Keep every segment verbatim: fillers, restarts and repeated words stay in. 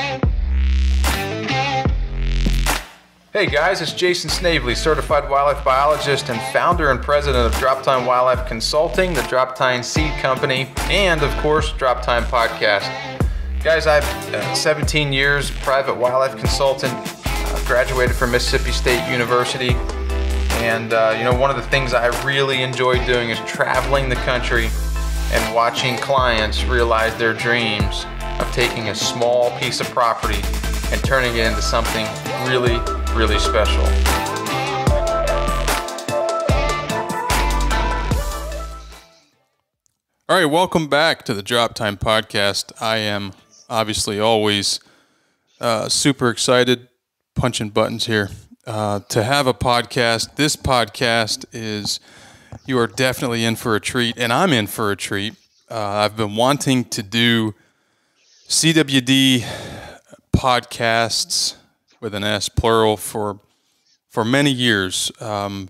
Hey guys, it's Jason Snavely, certified wildlife biologist and founder and president of Drop-Tine Wildlife Consulting, the Drop-Tine Seed Company, and of course, Drop-Tine Podcast. Guys, I've uh, seventeen years private wildlife consultant, uh, graduated from Mississippi State University, and uh, you know, one of the things I really enjoy doing is traveling the country and watching clients realize their dreams of taking a small piece of property and turning it into something really, really special. All right, welcome back to the Drop-Tine Podcast. I am obviously always uh, super excited, punching buttons here, uh, to have a podcast. This podcast is, you are definitely in for a treat, and I'm in for a treat. Uh, I've been wanting to do C W D podcasts with an S, plural, for for many years. Um,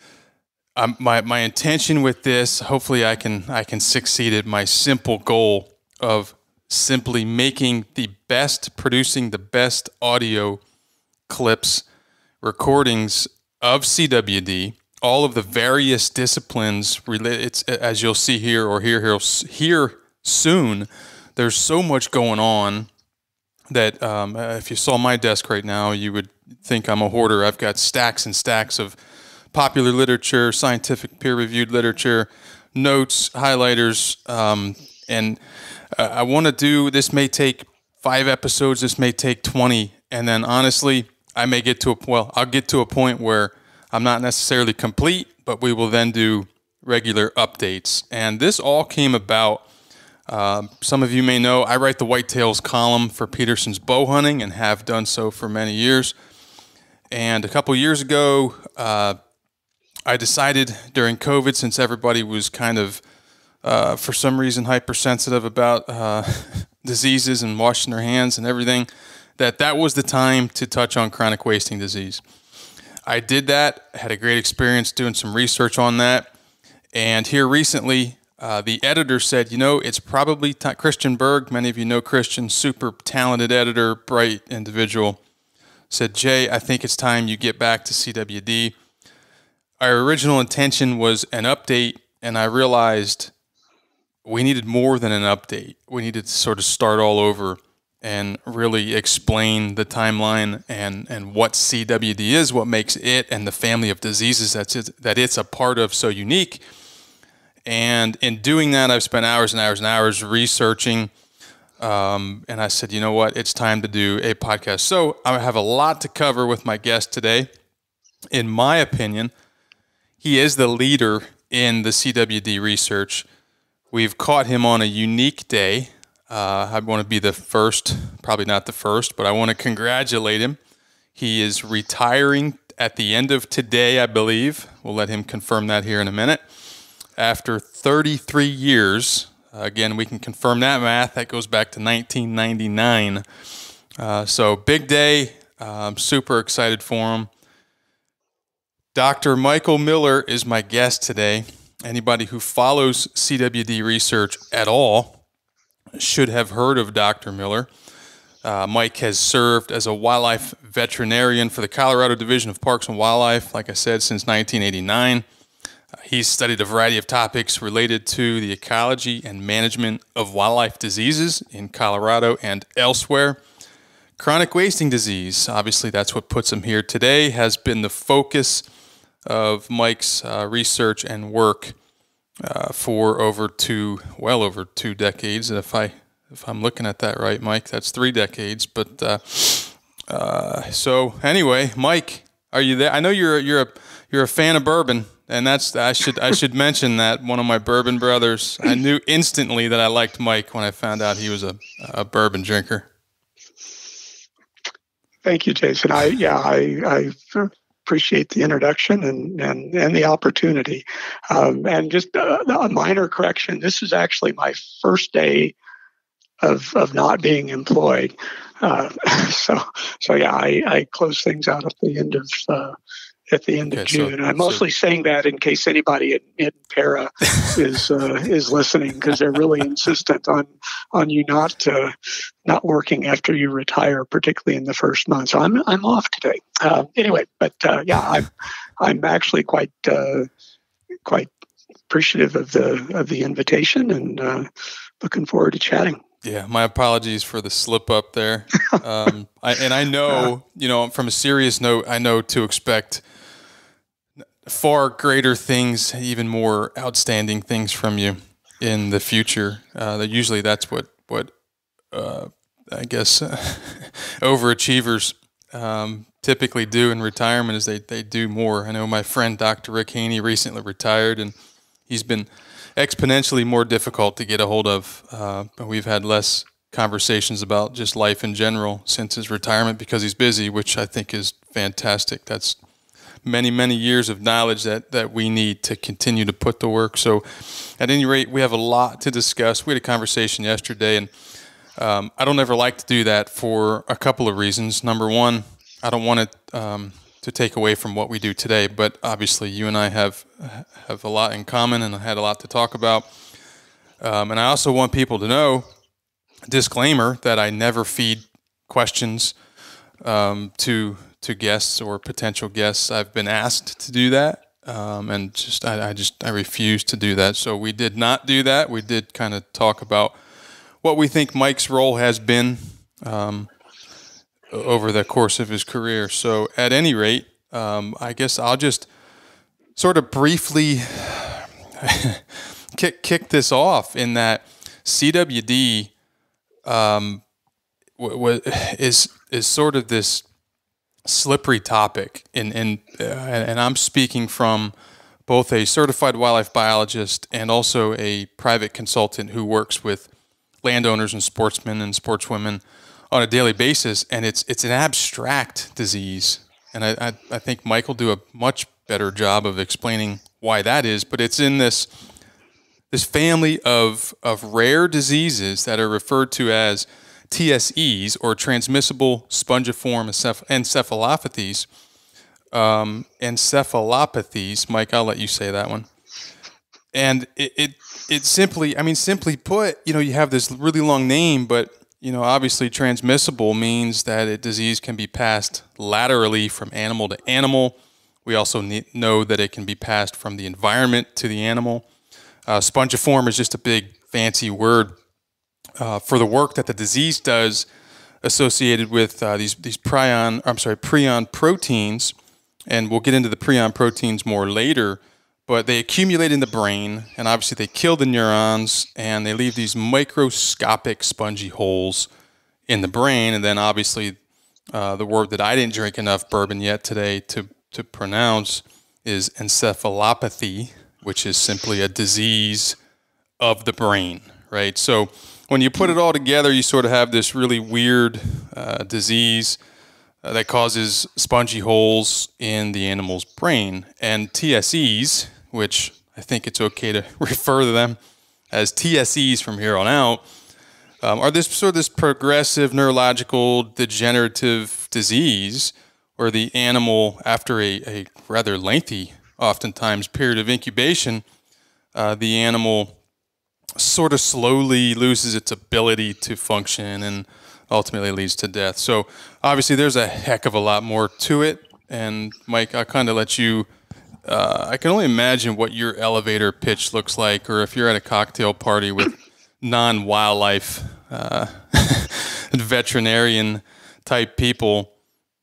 I'm, my my intention with this, hopefully I can I can succeed at my simple goal of simply making the best, producing the best audio clips, recordings of C W D, all of the various disciplines. It's, as you'll see here or hear here, here soon. There's so much going on that um, if you saw my desk right now, you would think I'm a hoarder. I've got stacks and stacks of popular literature, scientific peer-reviewed literature, notes, highlighters, um, and uh, I want to do, this may take five episodes, this may take twenty, and then honestly, I may get to a, well, I'll get to a point where I'm not necessarily complete, but we will then do regular updates. And this all came about, Uh, some of you may know I write the Whitetails column for Peterson's Bow Hunting and have done so for many years. And a couple years ago, uh, I decided during COVID, since everybody was kind of, uh, for some reason, hypersensitive about uh, diseases and washing their hands and everything, that that was the time to touch on chronic wasting disease. I did that, had a great experience doing some research on that, and here recently, Uh, the editor said, you know, it's probably t- Christian Berg. Many of you know Christian, super talented editor, bright individual. Said, Jay, I think it's time you get back to C W D. Our original intention was an update, and I realized we needed more than an update. We needed to sort of start all over and really explain the timeline and, and what C W D is, what makes it and the family of diseases that's it, that it's a part of so unique. And in doing that, I've spent hours and hours and hours researching. Um, and I said, you know what? It's time to do a podcast. So I have a lot to cover with my guest today. In my opinion, he is the leader in the C W D research. We've caught him on a unique day. Uh, I want to be the first, probably not the first, but I want to congratulate him. He is retiring at the end of today, I believe. We'll let him confirm that here in a minute. After thirty-three years, uh, again, we can confirm that math. That goes back to nineteen ninety-nine. Uh, so big day. Uh, I'm super excited for him. Doctor Michael Miller is my guest today. Anybody who follows C W D research at all should have heard of Doctor Miller. Uh, Mike has served as a wildlife veterinarian for the Colorado Division of Parks and Wildlife, like I said, since nineteen eighty-nine. He's studied a variety of topics related to the ecology and management of wildlife diseases in Colorado and elsewhere. Chronic wasting disease, obviously that's what puts him here today, has been the focus of Mike's uh, research and work uh, for over two, well over two decades. And if I, if I'm looking at that right, Mike, that's three decades. But uh, uh, so anyway, Mike, are you there? I know you're you're a you're a fan of bourbon. And that's I should I should mention that one of my bourbon brothers. I knew instantly that I liked Mike when I found out he was a, a bourbon drinker. Thank you, Jason. I yeah I, I appreciate the introduction and and, and the opportunity. Um, and just a, a minor correction. This is actually my first day of of not being employed. Uh, so so yeah, I, I close things out at the end of. Uh, at the end okay, of June. so, I'm mostly so, saying that in case anybody in, in Para is uh, is listening, because they're really insistent on on you not uh, not working after you retire, particularly in the first month. So I'm I'm off today. Uh, anyway, but uh, yeah, I'm I'm actually quite uh, quite appreciative of the of the invitation, and uh, looking forward to chatting. Yeah, my apologies for the slip up there. Um, I, and I know, you know, from a serious note, I know to expect far greater things, even more outstanding things from you in the future. Uh, that usually that's what what uh, I guess uh, overachievers um, typically do in retirement is they they do more. I know my friend Doctor Rick Haney recently retired, and he's been exponentially more difficult to get a hold of. Uh, we've had less conversations about just life in general since his retirement because he's busy, which I think is fantastic. That's many, many years of knowledge that, that we need to continue to put to work. So at any rate, we have a lot to discuss. We had a conversation yesterday, and um, I don't ever like to do that for a couple of reasons. Number one, I don't want it um, to take away from what we do today, but obviously you and I have have a lot in common, and I had a lot to talk about. Um, and I also want people to know, disclaimer, that I never feed questions um, to to guests or potential guests. I've been asked to do that, um, and just I, I just I refuse to do that. So we did not do that. We did kind of talk about what we think Mike's role has been um, over the course of his career. So at any rate, um, I guess I'll just sort of briefly kick kick this off in that C W D um, w- w- is is sort of this slippery topic, and and uh, and I'm speaking from both a certified wildlife biologist and also a private consultant who works with landowners and sportsmen and sportswomen on a daily basis, and it's it's an abstract disease, and I, I, I think Mike will do a much better job of explaining why that is, but it's in this this family of of rare diseases that are referred to as T S Es, or transmissible spongiform enceph- encephalopathies. Um, encephalopathies, Mike, I'll let you say that one. And it, it it simply, I mean, simply put, you know, you have this really long name, but you know, obviously transmissible means that a disease can be passed laterally from animal to animal. We also need, know that it can be passed from the environment to the animal. Uh, spongiform is just a big fancy word uh, for the work that the disease does associated with uh, these these prion, I'm sorry, prion proteins, and we'll get into the prion proteins more later. But they accumulate in the brain, and obviously they kill the neurons, and they leave these microscopic spongy holes in the brain. And then obviously uh, the word that I didn't drink enough bourbon yet today to, to pronounce is encephalopathy, which is simply a disease of the brain, right? So when you put it all together, you sort of have this really weird uh, disease uh, that causes spongy holes in the animal's brain. And T S Es, which I think it's okay to refer to them as T S Es from here on out, um, are this sort of this progressive neurological degenerative disease where the animal, after a, a rather lengthy, oftentimes, period of incubation, uh, the animal sort of slowly loses its ability to function and ultimately leads to death. So obviously there's a heck of a lot more to it. And Mike, I'll kind of let you, uh, I can only imagine what your elevator pitch looks like, or if you're at a cocktail party with non-wildlife uh, veterinarian type people.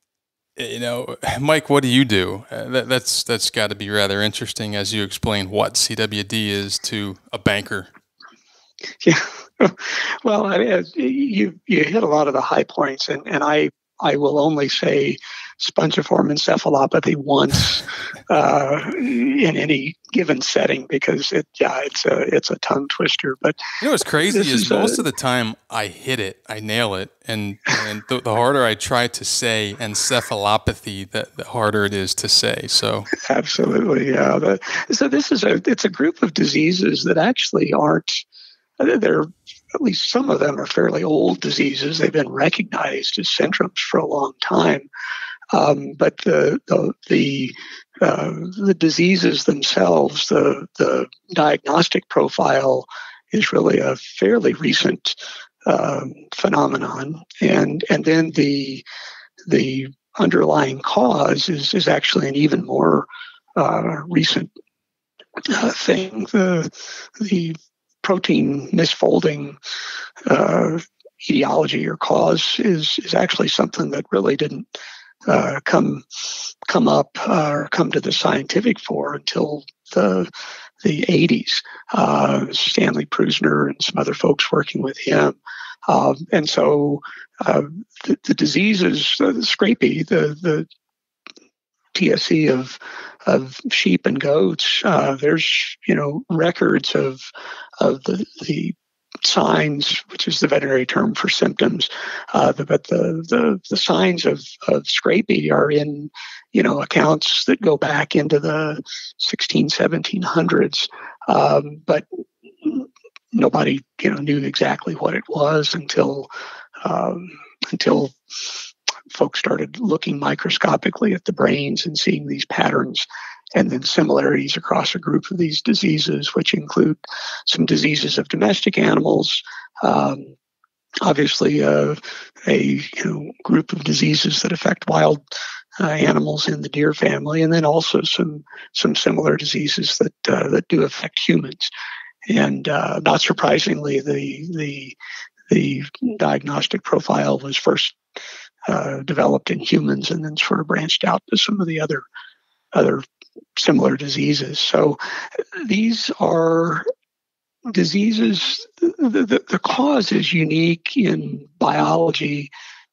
You know, Mike, what do you do? Uh, that, that's that's got to be rather interesting as you explain what C W D is to a banker. Yeah, well, I mean, you you hit a lot of the high points, and, and I I will only say spongiform encephalopathy once uh, in any given setting, because it yeah it's a it's a tongue twister. But you know what's crazy is, is most a, of the time I hit it, I nail it, and and the, the harder I try to say encephalopathy, the, the harder it is to say. So absolutely, yeah. The, so this is a it's a group of diseases that actually aren't. They're, at least some of them are fairly old diseases. They've been recognized as syndromes for a long time. Um, but the, the the uh, the diseases themselves, the the diagnostic profile is really a fairly recent um, phenomenon, and and then the the underlying cause is is actually an even more uh, recent uh, thing. The the protein misfolding uh, etiology or cause is is actually something that really didn't uh, come come up uh, or come to the scientific fore until the the eighties. Uh, Stanley Prusner and some other folks working with him, um, and so uh, the, the diseases, uh, the scrapie, the the T S E of of sheep and goats. Uh, there's you know records of of the the signs, which is the veterinary term for symptoms, uh, but the, the the signs of of scrapie are in you know accounts that go back into the sixteen, seventeen hundreds, um, but nobody you know knew exactly what it was until um, until folks started looking microscopically at the brains and seeing these patterns and then similarities across a group of these diseases, which include some diseases of domestic animals, um, obviously uh, a you know, group of diseases that affect wild uh, animals in the deer family, and then also some some similar diseases that uh, that do affect humans. And uh, not surprisingly, the the the diagnostic profile was first Uh, developed in humans and then sort of branched out to some of the other other similar diseases. So these are diseases, the, the, the cause is unique in biology,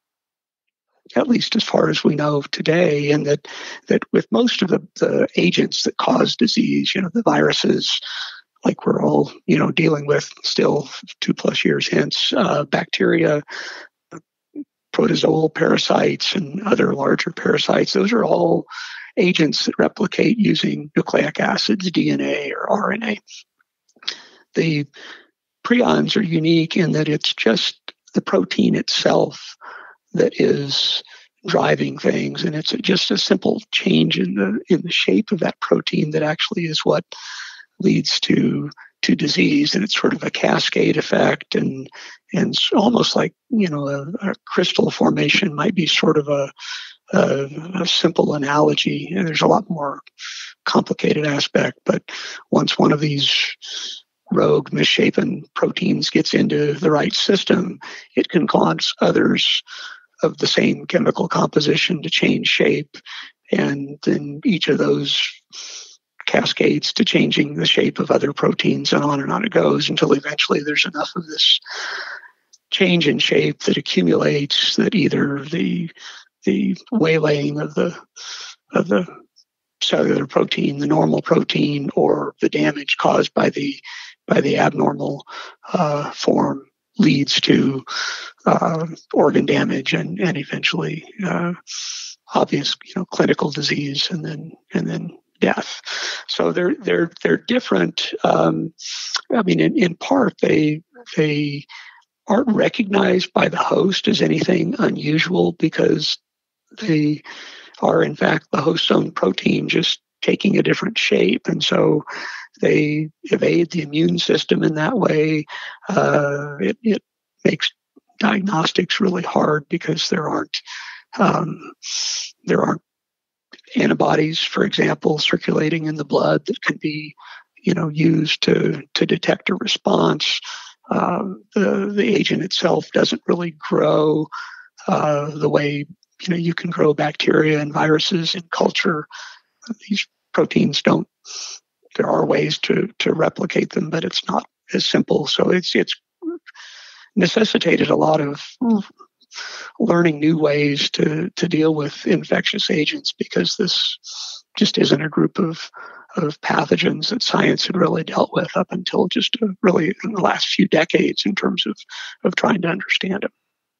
at least as far as we know today, and that that with most of the, the agents that cause disease, you know, the viruses, like we're all, you know, dealing with still two plus years hence, uh, bacteria, protozoal parasites and other larger parasites, those are all agents that replicate using nucleic acids, D N A, or R N A. The prions are unique in that it's just the protein itself that is driving things, and it's just a simple change in the in the shape of that protein that actually is what leads to to disease, and it's sort of a cascade effect, and and it's almost like you know a, a crystal formation might be sort of a, a, a simple analogy, and there's a lot more complicated aspect. But once one of these rogue, misshapen proteins gets into the right system, it can cause others of the same chemical composition to change shape, and then each of those cascades to changing the shape of other proteins, and on and on it goes until eventually there's enough of this change in shape that accumulates that either the the waylaying of the of the cellular protein, the normal protein, or the damage caused by the by the abnormal uh, form leads to uh, organ damage and and eventually uh, obvious you know clinical disease and then and then death. So they're they're they're different. Um, I mean, in, in part, they they aren't recognized by the host as anything unusual because they are in fact the host's own protein just taking a different shape, and so they evade the immune system in that way. Uh, it, it makes diagnostics really hard because there aren't um, there aren't antibodies, for example, circulating in the blood that can be, you know, used to to detect a response. Um, the the agent itself doesn't really grow uh, the way you know you can grow bacteria and viruses in culture. These proteins don't. There are ways to to replicate them, but it's not as simple. So it's it's necessitated a lot of learning new ways to to deal with infectious agents because this just isn't a group of of pathogens that science had really dealt with up until just uh, really in the last few decades in terms of of trying to understand them.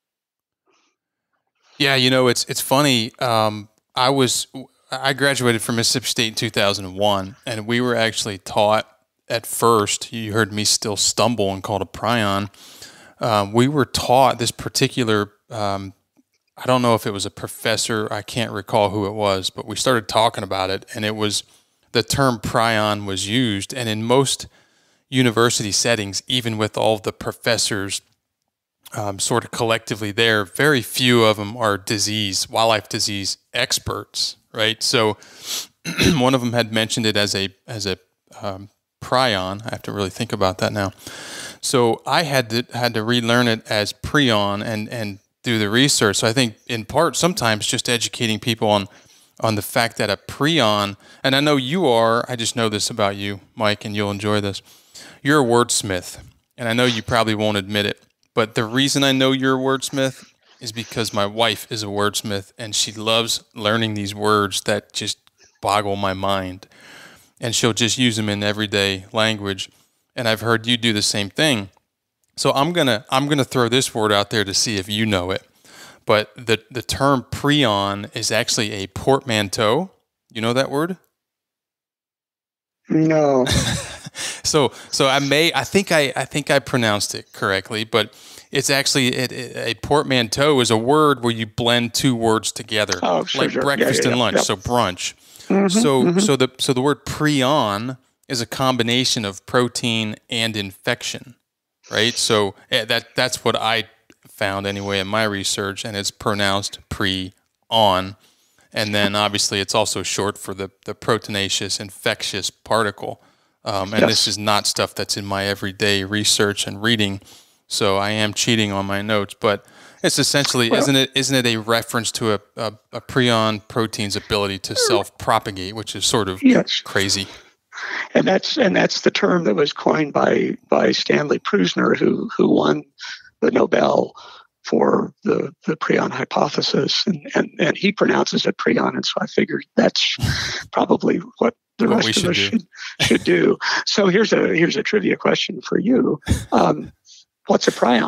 Yeah, you know, it's it's funny. Um, I was I graduated from Mississippi State in two thousand one, and we were actually taught at first. You heard me still stumble and called a prion. Um, we were taught this particular um, I don't know if it was a professor, I can't recall who it was, but we started talking about it, and it was the term prion was used, and in most university settings, even with all the professors um, sort of collectively there, very few of them are disease, wildlife disease experts, right? So one of them had mentioned it as a as a um, prion. I have to really think about that now. So I had to had to relearn it as prion and and do the research. So I think in part sometimes just educating people on on the fact that a prion, and I know you are, I just know this about you, Mike, and you'll enjoy this. You're a wordsmith, and I know you probably won't admit it, but the reason I know you're a wordsmith is because my wife is a wordsmith, and she loves learning these words that just boggle my mind, and she'll just use them in everyday language. And I've heard you do the same thing. So I'm gonna I'm gonna throw this word out there to see if you know it. But the the term prion is actually a portmanteau. You know that word? No. so so I may I think I I think I pronounced it correctly, but it's actually it, it, a portmanteau is a word where you blend two words together, oh, sure, like sure. breakfast yeah, yeah, and lunch. yeah. So brunch. Mm-hmm, so mm-hmm. so the so the word prion is a combination of protein and infection, right? So that that's what I found anyway in my research, and it's pronounced pre-on. And then obviously it's also short for the, the proteinaceous infectious particle. Um, and yes. This is not stuff that's in my everyday research and reading. So I am cheating on my notes, but it's essentially, well, isn't it, isn't it a reference to a, a, a prion protein's ability to self-propagate, which is sort of yes. crazy. And that's and that's the term that was coined by by Stanley Prusiner, who who won the Nobel for the, the prion hypothesis, and, and, and he pronounces it prion, and so I figured that's probably what the what rest of should us do. should should do. So here's a here's a trivia question for you: um, what's a prion?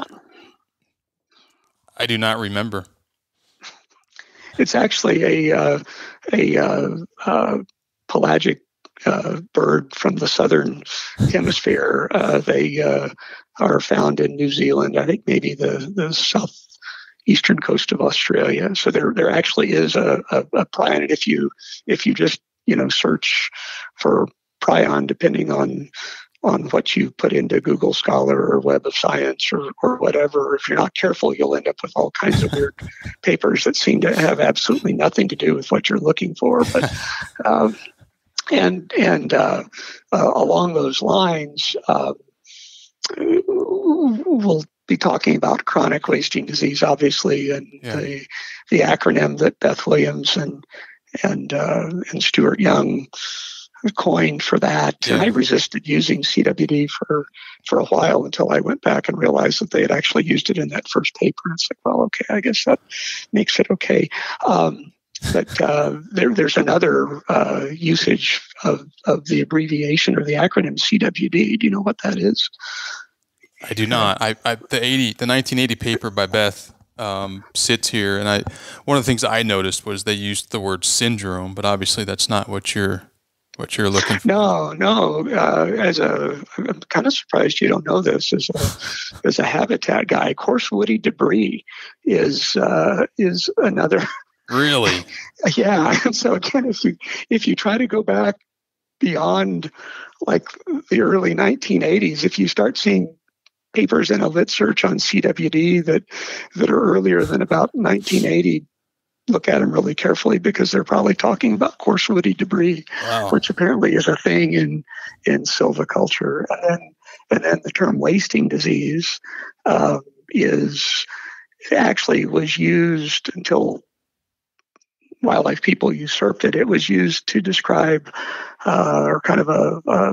I do not remember. It's actually a uh, a uh, uh, pelagic uh, bird from the southern hemisphere. Uh, they uh, are found in New Zealand. I think maybe the, the southeastern coast of Australia. So there there actually is a, a, a prion. And if you if you just you know search for prion, depending on on what you put into Google Scholar or Web of Science or, or whatever, if you're not careful, you'll end up with all kinds of weird papers that seem to have absolutely nothing to do with what you're looking for. But um, and and uh, uh, along those lines, uh, we'll be talking about chronic wasting disease, obviously, and yeah. the the acronym that Beth Williams and and uh, and Stuart Young coined for that. Yeah. And I resisted using C W D for for a while until I went back and realized that they had actually used it in that first paper. And it's like, well, okay, I guess that makes it okay. Um, but uh, there, there's another uh, usage of, of the abbreviation or the acronym C W D. Do you know what that is? I do not. I, I the eighty the nineteen eighty paper by Beth um, sits here, and I one of the things I noticed was they used the word syndrome, but obviously that's not what you're what you're looking for. No, no. Uh, as a, I'm kind of surprised you don't know this. As a as a habitat guy, coarse woody debris is uh, is another. Really? Yeah. So again, if you if you try to go back beyond like the early nineteen eighties, if you start seeing papers in a lit search on C W D that that are earlier than about nineteen eighty, look at them really carefully because they're probably talking about coarse woody debris, wow. which apparently is a thing in in silviculture. And then, and then the term wasting disease uh, is actually was used until wildlife people usurped it. It was used to describe uh, or kind of a, a,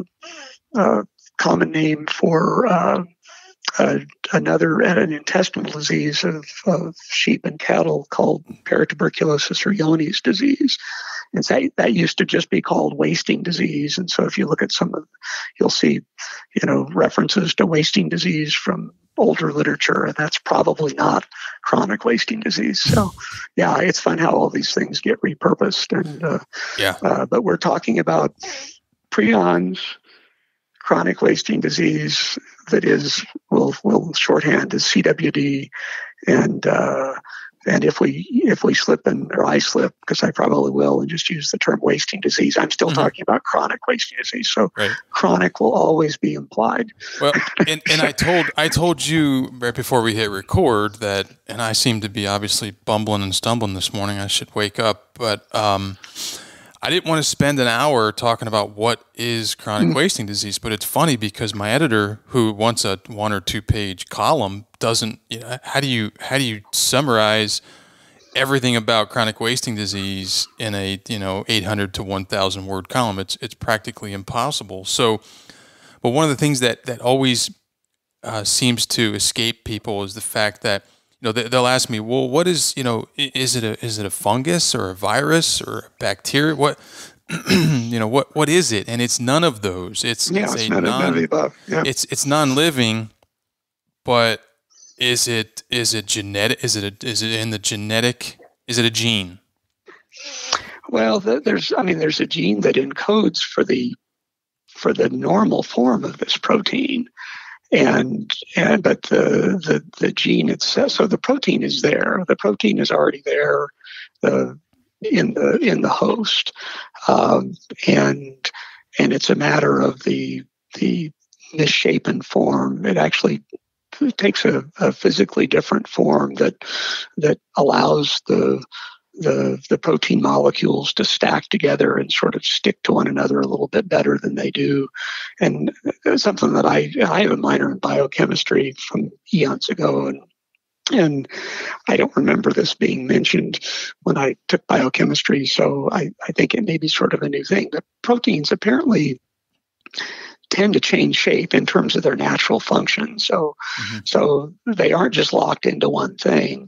a common name for uh, uh, another an intestinal disease of, of sheep and cattle called paratuberculosis or Johne's disease. And so that used to just be called wasting disease. And so if you look at some of, you'll see, you know, references to wasting disease from older literature, and that's probably not chronic wasting disease. So, yeah, it's fun how all these things get repurposed. And uh, yeah, uh, but we're talking about prions, chronic wasting disease that is, we'll, we'll shorthand as C W D, and uh, and if we if we slip in, or I slip, because I probably will, and just use the term wasting disease, I'm still mm-hmm. talking about chronic wasting disease. So right. chronic will always be implied. Well, and, and I told I told you right before we hit record that, and I seem to be obviously bumbling and stumbling this morning. I should wake up, but um, I didn't want to spend an hour talking about what is chronic mm. wasting disease. But it's funny because my editor, who wants a one or two page column, doesn't. You know, how do you how do you summarize everything about chronic wasting disease in a you know eight hundred to one thousand word column? It's it's practically impossible. So, but one of the things that that always uh, seems to escape people is the fact that, you know, they'll ask me, well, what is, you know, is it a is it a fungus or a virus or a bacteria? What, you know, what what is it? And it's none of those. It's yeah, it's, it's a none, non, none of the above. Yeah. It's it's non-living, but is it is it genetic? Is it a, is it in the genetic? Is it a gene? Well, there's I mean, there's a gene that encodes for the for the normal form of this protein. And, and but the, the the gene itself, so the protein is there. The protein is already there, the in the in the host, um, and and it's a matter of the the misshapen form. It actually takes a, a physically different form that that allows the the the protein molecules to stack together and sort of stick to one another a little bit better than they do. And something that I I have a minor in biochemistry from eons ago, and and I don't remember this being mentioned when I took biochemistry, so I, I think it may be sort of a new thing. But proteins apparently tend to change shape in terms of their natural function. So mm-hmm. so they aren't just locked into one thing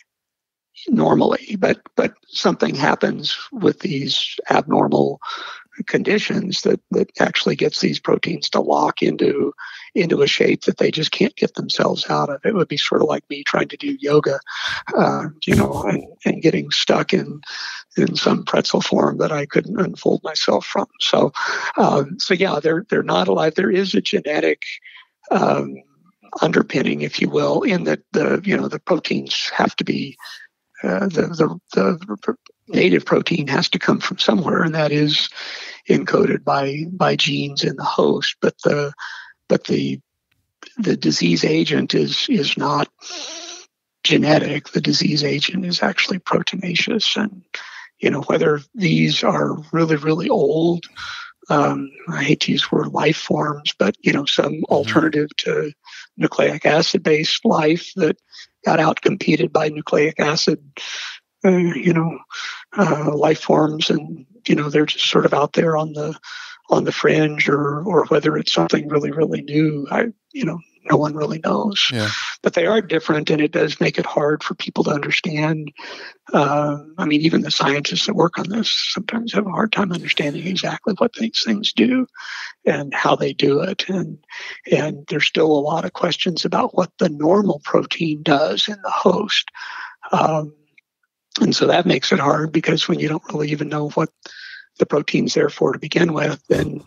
normally, but but something happens with these abnormal conditions that, that actually gets these proteins to lock into into a shape that they just can't get themselves out of. It would be sort of like me trying to do yoga, uh, you know, and, and getting stuck in in some pretzel form that I couldn't unfold myself from. So, um, so yeah, they're they're not alive. There is a genetic um, underpinning, if you will, in that the you know the proteins have to be. Uh, the, the the native protein has to come from somewhere, and that is encoded by by genes in the host. But the but the the disease agent is is not genetic. The disease agent is actually proteinaceous, and you know whether these are really really old. Um, I hate to use the word life forms, but you know some mm-hmm. alternative to nucleic acid based life that got outcompeted by nucleic acid, uh, you know, uh, life forms, and you know they're just sort of out there on the on the fringe, or or whether it's something really really new. I you know no one really knows. Yeah. But they are different, and it does make it hard for people to understand. Uh, I mean, even the scientists that work on this sometimes have a hard time understanding exactly what these things do and how they do it. And and there's still a lot of questions about what the normal protein does in the host. Um, and so that makes it hard, because when you don't really even know what the protein's there for to begin with, then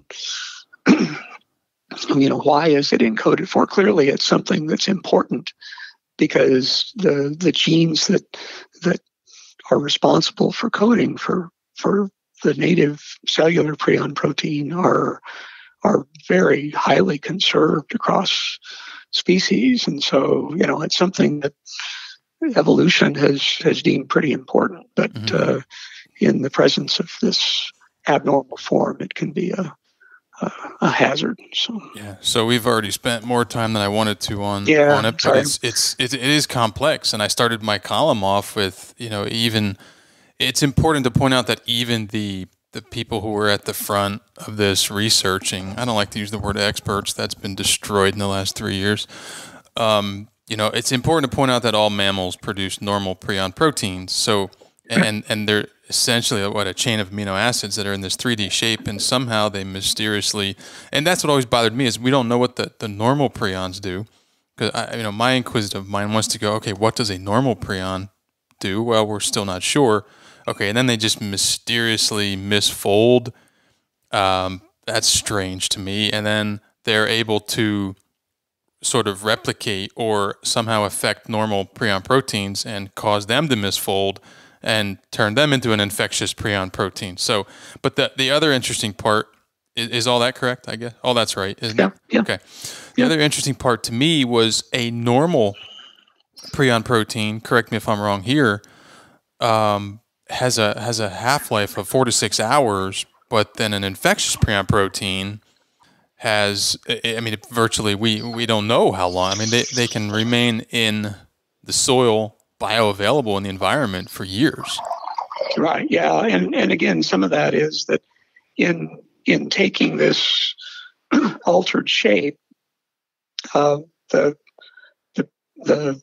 you know, why is it encoded for? Clearly, it's something that's important, because the the genes that that are responsible for coding for for the native cellular prion protein are are very highly conserved across species, and so you know it's something that evolution has has deemed pretty important. But mm-hmm. uh, in the presence of this abnormal form, it can be a Uh, a hazard. So yeah, so we've already spent more time than I wanted to on yeah, on it, but sorry. it's it's it, it is complex. And I started my column off with, you know, even it's important to point out that even the the people who were at the front of this researching, I don't like to use the word experts, that's been destroyed in the last three years. Um, you know, it's important to point out that all mammals produce normal prion proteins. So and and they're essentially what a chain of amino acids that are in this three D shape, and somehow they mysteriously, and that's what always bothered me, is we don't know what the, the normal prions do. Because I, you know, my inquisitive mind wants to go, okay, what does a normal prion do? Well, we're still not sure. Okay, and then they just mysteriously misfold. Um, that's strange to me. And then they're able to sort of replicate or somehow affect normal prion proteins and cause them to misfold and turn them into an infectious prion protein. So, but the the other interesting part is, is all that correct? I guess all that's right, isn't yeah, it? Yeah. Okay. The Yeah. other interesting part to me was a normal prion protein. Correct me if I'm wrong here. Um, has a has a half life of four to six hours, but then an infectious prion protein has, I mean, virtually we we don't know how long. I mean, they they can remain in the soil, bioavailable in the environment for years. Right. Yeah. And and again, some of that is that in in taking this altered shape, uh, the the the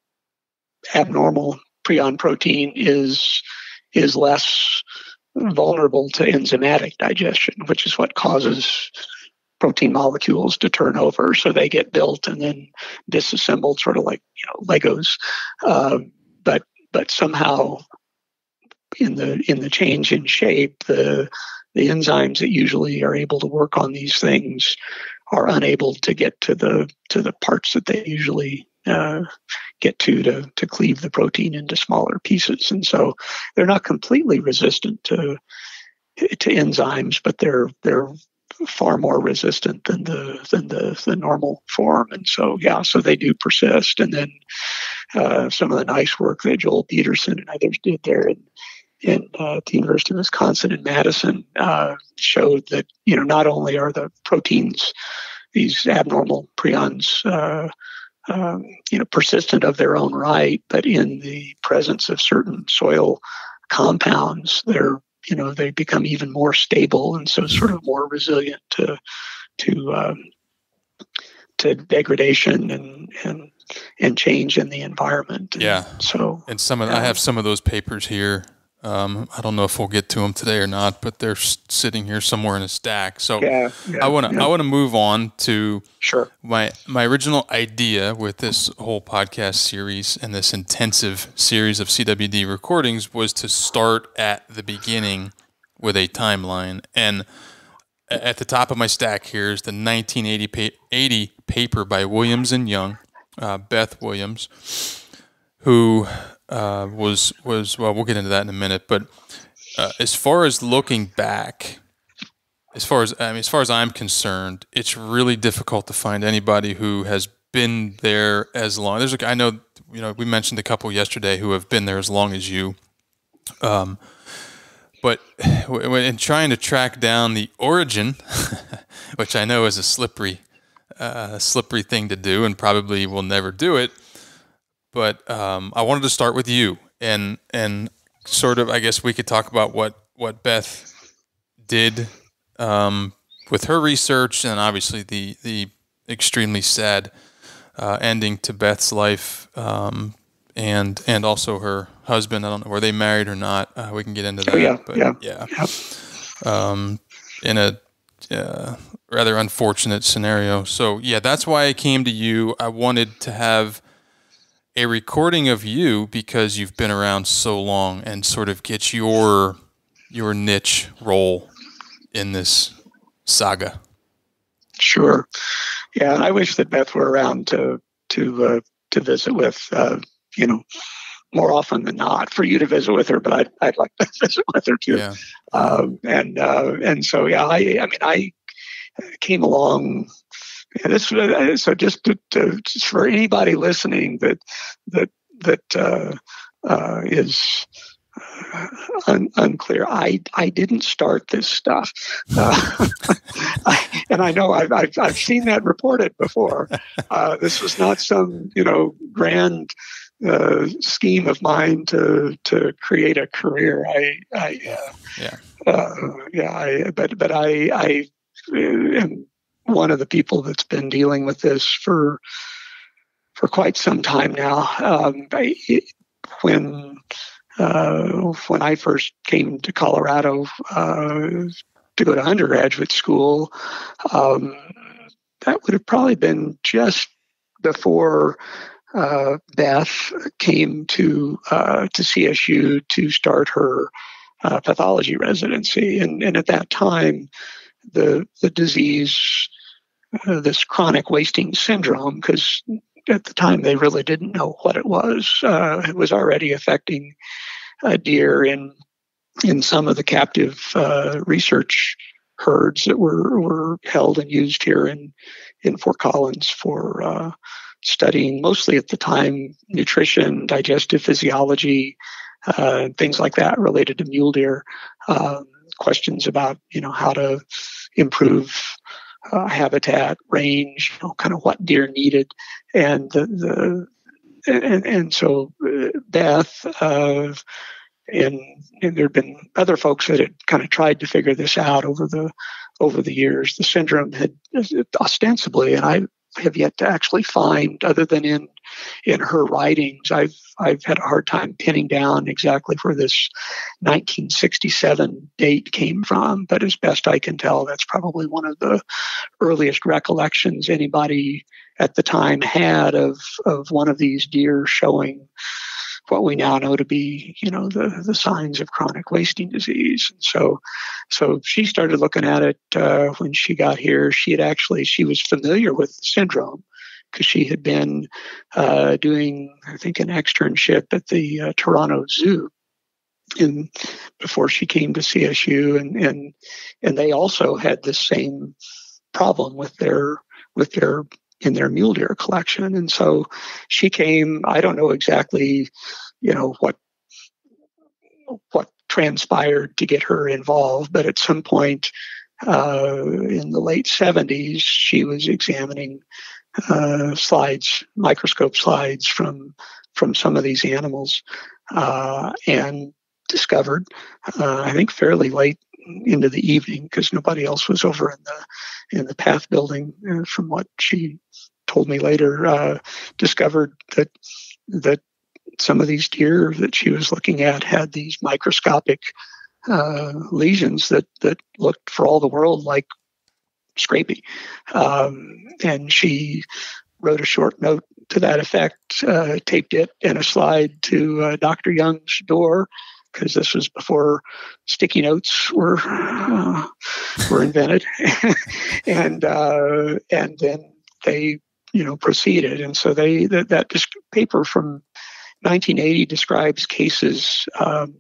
abnormal prion protein is is less vulnerable to enzymatic digestion, which is what causes protein molecules to turn over. So they get built and then disassembled, sort of like, you know, Legos. Uh, but but somehow in the in the change in shape, the the enzymes that usually are able to work on these things are unable to get to the to the parts that they usually uh, get to, to to cleave the protein into smaller pieces. And so they're not completely resistant to to enzymes, but they're they're far more resistant than the than the, the normal form. And so yeah, so they do persist. And then uh, some of the nice work that Joel Peterson and others did there in in uh, at the University of Wisconsin in Madison uh, showed that, you know, not only are the proteins, these abnormal prions, uh, um, you know, persistent of their own right, but in the presence of certain soil compounds, they're, you know, they become even more stable and so sort of more resilient to to um, to degradation and and and change in the environment. And yeah. So and some of uh, I have some of those papers here. Um, I don't know if we'll get to them today or not, but they're sitting here somewhere in a stack. So yeah, yeah, I want to yeah. I want to move on to Sure. my my original idea with this whole podcast series and this intensive series of C W D recordings was to start at the beginning with a timeline. And at the top of my stack here is the nineteen eighty, pa- eighty paper by Williams and Young, uh, Beth Williams, who uh, was was well, we'll get into that in a minute. But uh, as far as looking back, as far as I mean, as far as I'm concerned, it's really difficult to find anybody who has been there as long. There's a, I know, you know, we mentioned a couple yesterday who have been there as long as you. Um, but in trying to track down the origin, which I know is a slippery, uh, slippery thing to do, and probably will never do it. But um, I wanted to start with you, and and sort of, I guess we could talk about what what Beth did um, with her research, and obviously the the extremely sad uh, ending to Beth's life, um, and and also her husband. I don't know, were they married or not? Uh, we can get into that. Oh, yeah, but yeah, yeah. yeah. Um, in a uh, rather unfortunate scenario. So yeah, that's why I came to you. I wanted to have a recording of you because you've been around so long and sort of get your your niche role in this saga. Sure. Yeah, and I wish that Beth were around to to uh, to visit with. Uh, you know, more often than not, for you to visit with her, but I'd I'd like to visit with her too. Yeah. Um, and uh, and so yeah, I I mean I came along. Yeah, this uh, so just to, to just for anybody listening that that that uh, uh, is uh, un, unclear. I I didn't start this stuff, uh, I, and I know I've, I've I've seen that reported before. Uh, this was not some you know grand uh, scheme of mine to to create a career. I I uh, yeah uh, yeah I but but I I am one of the people that's been dealing with this for for quite some time now. Um, I, it, when uh, when I first came to Colorado uh, to go to undergraduate school, um, that would have probably been just before uh, Beth came to uh, to C S U to start her uh, pathology residency, and, and at that time, the the disease uh, this chronic wasting syndrome, because at the time they really didn't know what it was. Uh, it was already affecting uh, deer in in some of the captive uh, research herds that were were held and used here in in Fort Collins for uh, studying, mostly at the time, nutrition, digestive physiology, uh, things like that related to mule deer. Um, questions about, you know, how to improve uh, habitat, range, you know, kind of what deer needed, and the, the and and so uh, Beth. Uh, And, and there have been other folks that had kind of tried to figure this out over the over the years. The syndrome had ostensibly, and I have yet to actually find, other than in in her writings, I've I've had a hard time pinning down exactly where this nineteen sixty-seven date came from. But as best I can tell, that's probably one of the earliest recollections anybody at the time had of of one of these deer showing what we now know to be, you know, the, the signs of chronic wasting disease. And so, so she started looking at it uh, when she got here. She had actually, she was familiar with the syndrome because she had been uh, doing, I think, an externship at the uh, Toronto Zoo in before she came to C S U, and and and they also had the same problem with their with their in their mule deer collection. And so she came, I don't know exactly, you know, what what transpired to get her involved, but at some point uh, in the late seventies, she was examining uh, slides, microscope slides from from some of these animals, uh, and discovered, uh, I think fairly late into the evening, because nobody else was over in the in the path building, uh, from what she told me later, uh, discovered that that some of these deer that she was looking at had these microscopic uh, lesions that that looked for all the world like scrapie, um, and she wrote a short note to that effect, uh, taped it in a slide to uh, Doctor Young's door, because this was before sticky notes were uh, were invented, and uh, and then they, you know, proceeded. And so they that, that disc- paper from nineteen eighty describes cases um,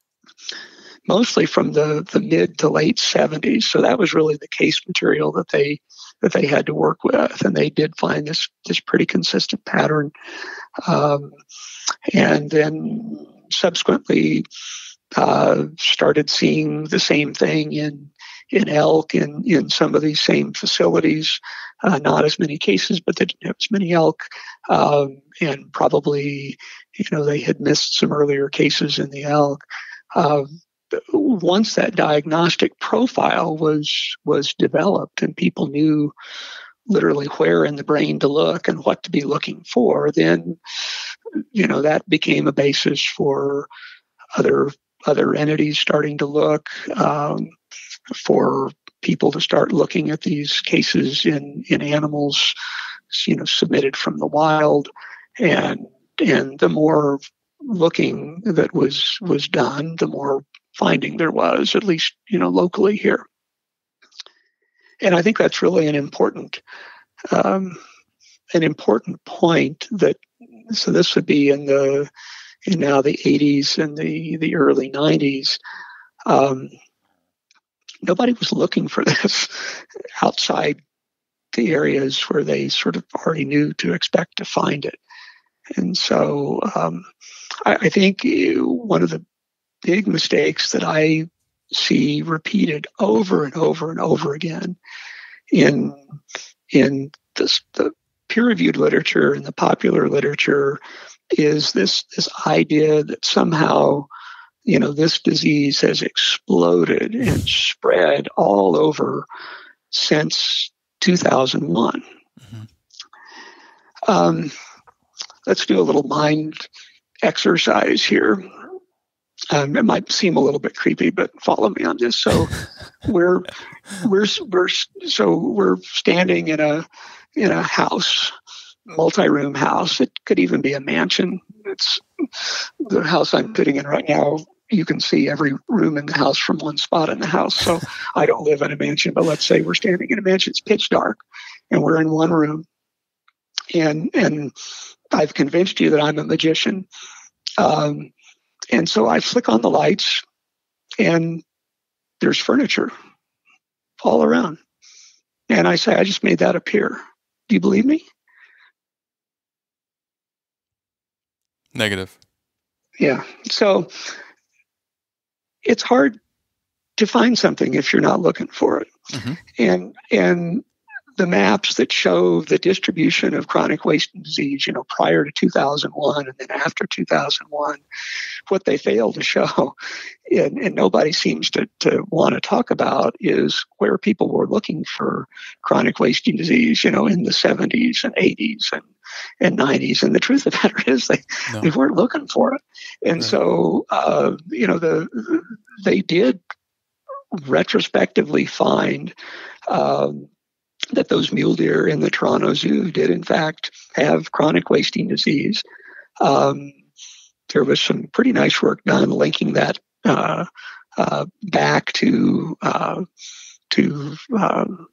mostly from the, the mid to late seventies. So that was really the case material that they that they had to work with, and they did find this this pretty consistent pattern. Um, and then subsequently uh, started seeing the same thing in in elk in in some of these same facilities. Uh, not as many cases, but they didn't have as many elk, um, and probably, you know, they had missed some earlier cases in the elk. Uh, once that diagnostic profile was was developed and people knew literally where in the brain to look and what to be looking for, then, you know, that became a basis for other other entities starting to look, um, for people to start looking at these cases in, in animals, you know, submitted from the wild. And and the more looking that was was done, the more finding there was, at least, you know, locally here. And I think that's really an important um, an important point. That so this would be in the in now the eighties and the the early nineties. Um, nobody was looking for this outside the areas where they sort of already knew to expect to find it. And so um, I, I think one of the big mistakes that I see repeated over and over and over again in in this, the peer-reviewed literature and the popular literature is this this idea that somehow, you know, this disease has exploded and spread all over since two thousand one. Mm-hmm. Um, let's do a little mind exercise here. Um, it might seem a little bit creepy, but follow me on this. So we're we're we're so we're standing in a in a house, multi-room house. It could even be a mansion. It's the house I'm sitting in right now. You can see every room in the house from one spot in the house. So I don't live in a mansion, but let's say we're standing in a mansion. It's pitch dark. and we're in one room, and and I've convinced you that I'm a magician. Um, and so I flick on the lights, and there's furniture all around. And I say, I just made that appear. Do you believe me? Negative. Yeah. So it's hard to find something if you're not looking for it. Mm-hmm. And and the maps that show the distribution of chronic wasting disease, you know, prior to two thousand one and then after two thousand one, what they fail to show, and, and nobody seems to, to want to talk about, is where people were looking for chronic wasting disease, you know, in the seventies and eighties and, and nineties. And the truth of the matter is they, no. they weren't looking for it. And right. so, uh, you know, the they did retrospectively find um, that those mule deer in the Toronto Zoo did, in fact, have chronic wasting disease. Um, there was some pretty nice work done linking that uh, uh, back to uh, to um,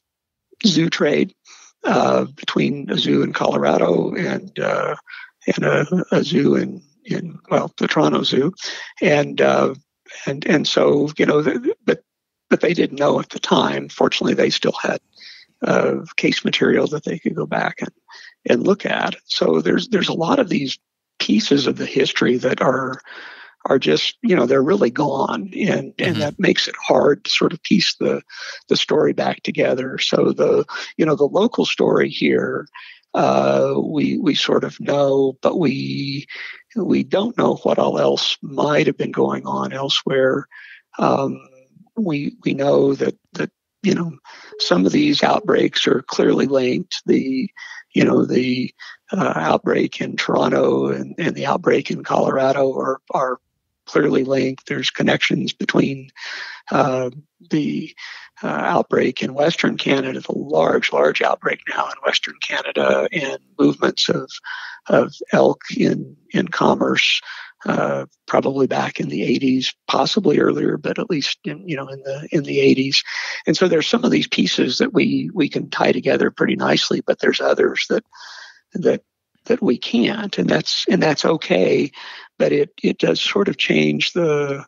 zoo trade uh, between a zoo in Colorado and uh, and a, a zoo in in well the Toronto Zoo, and uh, and and so you know, the, but but they didn't know at the time. Fortunately, they still had uh, case material that they could go back and and look at. So there's there's a lot of these pieces of the history that are are just, you know, they're really gone, and and mm-hmm. that makes it hard to sort of piece the the story back together. So the you know the local story here, uh, we we sort of know, but we we don't know what all else might have been going on elsewhere. Um, we we know that that you know some of these outbreaks are clearly linked. The you know the uh, outbreak in Toronto and, and the outbreak in Colorado are are clearly linked. There's connections between uh, the uh, outbreak in Western Canada, the large, large outbreak now in Western Canada, and movements of of elk in in commerce, uh, probably back in the eighties, possibly earlier, but at least in you know in the in the eighties. And so there's some of these pieces that we we can tie together pretty nicely, but there's others that that that we can't, and that's and that's okay. But it it does sort of change the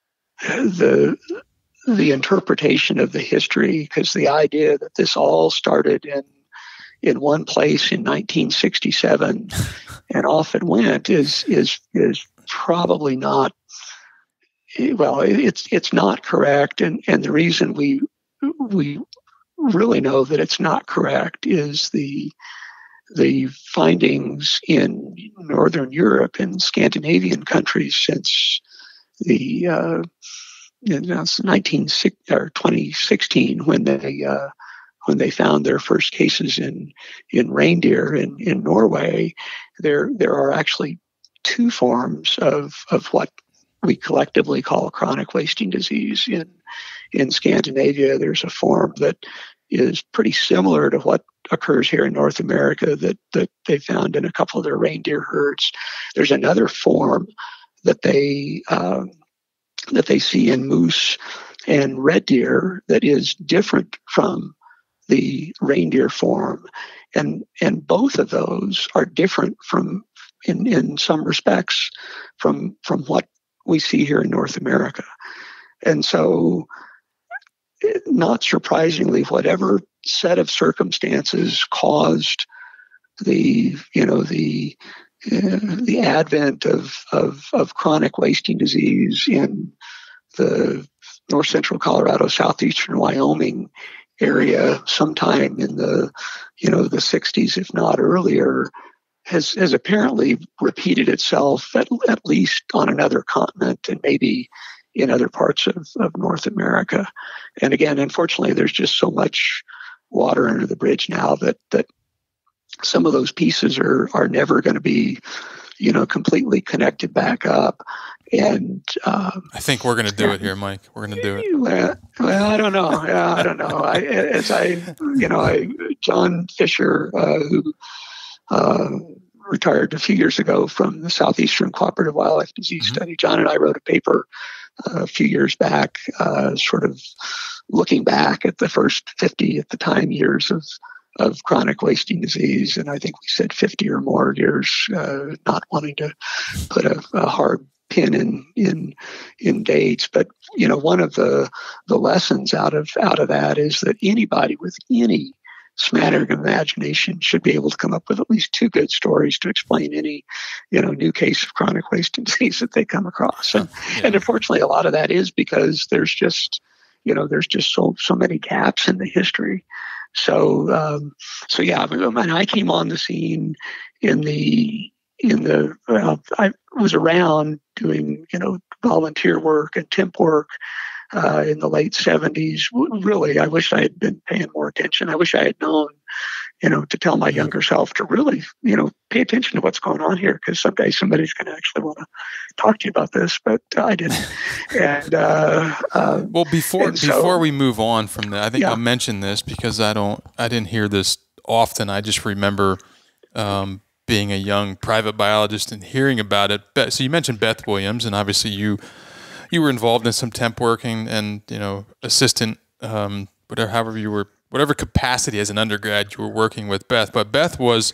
the the interpretation of the history, because the idea that this all started in in one place in nineteen sixty-seven and off it went is is is probably not well. It's it's not correct, and and the reason we we really know that it's not correct is the the findings in Northern Europe and Scandinavian countries since the uh, you know, nineteen or twenty sixteen, when they uh, when they found their first cases in in reindeer in, in Norway. There there are actually two forms of of what we collectively call chronic wasting disease in in Scandinavia. There's a form that is pretty similar to what occurs here in North America that, that they found in a couple of their reindeer herds. There's another form that they um, that they see in moose and red deer that is different from the reindeer form, and and both of those are different from in, in some respects from from what we see here in North America. And so, not surprisingly, whatever set of circumstances caused the, you know, the uh, the advent of, of of chronic wasting disease in the north central Colorado, southeastern Wyoming area, sometime in the, you know, the sixties, if not earlier, has has apparently repeated itself at, at least on another continent and maybe in other parts of, of North America. And again, unfortunately, there's just so much water under the bridge now that that some of those pieces are are never going to be, you know, completely connected back up. And um, I think we're going to do it here, Mike. We're going to do it. Well, well, I don't know. Yeah, I don't know. I, as I, you know, I, John Fisher, uh, who uh, retired a few years ago from the Southeastern Cooperative Wildlife Disease mm-hmm. Study, John and I wrote a paper uh, a few years back, uh, sort of looking back at the first fifty at the time years of of chronic wasting disease, and I think we said fifty or more years, uh, not wanting to put a, a hard pin in in in dates. But you know, one of the the lessons out of out of that is that anybody with any smattering of imagination should be able to come up with at least two good stories to explain any, you know, new case of chronic wasting disease that they come across. And, yeah. and unfortunately, a lot of that is because there's just, you know, there's just so so many gaps in the history. So, um, so yeah, when I came on the scene in the in the, well, I was around doing, you know, volunteer work and temp work. Uh, in the late seventies, really, I wish I had been paying more attention. I wish I had known, you know, to tell my younger self to really, you know, pay attention to what's going on here, because someday somebody's going to actually want to talk to you about this. But I didn't. and uh, uh, well, before and so, before we move on from that, I think yeah. I'll mention this because I don't, I didn't hear this often. I just remember um, being a young private biologist and hearing about it. So you mentioned Beth Williams, and obviously you. You were involved in some temp working and, you know, assistant, um, whatever, however you were, whatever capacity as an undergrad you were working with Beth. But Beth was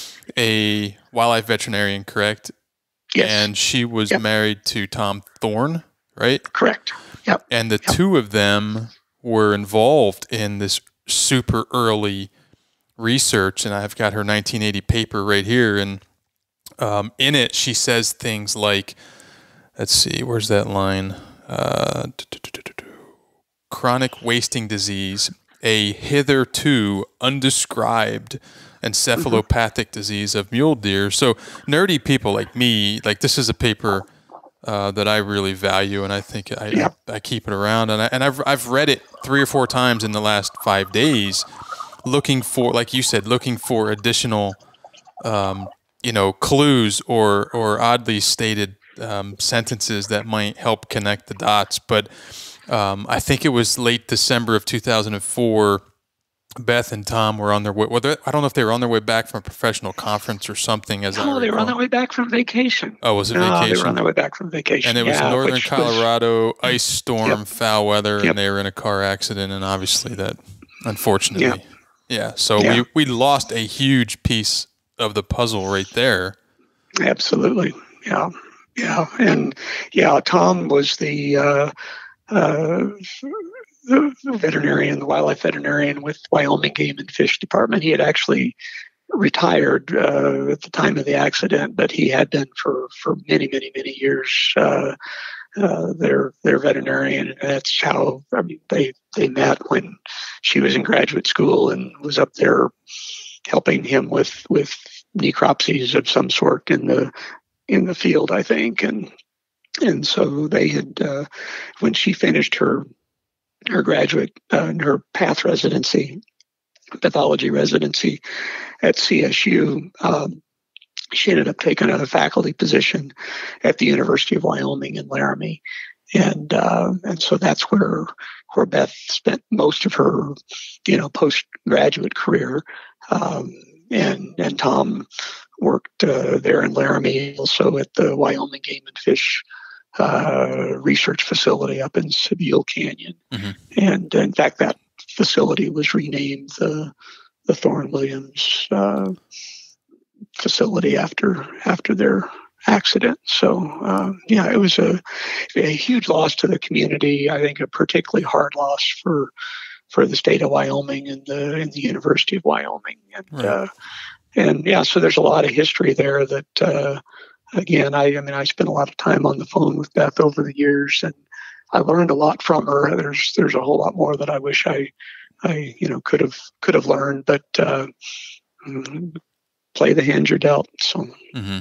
a wildlife veterinarian, correct? Yes. And she was yep. married to Tom Thorne, right? Correct. Yep. And the yep. two of them were involved in this super early research. And I've got her nineteen eighty paper right here. And um, in it, she says things like, let's see, where's that line? Uh, chronic wasting disease, a hitherto undescribed encephalopathic disease of mule deer. So nerdy people like me, like this is a paper uh, that I really value, and I think I, yeah. I, I keep it around. And, I, and I've, I've read it three or four times in the last five days, looking for, like you said, looking for additional, um, you know, clues or, or oddly stated Um, sentences that might help connect the dots. But um, I think it was late December of two thousand four, Beth and Tom were on their way. Well, I don't know if they were on their way back from a professional conference or something. As no, I they were on their way back from vacation. Oh, was it no, vacation? they were on their way back from vacation. And it was yeah, northern Colorado, was, ice storm, yep. foul weather, yep. and they were in a car accident. And obviously that, unfortunately, yeah. yeah. So yeah. we, we lost a huge piece of the puzzle right there. Absolutely. Yeah. Yeah, and yeah, Tom was the, uh, uh, the veterinarian, the wildlife veterinarian with Wyoming Game and Fish Department. He had actually retired uh, at the time of the accident, but he had been for, for many, many, many years uh, uh, their their veterinarian. And that's how I mean they they met when she was in graduate school and was up there helping him with with necropsies of some sort in the in the field, I think. And, and so they had, uh, when she finished her, her graduate, uh, her path residency, pathology residency at C S U, um, she ended up taking a faculty position at the University of Wyoming in Laramie. And, uh, and so that's where, where Beth spent most of her, you know, postgraduate career. Um, and, and Tom worked uh, there in Laramie, also at the Wyoming Game and Fish uh, Research Facility up in Sibylle Canyon. Mm-hmm. And in fact, that facility was renamed the the Thorne Williams uh, facility after after their accident. So uh, yeah, it was a, a huge loss to the community. I think a particularly hard loss for for the state of Wyoming and the and the University of Wyoming. And right. uh, And yeah, so there's a lot of history there that, uh, again, I, I mean, I spent a lot of time on the phone with Beth over the years, and I learned a lot from her. There's there's a whole lot more that I wish I, I you know, could have could have learned, but uh, play the hand you're dealt. So. Mm-hmm.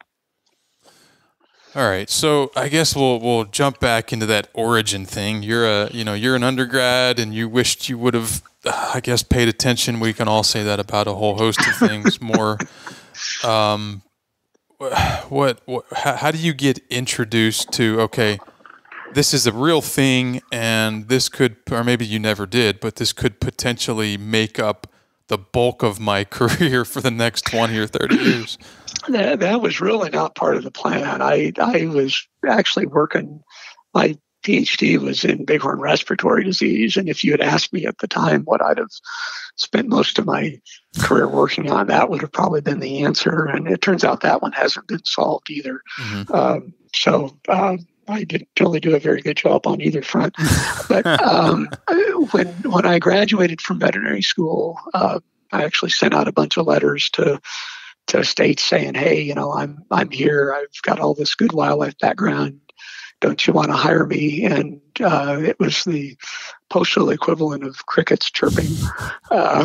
All right, so I guess we'll we'll jump back into that origin thing. You're a you know you're an undergrad, and you wished you would have, I guess, paid attention. We can all say that about a whole host of things more. Um, what, what how, how do you get introduced to, okay, this is a real thing, and this could, or maybe you never did, but this could potentially make up the bulk of my career for the next twenty or thirty years? That, that was really not part of the plan. I I was actually working. My PhD was in bighorn respiratory disease. And if you had asked me at the time what I'd have spent most of my career working on, that would have probably been the answer. And it turns out that one hasn't been solved either. Mm-hmm. Um, so uh, I didn't really do a very good job on either front. But um, when when I graduated from veterinary school, uh, I actually sent out a bunch of letters to to states saying, "Hey, you know, I'm I'm here. I've got all this good wildlife background. Don't you want to hire me?" And uh, it was the postal equivalent of crickets chirping. Uh,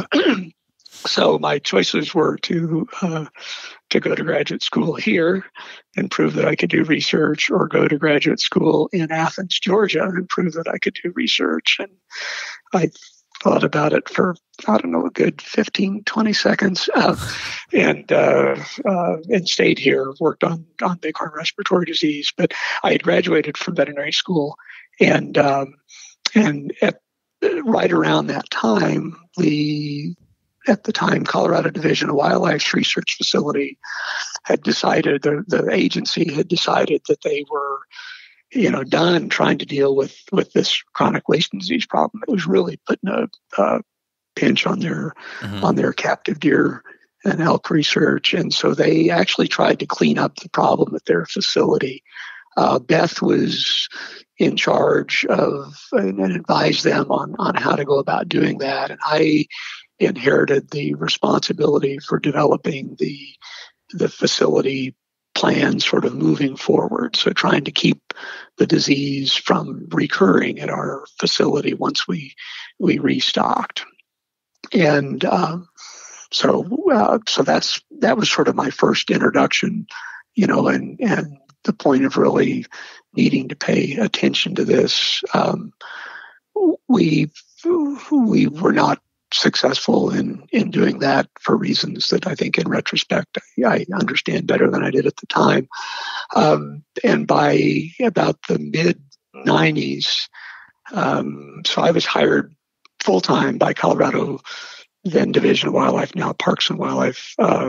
so my choices were to uh, to go to graduate school here and prove that I could do research, or go to graduate school in Athens, Georgia, and prove that I could do research. And I thought about it for, I don't know, a good fifteen, twenty seconds, uh, and uh, uh, and stayed here, worked on, on bighorn respiratory disease. But I had graduated from veterinary school, and um, and at, right around that time, the at the time Colorado Division of Wildlife Research Facility had decided, the, the agency had decided that they were, you know, done trying to deal with, with this chronic wasting disease problem. It was really putting a, a pinch on their mm-hmm. on their captive deer and elk research, and so they actually tried to clean up the problem at their facility. Uh, Beth was in charge of and, and advised them on on how to go about doing that, and I inherited the responsibility for developing the the facility plan sort of moving forward. So trying to keep the disease from recurring at our facility once we we restocked. And um, so uh, so that's that was sort of my first introduction, you know, and and the point of really needing to pay attention to this. Um, we we were not successful in in doing that for reasons that I think in retrospect I, I understand better than I did at the time. Um, and by about the mid nineties, um, so I was hired full time by Colorado, then Division of Wildlife, now Parks and Wildlife. Uh,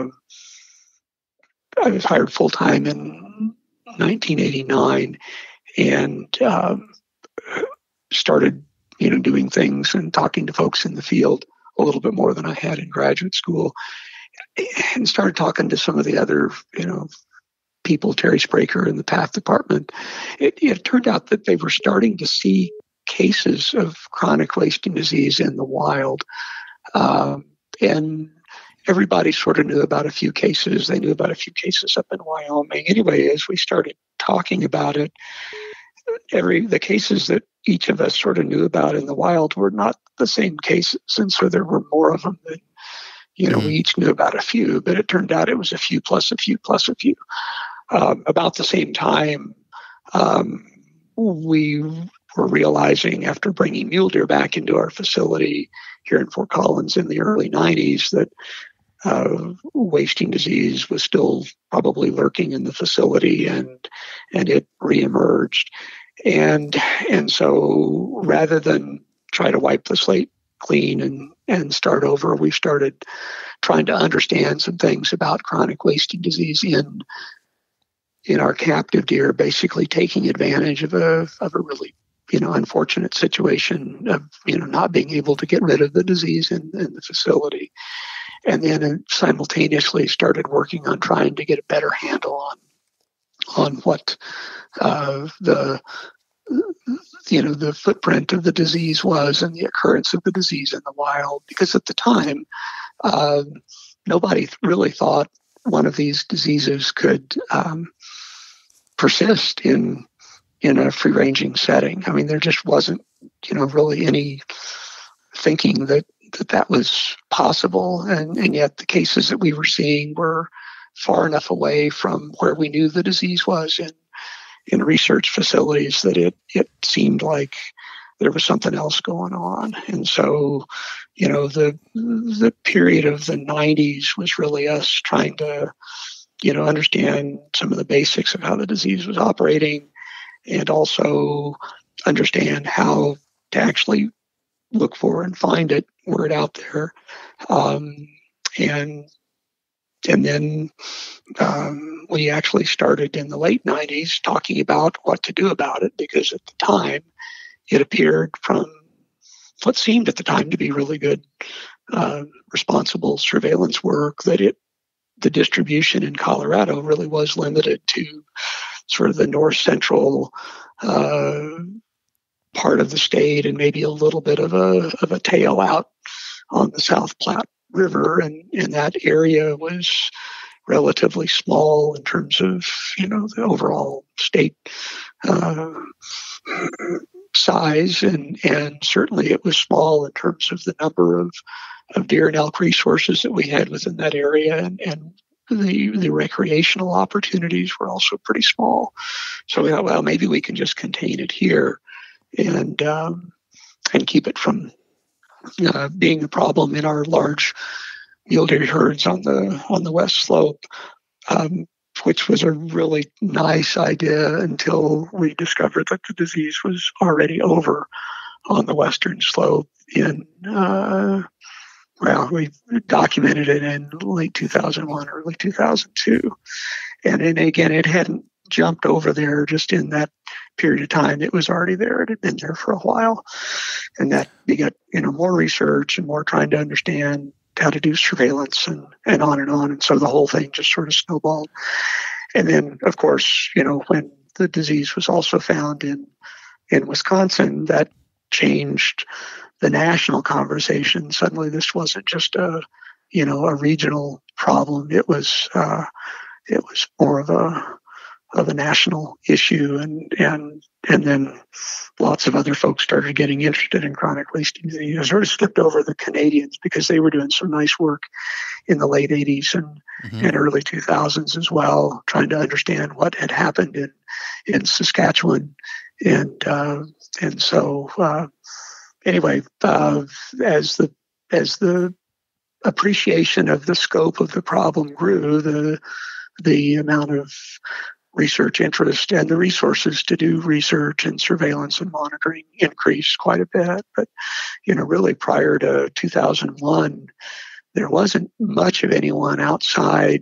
I was hired full time in nineteen eighty-nine, and um, started, you know, doing things and talking to folks in the field a little bit more than I had in graduate school, and started talking to some of the other, you know, people, Terry Spraker in the PATH department. It, it turned out that they were starting to see cases of chronic wasting disease in the wild. Um, and everybody sort of knew about a few cases. They knew about a few cases up in Wyoming. Anyway, as we started talking about it, every the cases that each of us sort of knew about in the wild were not the same cases. And so there were more of them than, you know, mm-hmm. we each knew about a few, but it turned out it was a few plus a few plus a few. Um, about the same time, um, we were realizing after bringing mule deer back into our facility here in Fort Collins in the early nineties that uh, wasting disease was still probably lurking in the facility, and and it reemerged. And and so rather than try to wipe the slate clean and, and start over, we started trying to understand some things about chronic wasting disease in in our captive deer, basically taking advantage of a of a really, you know, unfortunate situation of, you know, not being able to get rid of the disease in, in the facility. And then simultaneously started working on trying to get a better handle on on what uh, the you know the footprint of the disease was and the occurrence of the disease in the wild. Because at the time, uh, nobody really thought one of these diseases could um, persist in in a free-ranging setting. I mean, there just wasn't, you know, really any thinking that that, that was possible. And, and yet the cases that we were seeing were far enough away from where we knew the disease was in, in research facilities that it, it seemed like there was something else going on. And so, you know, the the period of the nineties was really us trying to, you know, understand some of the basics of how the disease was operating, and also understand how to actually look for and find it, word out there. Um, and and then um, we actually started in the late nineties talking about what to do about it, because at the time it appeared, from what seemed at the time to be really good, uh, responsible surveillance work, that it the distribution in Colorado really was limited to sort of the north central uh, part of the state, and maybe a little bit of a of a tail out on the South Platte River, and, and that area was relatively small in terms of, you know, the overall state uh, size, and and certainly it was small in terms of the number of of deer and elk resources that we had within that area, and, and the the recreational opportunities were also pretty small. So we thought, well, maybe we can just contain it here, and um, and keep it from uh, being a problem in our large mule deer herds on the on the west slope, um, which was a really nice idea until we discovered that the disease was already over on the western slope in. Uh, Well, we documented it in late two thousand one, early two thousand two. And then again, it hadn't jumped over there just in that period of time. It was already there. It had been there for a while. And that begot, you know, more research and more trying to understand how to do surveillance, and, and on and on. And so the whole thing just sort of snowballed. And then, of course, you know, when the disease was also found in, in Wisconsin, that changed the national conversation. Suddenly, this wasn't just a, you know, a regional problem. It was, uh, it was more of a, of a national issue, and and and then lots of other folks started getting interested in chronic wasting disease. I sort of skipped over the Canadians because they were doing some nice work in the late eighties and, mm-hmm. and early two thousands as well, trying to understand what had happened in in Saskatchewan, and uh, and so. Uh, Anyway, uh, as the as the appreciation of the scope of the problem grew, the the amount of research interest and the resources to do research and surveillance and monitoring increased quite a bit. But you know, really prior to two thousand one, there wasn't much of anyone outside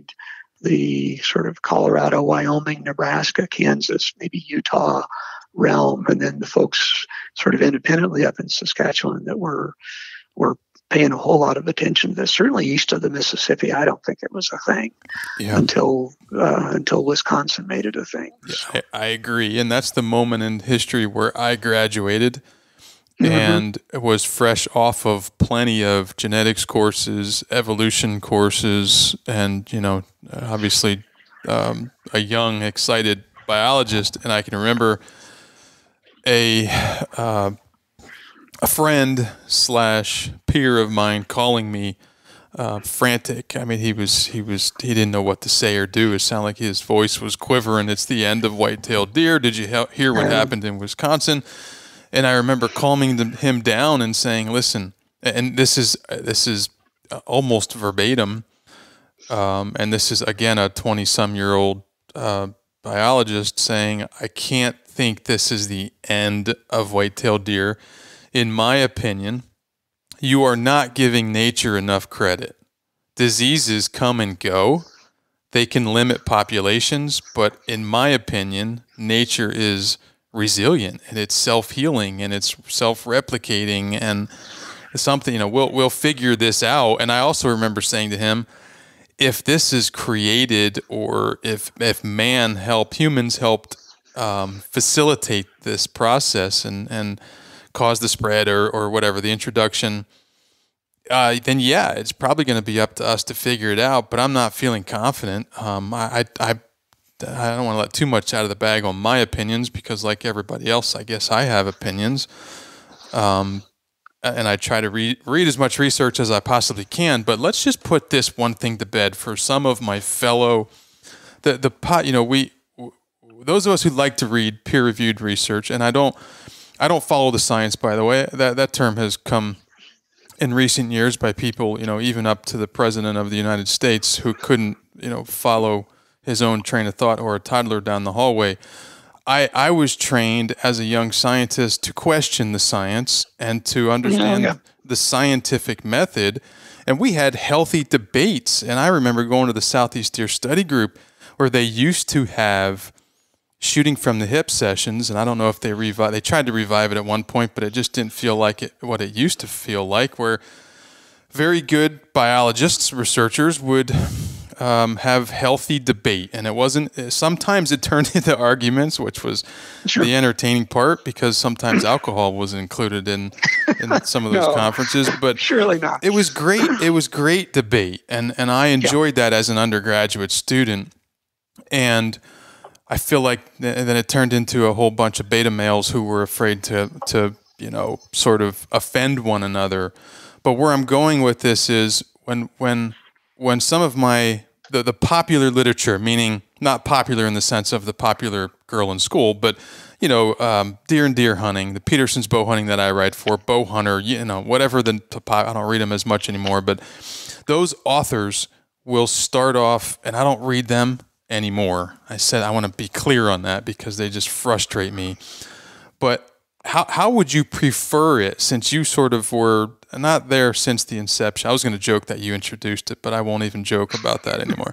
the sort of Colorado, Wyoming, Nebraska, Kansas, maybe Utah realm, and then the folks sort of independently up in Saskatchewan that were were paying a whole lot of attention to this. Certainly east of the Mississippi, I don't think it was a thing yeah. until uh, until Wisconsin made it a thing. Yeah, I, I agree, and that's the moment in history where I graduated mm-hmm. and was fresh off of plenty of genetics courses, evolution courses, and you know, obviously um, a young, excited biologist, and I can remember. A uh, a friend slash peer of mine calling me uh, frantic. I mean, he was he was he didn't know what to say or do. It sounded like his voice was quivering. It's the end of white-tailed deer. Did you he- hear what happened in Wisconsin? And I remember calming them, him down and saying, "Listen," and this is this is almost verbatim. Um, and this is again a twenty-some-year-old uh, biologist saying, "I can't think this is the end of white-tailed deer. In my opinion, you are not giving nature enough credit. Diseases come and go. They can limit populations, but in my opinion, nature is resilient and it's self-healing and it's self-replicating and something, you know, we'll we'll figure this out." And I also remember saying to him, if this is created, or if if man helped, humans helped Um, facilitate this process and, and cause the spread or, or whatever, the introduction, uh, then yeah, it's probably going to be up to us to figure it out, but I'm not feeling confident. Um, I, I, I don't want to let too much out of the bag on my opinions because like everybody else, I guess I have opinions. Um, and I try to read, read as much research as I possibly can, but let's just put this one thing to bed for some of my fellow, the, the pot, you know, we, those of us who like to read peer-reviewed research, and I don't, I don't follow the science, by the way. That that term has come in recent years by people, you know, even up to the president of the United States who couldn't, you know, follow his own train of thought, or a toddler down the hallway. I I was trained as a young scientist to question the science and to understand yeah, yeah. the scientific method. And we had healthy debates. And I remember going to the Southeast Deer Study Group where they used to have shooting from the hip sessions. And I don't know if they revive, they tried to revive it at one point, but it just didn't feel like it, what it used to feel like, where very good biologists, researchers would um, have healthy debate. And it wasn't, sometimes it turned into arguments, which was sure. the entertaining part, because sometimes alcohol was included in, in some of those no, conferences. But surely not. It was great. It was great debate. And, and I enjoyed yeah. that as an undergraduate student. And I feel like th- then it turned into a whole bunch of beta males who were afraid to, to, you know, sort of offend one another. But where I'm going with this is when when when some of my the, the popular literature, meaning not popular in the sense of the popular girl in school, but you know, um, deer and deer hunting, the Peterson's bow hunting that I write for, bow hunter, you know, whatever the I don't read them as much anymore, but those authors will start off, and I don't read them anymore. I said I want to be clear on that because they just frustrate me. But how how would you prefer it, since you sort of were not there since the inception? I was going to joke that you introduced it, but I won't even joke about that anymore.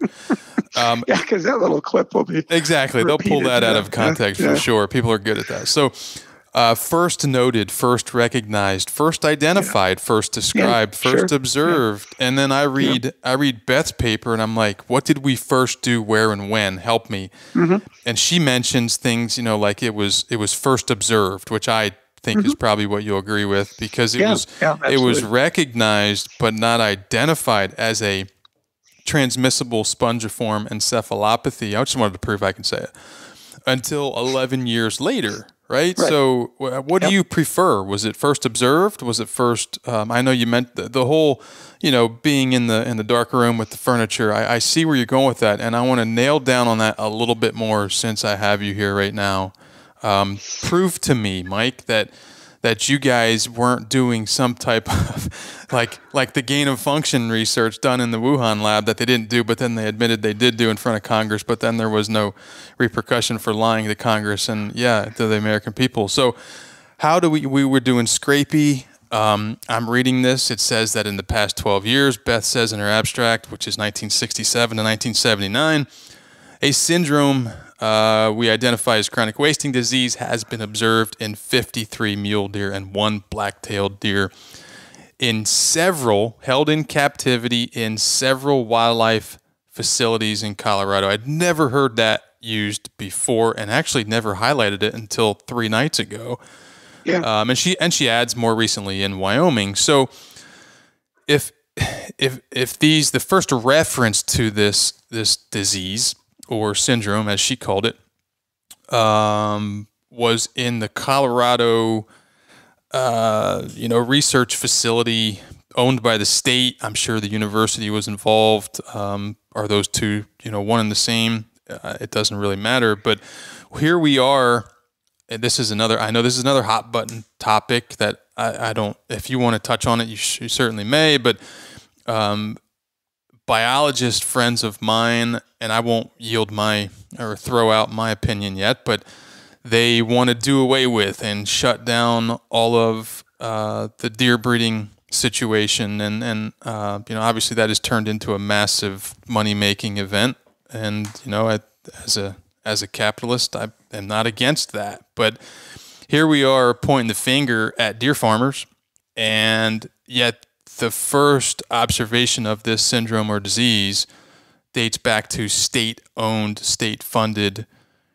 Um, yeah, because that little clip will be exactly. Repeated. They'll pull that out of context yeah. for sure. People are good at that. So, uh, first noted, first recognized, first identified, yeah. first described, yeah, first sure. observed, yeah. and then I read yeah. I read Beth's paper, and I'm like, what did we first do, where, and when? Help me. Mm-hmm. And she mentions things, you know, like it was it was first observed, which I think mm-hmm. is probably what you'll agree with, because it yeah, was yeah, it was recognized but not identified as a transmissible spongiform encephalopathy. I just wanted to prove I can say it until eleven years later, right? right. So what do yep. you prefer? Was it first observed? Was it first? Um, I know you meant the, the whole, you know, being in the in the dark room with the furniture. I, I see where you're going with that, and I want to nail down on that a little bit more since I have you here right now. Um, prove to me, Mike, that that you guys weren't doing some type of like like the gain of function research done in the Wuhan lab that they didn't do, but then they admitted they did do in front of Congress, but then there was no repercussion for lying to Congress and yeah to the American people. So how do we we were doing scrapie? Um, I'm reading this. It says that in the past twelve years, Beth says in her abstract, which is nineteen sixty-seven to nineteen seventy-nine, a syndrome Uh, we identify as chronic wasting disease has been observed in fifty-three mule deer and one black-tailed deer in several, held in captivity in several wildlife facilities in Colorado. I'd never heard that used before, and actually never highlighted it until three nights ago. Yeah. Um, and she and she adds more recently in Wyoming. So if if if these the first reference to this this disease or syndrome, as she called it, um, was in the Colorado, uh, you know, research facility owned by the state. I'm sure the university was involved. Um, are those two, you know, one and the same? Uh, it doesn't really matter. But here we are, and this is another. I know this is another hot button topic that I, I don't. If you want to touch on it, you, sh- you certainly may. But um, biologist friends of mine, and I won't yield my or throw out my opinion yet, but they want to do away with and shut down all of uh, the deer breeding situation, and and uh, you know, obviously that has turned into a massive money making event, and you know, I, as a as a capitalist, I am not against that, but here we are pointing the finger at deer farmers, and yet the first observation of this syndrome or disease dates back to state-owned, state-funded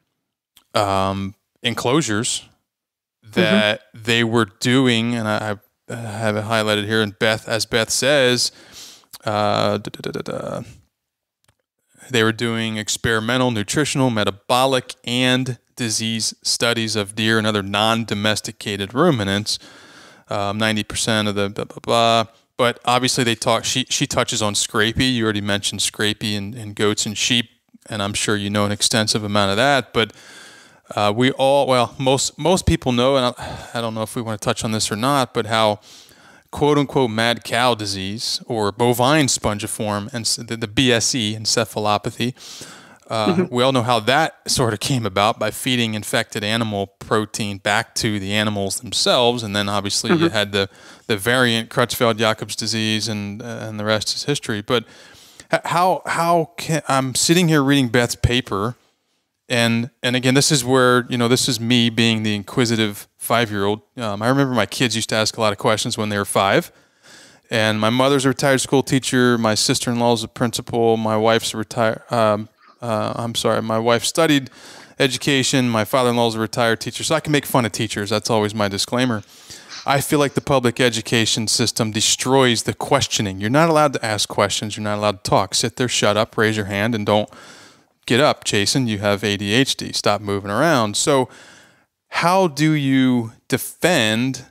um, enclosures that mm-hmm. they were doing, and I, I have it highlighted here. And Beth, as Beth says, uh, da, da, da, da, they were doing experimental, nutritional, metabolic, and disease studies of deer and other non-domesticated ruminants. Um, ninety percent of the blah blah blah. But obviously they talk, she she touches on scrapie. You already mentioned scrapie and, and goats and sheep, and I'm sure you know an extensive amount of that. But uh, we all, well, most most people know, and I, I don't know if we want to touch on this or not, but how quote-unquote mad cow disease or bovine spongiform and the, the B S E, encephalopathy, uh, Mm-hmm. we all know how that sort of came about by feeding infected animal protein back to the animals themselves, and then obviously Mm-hmm. you had the the variant Creutzfeldt-Jakob's disease, and uh, and the rest is history. But how how can I'm sitting here reading Beth's paper, and and again, this is where you know this is me being the inquisitive five-year-old. Um, I remember my kids used to ask a lot of questions when they were five. And my mother's a retired school teacher. My sister-in-law is a principal. My wife's a retired. Um, uh, I'm sorry. My wife studied education. My father-in-law is a retired teacher. So I can make fun of teachers. That's always my disclaimer. I feel like the public education system destroys the questioning. You're not allowed to ask questions. You're not allowed to talk. Sit there, shut up, raise your hand, and don't get up, Jason. You have A D H D. Stop moving around. So how do you defend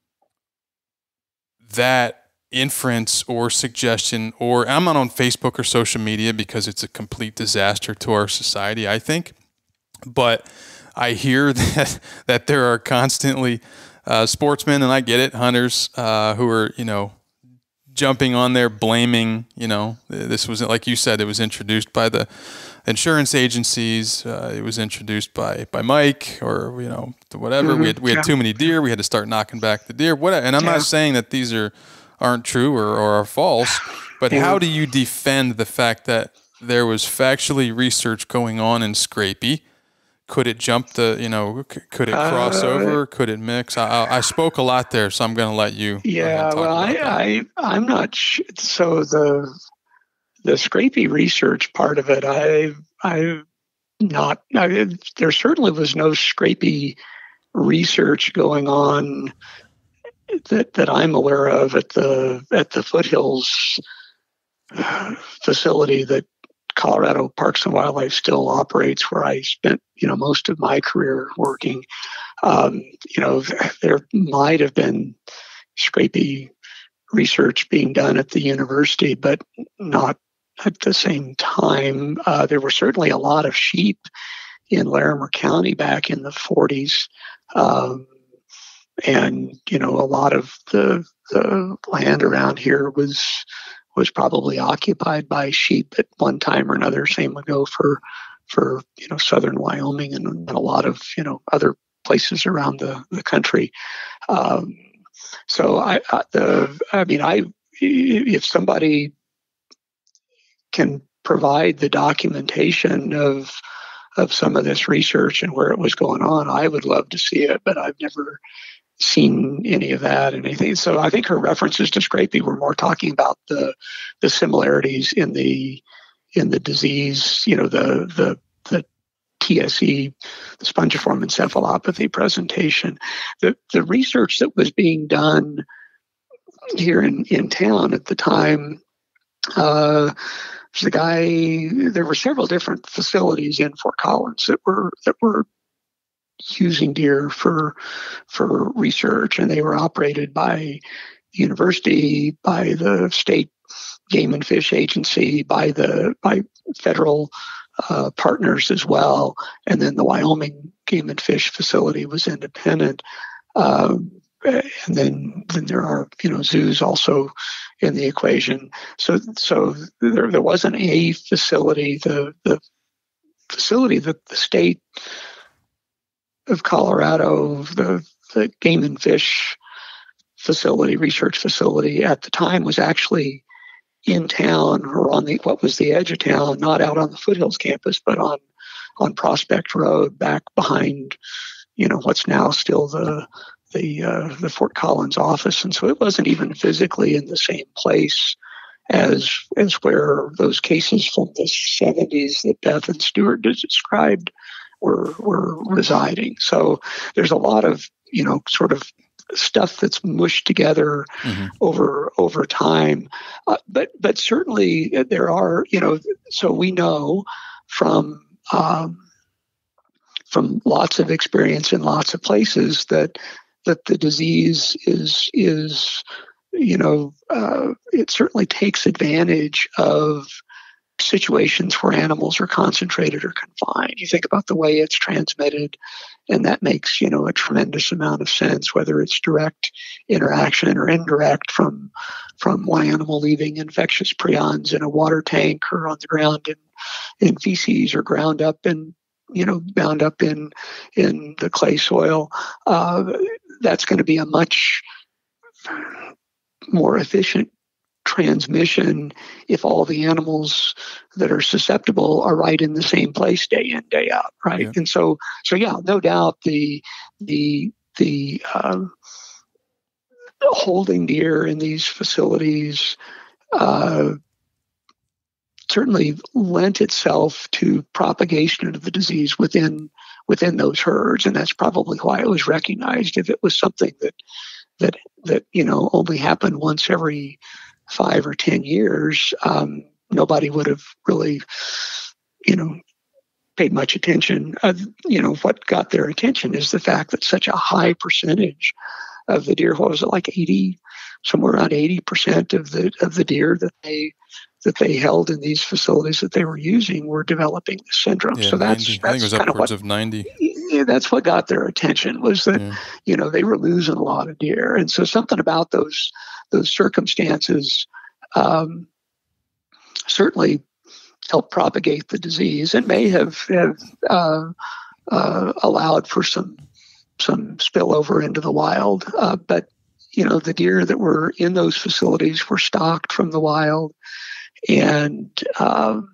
that inference or suggestion? Or I'm not on Facebook or social media because it's a complete disaster to our society, I think. But I hear that that there are constantly uh, sportsmen, and I get it, hunters uh, who are, you know, jumping on there, blaming, you know, this was, like you said, it was introduced by the insurance agencies. Uh, it was introduced by, by Mike, or, you know, whatever. Mm-hmm. We had, we had Yeah. too many deer. We had to start knocking back the deer. What? And I'm Yeah. not saying that these are, aren't true or, or are false, but Yeah. how do you defend the fact that there was factually research going on in Scrapie? Could it jump the, you know, c- could it cross Uh, over? Could it mix? I, I I spoke a lot there, so I'm going to let you go ahead Yeah, and talk well, about I, that. I, I'm not sh- so the the Scrapie research part of it. I, I not. I, there certainly was no Scrapie research going on that that I'm aware of at the at the Foothills uh, facility that Colorado Parks and Wildlife still operates, where I spent you know most of my career working. Um, you know, there might have been Scrapie research being done at the university, but not at the same time. Uh, there were certainly a lot of sheep in Larimer County back in the forties. Um, and, you know, a lot of the, the land around here was was probably occupied by sheep at one time or another. Same would go for, for you know, southern Wyoming and, and a lot of, you know, other places around the, the country. Um, So I, I, the, I mean, I, if somebody can provide the documentation of of some of this research and where it was going on, I would love to see it. But I've never seen any of that and anything. So I think her references to Scrapie were more talking about the the similarities in the in the disease. You know, the the the T S E, the spongiform encephalopathy presentation. The the research that was being done here in, in town at the time, uh, the guy, there were several different facilities in Fort Collins that were that were using deer for for research, and they were operated by the university, by the state game and fish agency, by the by federal uh, partners as well, and then the Wyoming game and fish facility was independent. Um, and then, then there are you know zoos also in the equation. So so there there wasn't a facility. The the facility that the state of Colorado, the the game and fish facility, research facility at the time, was actually in town, or on the what was the edge of town, not out on the Foothills campus, but on on Prospect Road, back behind you know what's now still the the uh, the Fort Collins office. And so it wasn't even physically in the same place as as where those cases from the seventies that Beth and Stuart described were were residing. So there's a lot of you know sort of stuff that's mushed together mm-hmm. over over time, uh, but but certainly there are you know so we know from um, from lots of experience in lots of places that that the disease is is you know uh, it certainly takes advantage of situations where animals are concentrated or confined. You think about the way it's transmitted, and that makes you know a tremendous amount of sense, whether it's direct interaction or indirect from from one animal leaving infectious prions in a water tank or on the ground in in feces or ground up in, you know, bound up in in the clay soil, uh, that's going to be a much more efficient transmission if all the animals that are susceptible are right in the same place day in, day out, right? Yeah. And so, so yeah, no doubt the the the um, holding deer in these facilities uh, certainly lent itself to propagation of the disease within within those herds, and that's probably why it was recognized. If it was something that that that you know only happened once every five or ten years, um, nobody would have really, you know, paid much attention. Uh, you know, what got their attention is the fact that such a high percentage of the deer, what was it, like eighty, somewhere around eighty percent of the of the deer that they that they held in these facilities that they were using were developing the syndrome. Yeah, so that's, ninety. that's I think it was kind upwards of, what, of ninety. Yeah, that's what got their attention, was that, yeah. you know, they were losing a lot of deer. And so something about those those circumstances um, certainly helped propagate the disease and may have, have uh, uh, allowed for some some spillover into the wild. Uh, but, you know, the deer that were in those facilities were stocked from the wild. And um,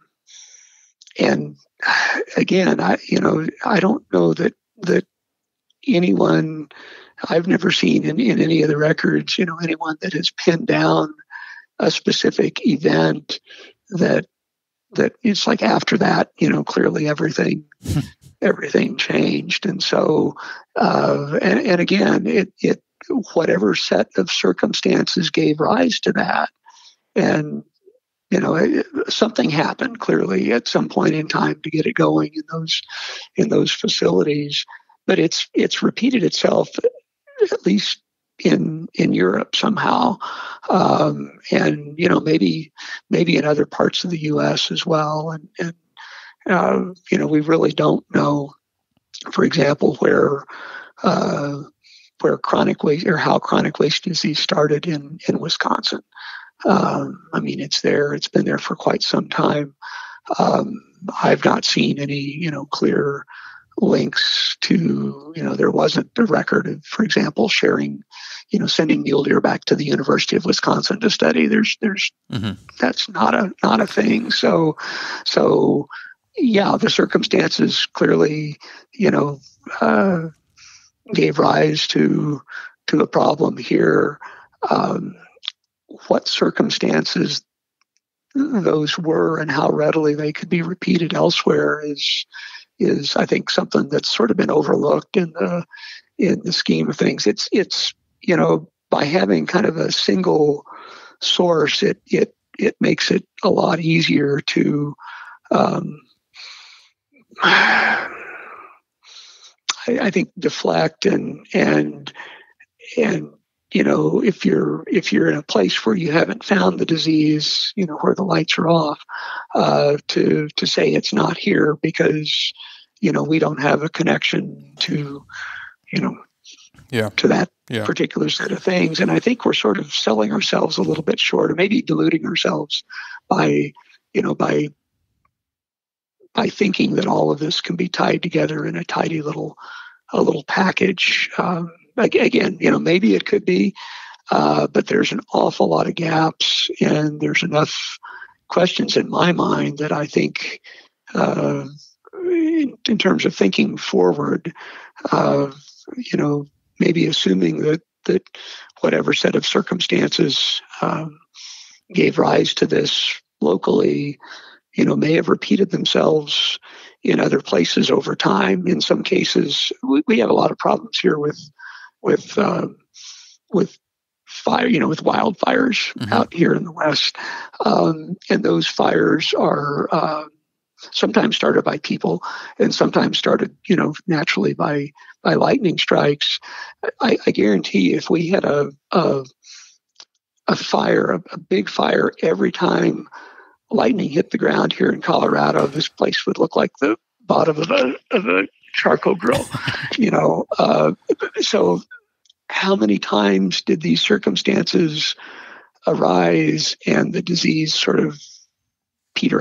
and again, I you know I don't know that that anyone, I've never seen in, in any of the records, you know, anyone that has pinned down a specific event that that it's like after that, you know, clearly everything everything changed. And so uh, and, and again, it it whatever set of circumstances gave rise to that, and you know, something happened clearly at some point in time to get it going in those in those facilities. But it's it's repeated itself, at least in in Europe somehow, um, and you know maybe maybe in other parts of the U S as well. And, and uh, you know we really don't know, for example, where uh, where chronic waste or how chronic waste disease started in in Wisconsin. Um, I mean, it's there. It's been there for quite some time. Um, I've not seen any, you know, clear links to, you know, there wasn't a record of, for example, sharing, you know, sending mule deer back to the University of Wisconsin to study. There's, there's, mm-hmm. that's not a, not a thing. So, so yeah, the circumstances clearly, you know, uh, gave rise to, to a problem here. Um, what circumstances those were and how readily they could be repeated elsewhere is, is I think something that's sort of been overlooked in the, in the scheme of things. It's, it's, you know, by having kind of a single source, it, it, it makes it a lot easier to, um, I, I think deflect and, and, and, you know, if you're if you're in a place where you haven't found the disease, you know, where the lights are off, uh, to to say it's not here because, you know, we don't have a connection to, you know, yeah. to that yeah. particular set of things. And I think we're sort of selling ourselves a little bit short, or maybe deluding ourselves by, you know, by by thinking that all of this can be tied together in a tidy little a little package. Um, Again, you know, maybe it could be, uh, but there's an awful lot of gaps, and there's enough questions in my mind that I think, uh, in, in terms of thinking forward, uh, you know, maybe assuming that that whatever set of circumstances um, gave rise to this locally, you know, may have repeated themselves in other places over time. In some cases, we, we have a lot of problems here with. with uh, with fire, you know, with wildfires mm-hmm. out here in the West. Um, and those fires are uh, sometimes started by people and sometimes started, you know, naturally by by lightning strikes. I, I guarantee if we had a a, a fire, a, a big fire every time lightning hit the ground here in Colorado, this place would look like the bottom of a, of a charcoal grill, you know. Uh, so how many times did these circumstances arise and the disease sort of peter out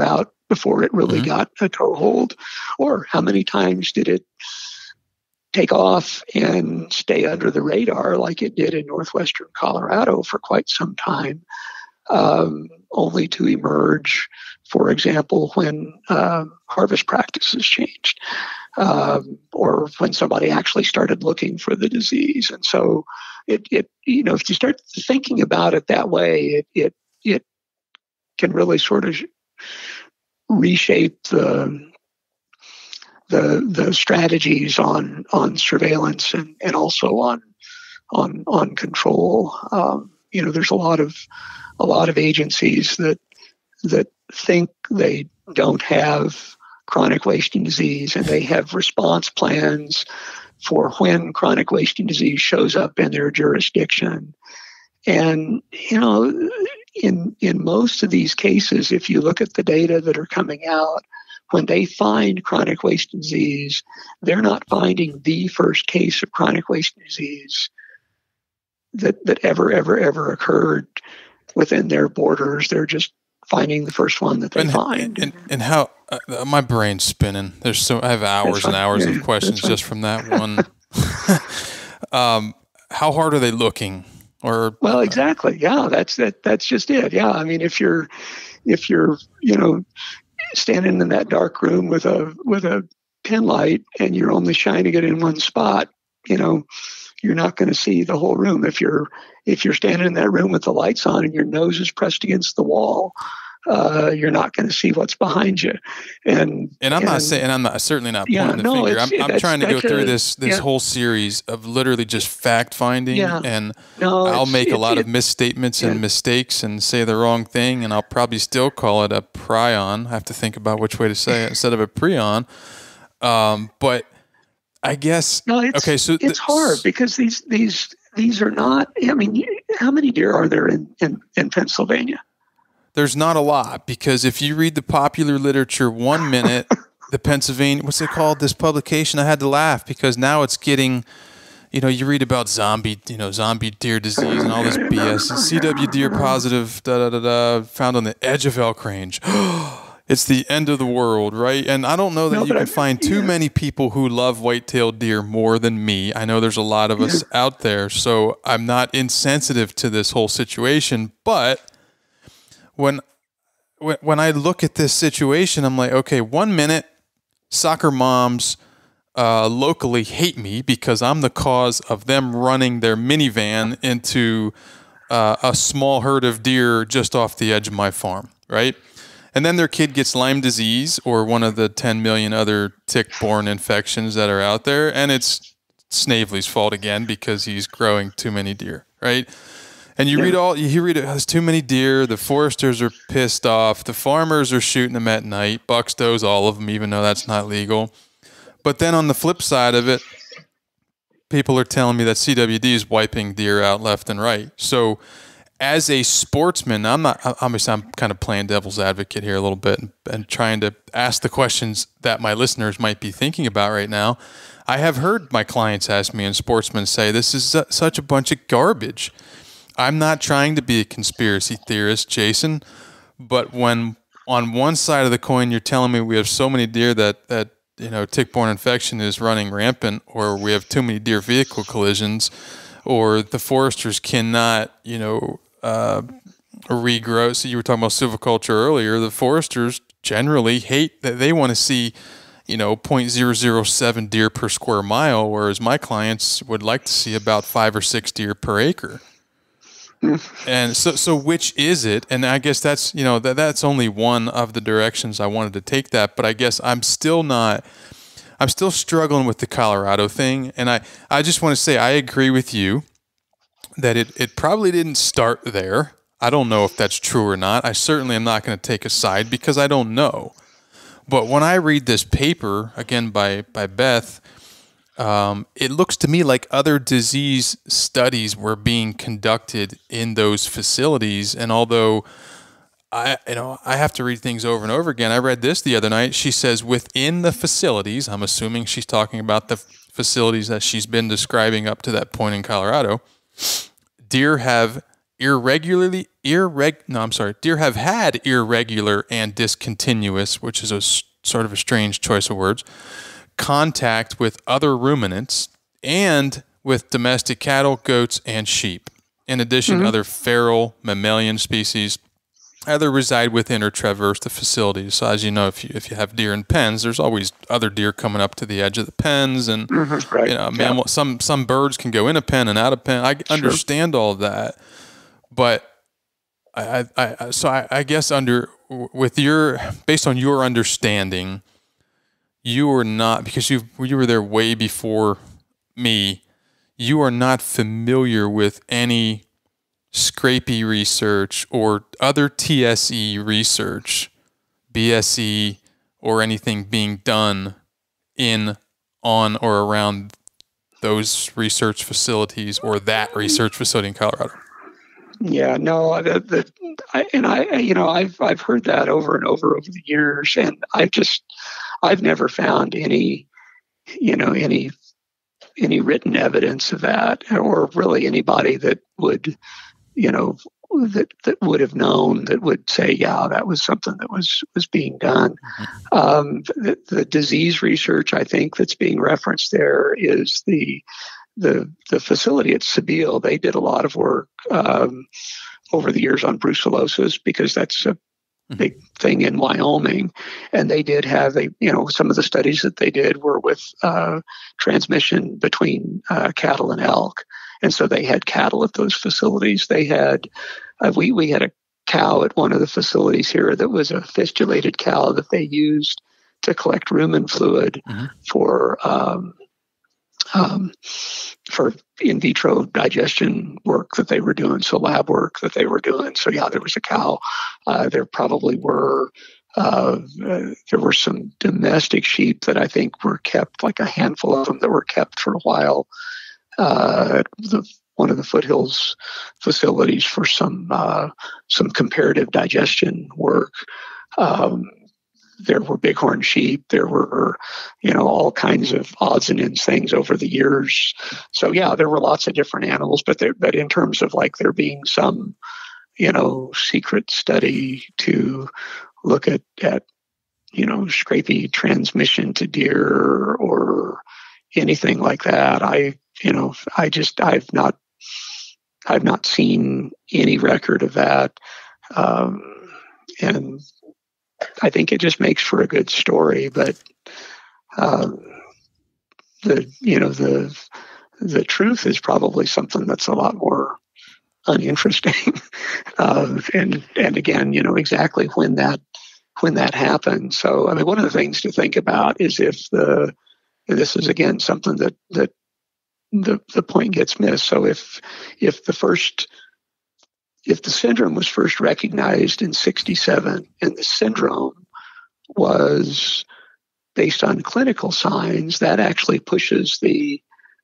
before it really Mm-hmm. got a toehold? Or how many times did it take off and stay under the radar like it did in northwestern Colorado for quite some time, um, only to emerge, for example, when um, harvest practices changed, um, or when somebody actually started looking for the disease. And so it, it you know, if you start thinking about it that way, it it, it can really sort of reshape the the the strategies on on surveillance and, and also on on on control. Um, you know, there's a lot of a lot of agencies that that think they don't have chronic wasting disease, and they have response plans for when chronic wasting disease shows up in their jurisdiction. And you know, in in most of these cases, if you look at the data that are coming out, when they find chronic wasting disease, they're not finding the first case of chronic wasting disease that, that ever, ever, ever occurred within their borders. They're just finding the first one that they and, find. And, and how uh, my brain's spinning. There's so I have hours and hours yeah, of questions just from that one. um, how hard are they looking? Or well, exactly. Yeah, that's that. That's just it. Yeah, I mean, if you're if you're you know standing in that dark room with a with a pin light and you're only shining it in one spot, you know, you're not going to see the whole room. If you're if you're standing in that room with the lights on and your nose is pressed against the wall, uh, you're not going to see what's behind you. And and I'm and, not saying, and I'm not certainly not yeah, pointing the no, finger. I'm, it's- I'm that's- trying to go that's through a- this this yeah. whole series of literally just fact finding, Yeah. and No, I'll it's- make a it- lot it- of misstatements yeah. and mistakes and say the wrong thing, and I'll probably still call it a prion. I have to think about which way to say it instead of a prion. Um, but I guess No, it's okay. So it's th- hard because these these these are not. I mean, how many deer are there in in, in Pennsylvania? There's not a lot, because if you read the popular literature, one minute the Pennsylvania, what's it called? This publication, I had to laugh because now it's getting, you know, you read about zombie, you know, zombie deer disease and all this B S. C W D positive, da da da da, found on the edge of Elk Range. It's the end of the world, right? And I don't know that No, you but can I- find too yeah. many people who love white-tailed deer more than me. I know there's a lot of us out there, so I'm not insensitive to this whole situation. But when when when I look at this situation, I'm like, okay, one minute soccer moms uh, locally hate me because I'm the cause of them running their minivan into uh, a small herd of deer just off the edge of my farm, right? And then their kid gets Lyme disease or one of the ten million other tick-borne infections that are out there, and it's Snavely's fault again because he's growing too many deer, right? And you Yeah. read all you read it has too many deer. The foresters are pissed off. The farmers are shooting them at night. Bucks, does, all of them, even though that's not legal. But then on the flip side of it, people are telling me that C W D is wiping deer out left and right. So as a sportsman, I'm not, obviously I'm kind of playing devil's advocate here a little bit and, and trying to ask the questions that my listeners might be thinking about right now. I have heard my clients ask me and sportsmen say, this is su- such a bunch of garbage. I'm not trying to be a conspiracy theorist, Jason, but when on one side of the coin, you're telling me we have so many deer that, that, you know, tick-borne infection is running rampant, or we have too many deer vehicle collisions, or the foresters cannot, you know, uh, regrow. So you were talking about silviculture earlier. The foresters generally hate that. They want to see, you know, zero point zero zero seven deer per square mile, whereas my clients would like to see about five or six deer per acre. And so, so which is it? And I guess that's, you know, that that's only one of the directions I wanted to take that. But I guess I'm still not, I'm still struggling with the Colorado thing. And I, I just want to say, I agree with you that it, it probably didn't start there. I don't know if that's true or not. I certainly am not going to take a side because I don't know. But when I read this paper, again, by, by Beth, Um, it looks to me like other disease studies were being conducted in those facilities. And although I, you know, I have to read things over and over again, I read this the other night. She says within the facilities, I'm assuming she's talking about the facilities that she's been describing up to that point in Colorado, deer have irregularly irreg no I'm sorry deer have had irregular and discontinuous, which is a s- sort of a strange choice of words, contact with other ruminants and with domestic cattle, goats, and sheep. In addition, Mm-hmm. other feral mammalian species either reside within or traverse the facilities. So as you know, if you if you have deer in pens, there's always other deer coming up to the edge of the pens, and Mm-hmm. Right. you know, mammal. Yeah. Some some birds can go in a pen and out of pen. I understand all of that, but I, I, I so I, I guess under with your based on your understanding, you are not, because you you were there way before me. You are not familiar with any scrapie research or other T S E research, B S E, or anything being done in, on, or around those research facilities or that research facility in Colorado. Yeah, no, the, the, I, and I, you know, I've I've heard that over and over over the years, and I've just I've never found any, you know, any any written evidence of that, or really anybody that would, you know, that that would have known, that would say, yeah, that was something that was was being done. Mm-hmm. Um, the, the disease research, I think, that's being referenced there is the the the facility at Sebille. They did a lot of work um, over the years on brucellosis, because that's a big thing in Wyoming, and they did have a you know some of the studies that they did were with uh, transmission between uh, cattle and elk, and so they had cattle at those facilities. They had uh, we we had a cow at one of the facilities here that was a fistulated cow that they used to collect rumen fluid Mm-hmm. for. Um, Um, for in vitro digestion work that they were doing, so lab work that they were doing. So yeah, there was a cow. Uh, there probably were uh, uh, there were some domestic sheep that I think were kept, like a handful of them that were kept for a while uh, at the, one of the foothills facilities for some uh, some comparative digestion work. Um, There were bighorn sheep. There were, you know, all kinds of odds and ends things over the years. So yeah, there were lots of different animals, but there, but in terms of like there being some, you know, secret study to look at at you know scrapie transmission to deer or anything like that, I you know I just I've not I've not seen any record of that, um, and I think it just makes for a good story, but um, the you know the the truth is probably something that's a lot more uninteresting. uh, and and again, you know exactly when that when that happened. So I mean, one of the things to think about is if the this is again something that that the the point gets missed. So if if the first if the syndrome was first recognized in sixty-seven, and the syndrome was based on clinical signs, that actually pushes the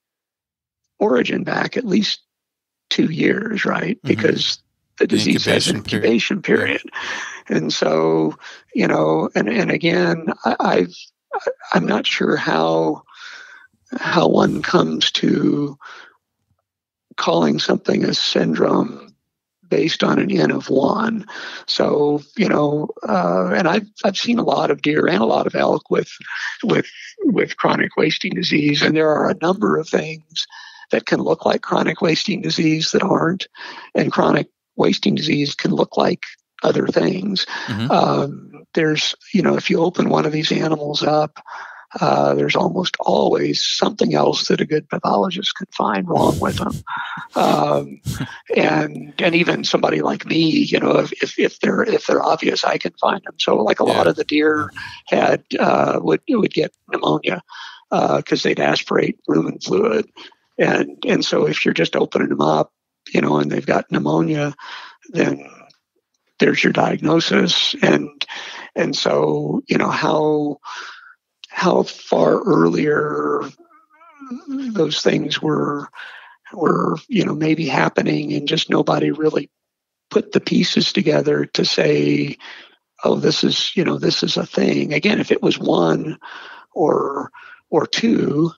origin back at least two years, right? Mm-hmm. Because the disease the has an incubation period. period. Yeah. And so, you know, and, and again, I, I've, I'm not sure how, how one comes to calling something a syndrome based on an N of one. So, you know, uh, and I've I've seen a lot of deer and a lot of elk with with with chronic wasting disease, and there are a number of things that can look like chronic wasting disease that aren't, and chronic wasting disease can look like other things. Mm-hmm. Um, there's, you know, if you open one of these animals up, Uh, there's almost always something else that a good pathologist can find wrong with them, um, and and even somebody like me, you know, if, if if they're if they're obvious, I can find them. So like a yeah. lot of the deer had uh, would would get pneumonia because uh, they'd aspirate rumen fluid, and and so if you're just opening them up, you know, and they've got pneumonia, then there's your diagnosis, and and so you know how. how far earlier those things were, were, you know, maybe happening, and just nobody really put the pieces together to say, oh, this is, you know, this is a thing. Again, if it was one or, or two,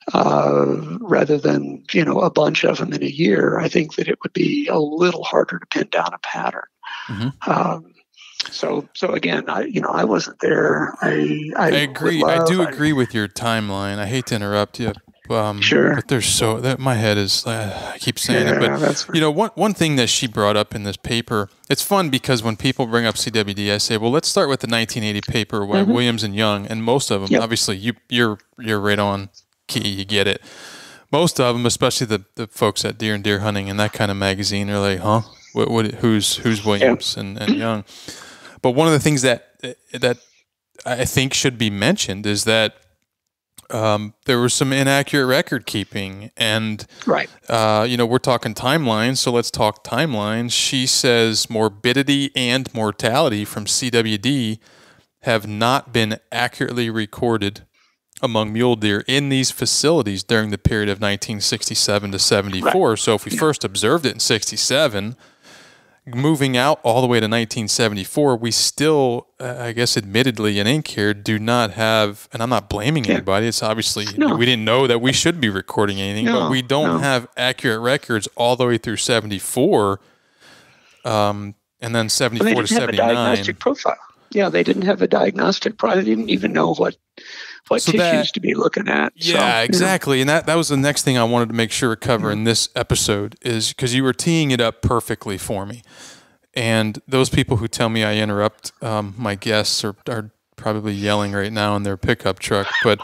uh, rather than, you know, a bunch of them in a year, I think that it would be a little harder to pin down a pattern. Mm-hmm. Um, so, so again, I, you know, I wasn't there. I, I, I agree. love, I do I, agree with your timeline. I hate to interrupt you. Um, sure. But there's so that my head is, uh, I keep saying yeah, it, but that's you know, one, one thing that she brought up in this paper, it's fun because when people bring up C W D, I say, well, let's start with the nineteen eighty paper by mm-hmm. Williams and Young. And most of them, yep. obviously you, you're, you're right on key. You get it. Most of them, especially the, the folks at Deer and Deer Hunting and that kind of magazine are like, huh, what, what, who's, who's Williams yeah. and, and Young? But one of the things that, that I think should be mentioned is that Um, there was some inaccurate record keeping, and right. uh, you know, we're talking timelines, so let's talk timelines. She says morbidity and mortality from C W D have not been accurately recorded among mule deer in these facilities during the period of nineteen sixty-seven to seventy-four. Right. So if we first observed it in sixty-seven, moving out all the way to nineteen seventy-four, we still, uh, I guess, admittedly in ink here, do not have, and I'm not blaming yeah. anybody. It's obviously, no. we didn't know that we should be recording anything, no, but we don't no. have accurate records all the way through seventy-four, um, and then seventy-four well, to seventy-nine. Have a diagnostic profile. Yeah, they didn't have a diagnostic profile. They didn't even know what what so tissues that, to be looking at. Yeah, so, exactly. You know. And that, that was the next thing I wanted to make sure to cover mm-hmm. in this episode is because you were teeing it up perfectly for me. And those people who tell me I interrupt um, my guests are, are probably yelling right now in their pickup truck. But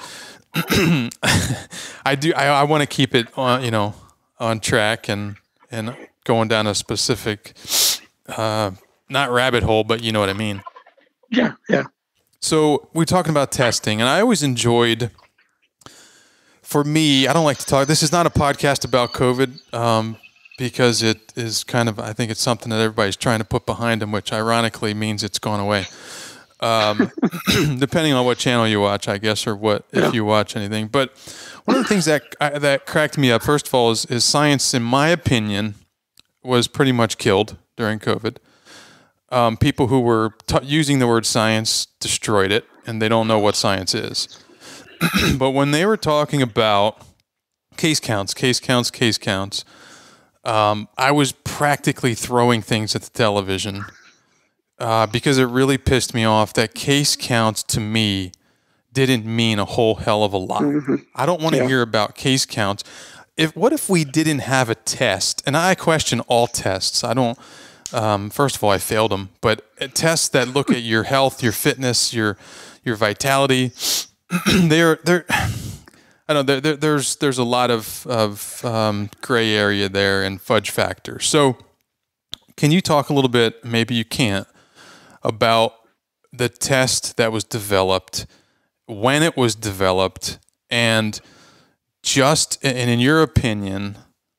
I do. I, I want to keep it on, you know, on track and and going down a specific, uh, not rabbit hole, but you know what I mean. Yeah, yeah. So we're talking about testing, and I always enjoyed, for me, I don't like to talk, this is not a podcast about COVID, um, because it is kind of, I think it's something that everybody's trying to put behind them, which ironically means it's gone away. Um, depending on what channel you watch, I guess, or what, if yeah. you watch anything. But one of the things that that cracked me up, first of all, is, is science, in my opinion, was pretty much killed during COVID. Um, people who were t- using the word science destroyed it, and they don't know what science is. But when they were talking about case counts, case counts, case counts, um, I was practically throwing things at the television uh, because it really pissed me off that case counts to me didn't mean a whole hell of a lot. Mm-hmm. I don't want to yeah. hear about case counts. If what if we didn't have a test? And I question all tests. I don't. Um, first of all, I failed them, but tests that look at your health, your fitness, your your vitality, they're they're. I don't know. There, there's there's a lot of of um, gray area there and fudge factor. So, can you talk a little bit? Maybe you can't about the test that was developed, when it was developed, and just and in your opinion,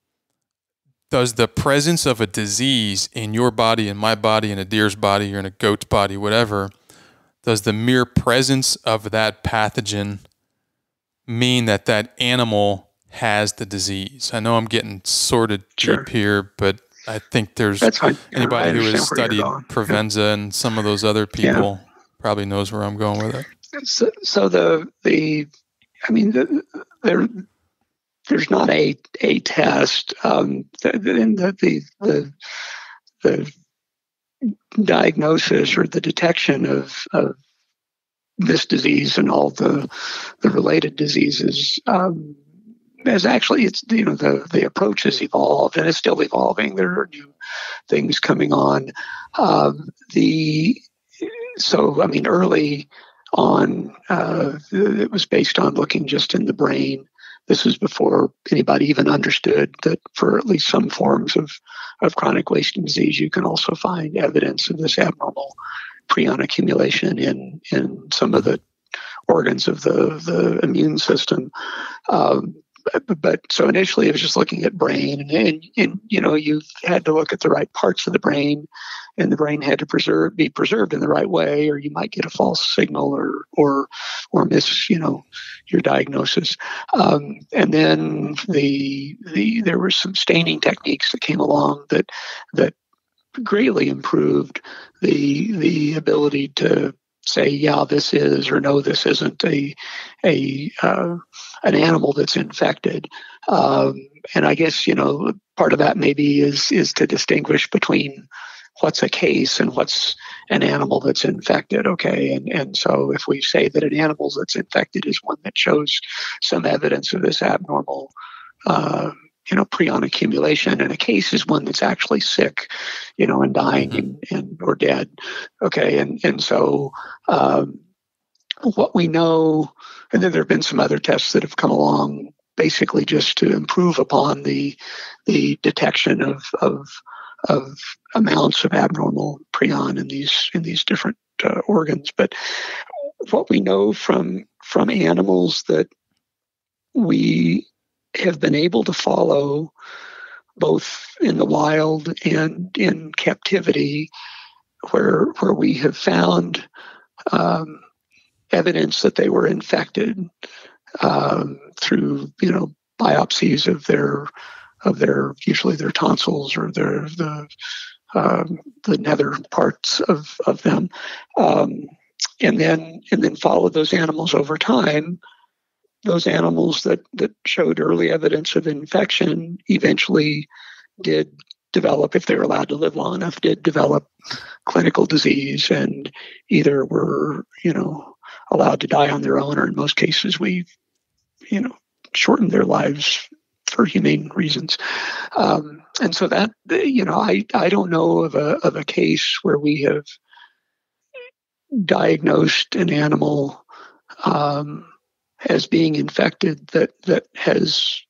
does the presence of a disease in your body, in my body, in a deer's body, or in a goat's body, whatever, does the mere presence of that pathogen mean that that animal has the disease? I know I'm getting sort of sure. deep here, but I think there's anybody yeah, who has studied Provenza yeah. and some of those other people yeah. probably knows where I'm going with it. So, so the the I mean the, there there's not a a test. Um, the, the the the the diagnosis or the detection of of this disease and all the the related diseases um, is actually, it's, you know, the the approach has evolved and it's still evolving. There are new things coming on. Um, the so I mean, early on, uh, it was based on looking just in the brain. This was before anybody even understood that for at least some forms of of chronic wasting disease, you can also find evidence of this abnormal prion accumulation in, in some of the organs of the, the immune system. Um, but, but so initially it was just looking at brain and, and, and, you know, you had to look at the right parts of the brain, and the brain had to preserve, be preserved in the right way, or you might get a false signal or, or, or miss, you know, your diagnosis. Um, and then the, the, there were some staining techniques that came along that, that, greatly improved the the ability to say, yeah, this is, or no, this isn't a a uh, an animal that's infected. Um, and I guess, you know, part of that maybe is is to distinguish between what's a case and what's an animal that's infected. Okay, and and so if we say that an animal that's infected is one that shows some evidence of this abnormal, uh, you know, prion accumulation, and a case is one that's actually sick, you know, and dying Mm-hmm. and, and or dead. Okay, and and so um, what we know, and then there have been some other tests that have come along, basically just to improve upon the the detection of of of amounts of abnormal prion in these in these different uh, organs. But what we know from from animals that we have been able to follow both in the wild and in captivity, where where we have found um, evidence that they were infected um, through, you know, biopsies of their of their usually their tonsils or their the um, the nether parts of of them, um, and then and then follow those animals over time. Those animals that, that showed early evidence of infection eventually did develop, if they were allowed to live long enough, did develop clinical disease and either were, you know, allowed to die on their own, or in most cases we, you know, shortened their lives for humane reasons. Um, and so that, you know, I, I don't know of a, of a case where we have diagnosed an animal um, as being infected that that has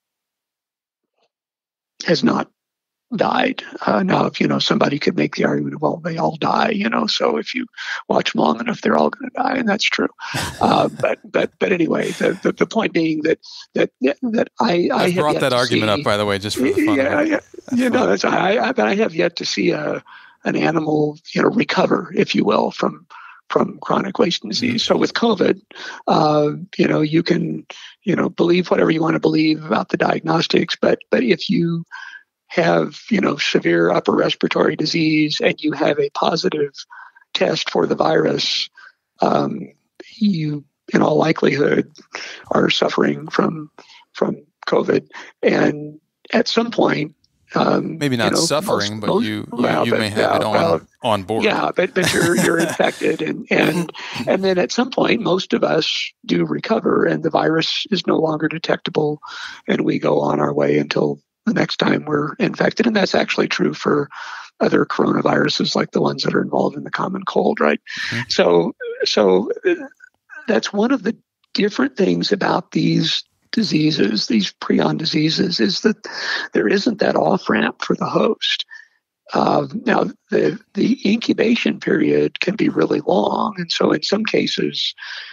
has not died. Uh, now, if you know, somebody could make the argument, well, they all die, you know. So if you watch them long enough, they're all going to die, and that's true. Uh, but but but anyway, the, the the point being that that that I I I've have brought yet that to argument see, up, by the way, just for the fun yeah, of it. yeah, you know, that's I, I but I have yet to see a an animal, you know, recover, if you will, from from chronic wasting disease. Mm-hmm. So with COVID, uh, you know, you can, you know, believe whatever you want to believe about the diagnostics, but but if you have, you know, severe upper respiratory disease and you have a positive test for the virus, um, you, in all likelihood, are suffering from from COVID. And at some point, um, Maybe not you know, suffering, most, but most, you you, well, you but, may have uh, it on well, on board. yeah, but but you're you're infected, and and and then at some point, most of us do recover, and the virus is no longer detectable, and we go on our way until the next time we're infected. And that's actually true for other coronaviruses, like the ones that are involved in the common cold, right? Mm-hmm. So so that's one of the different things about these diseases, these prion diseases, is that there isn't that off ramp for the host. Uh, now, the the incubation period can be really long, and so in some cases,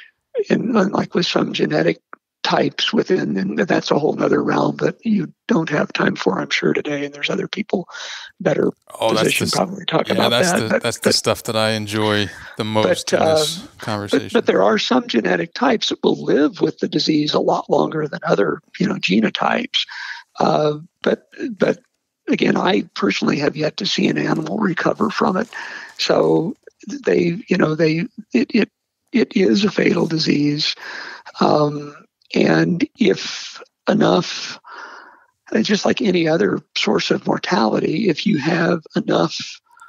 in like with some genetic types within, and that's a whole other realm that you don't have time for, I'm sure, today. And there's other people better Oh, positioned that's the, probably to talk yeah, about that's that. the But, that's but, the stuff that I enjoy the most but, in this uh, conversation. But, but there are some genetic types that will live with the disease a lot longer than other, you know, genotypes. Uh, but but again, I personally have yet to see an animal recover from it. So they, you know, they it it, it is a fatal disease, um, and if enough, just like any other source of mortality, if you have enough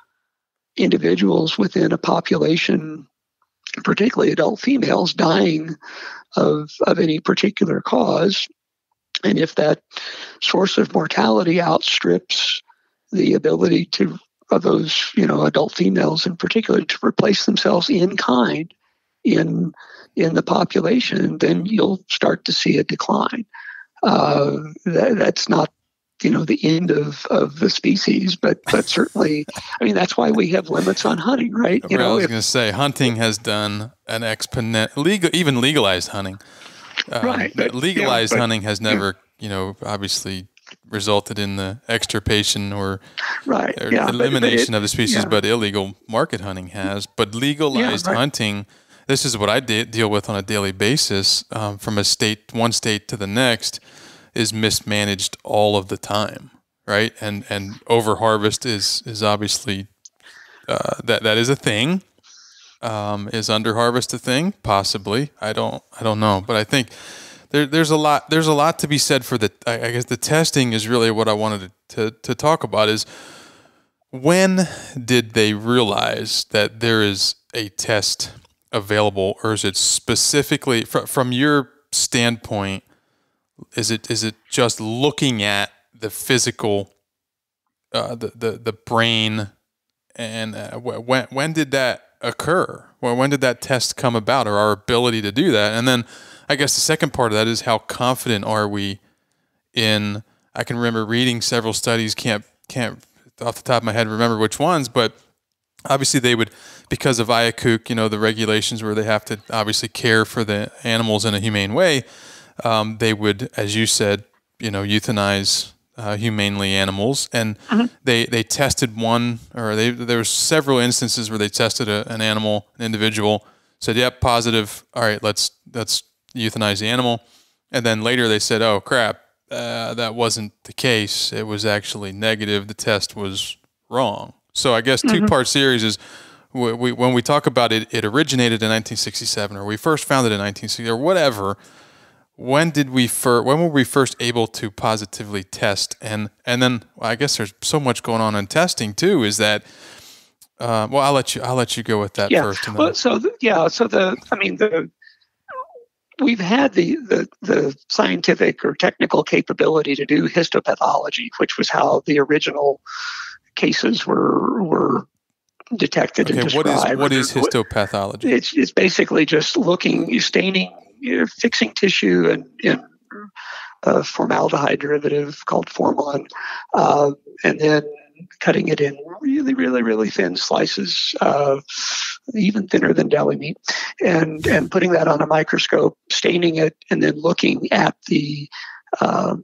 individuals within a population, particularly adult females, dying of of any particular cause, and if that source of mortality outstrips the ability to of those, you know, adult females in particular to replace themselves in kind in in the population, then you'll start to see a decline. Uh, that, that's not, you know, the end of, of the species, but but certainly, I mean, that's why we have limits on hunting, right? You Well, know, I was if, going to say hunting has done an exponent legal, even legalized hunting. Um, right, but, legalized yeah, but, hunting has never, you know, obviously resulted in the extirpation or, right, or yeah, elimination but, but it, of the species, yeah. but illegal market hunting has. But legalized Yeah, right. hunting, this is what I de- deal with on a daily basis, um, from a state, one state to the next, is mismanaged all of the time, right? And and over harvest is is obviously uh, that that is a thing. Um, is under harvest a thing? Possibly. I don't. I don't know. But I think there, there's a lot. There's a lot to be said for the. I, I guess the testing is really what I wanted to, to to talk about. Is when did they realize that there is a test available, or is it specifically fr- from your standpoint? Is it is it just looking at the physical, uh, the the the brain, and uh, when when did that occur? Well, when did that test come about, or our ability to do that? And then I guess the second part of that is how confident are we in, I can remember reading several studies, can't, can't off the top of my head remember which ones, but obviously they would, because of I A C U C, you know, the regulations where they have to obviously care for the animals in a humane way, um, they would, as you said, you know, euthanize Uh, humanely animals, and uh-huh. they they tested one, or they there were several instances where they tested a, an animal, an individual, said, "Yep, positive. All right, let's let's euthanize the animal," and then later they said, "Oh crap, uh, that wasn't the case. It was actually negative. The test was wrong." So I guess two uh-huh. part series is we, we when we talk about it, it originated in nineteen sixty-seven, or we first found it in nineteen sixty, or whatever. When did we first? When were we first able to positively test? And and then well, I guess there's so much going on in testing too. Is that uh, well? I'll let you. I'll let you go with that yeah. first. And then... Well, so the, yeah. So the I mean the we've had the, the the scientific or technical capability to do histopathology, which was how the original cases were were detected okay, and described. What is what is histopathology? It's it's basically just looking, staining. You're fixing tissue and in a formaldehyde derivative called formalin, uh, and then cutting it in really, really, really thin slices, uh, even thinner than deli meat, and and putting that on a microscope, staining it, and then looking at the um,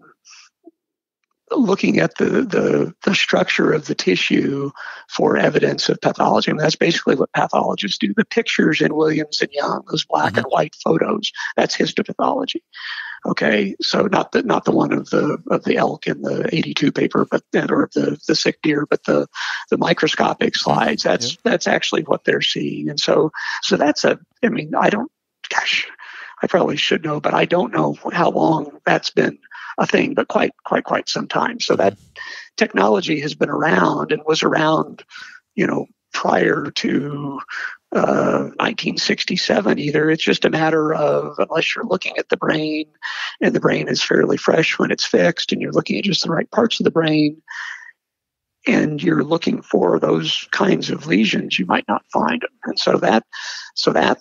looking at the, the the structure of the tissue for evidence of pathology. I mean, that's basically what pathologists do. The pictures in Williams and Young, those black mm-hmm. and white photos, that's histopathology. Okay, so not the not the one of the of the elk in the eighty-two paper, but or the the sick deer, but the the microscopic slides. That's yeah. that's actually what they're seeing, and so so that's a. I mean, I don't. Gosh, I probably should know, but I don't know how long that's been a thing, but quite, quite, quite some time. So that technology has been around and was around, you know, prior to uh, nineteen sixty-seven either. It's just a matter of, unless you're looking at the brain and the brain is fairly fresh when it's fixed and you're looking at just the right parts of the brain and you're looking for those kinds of lesions, you might not find them. And so that, so that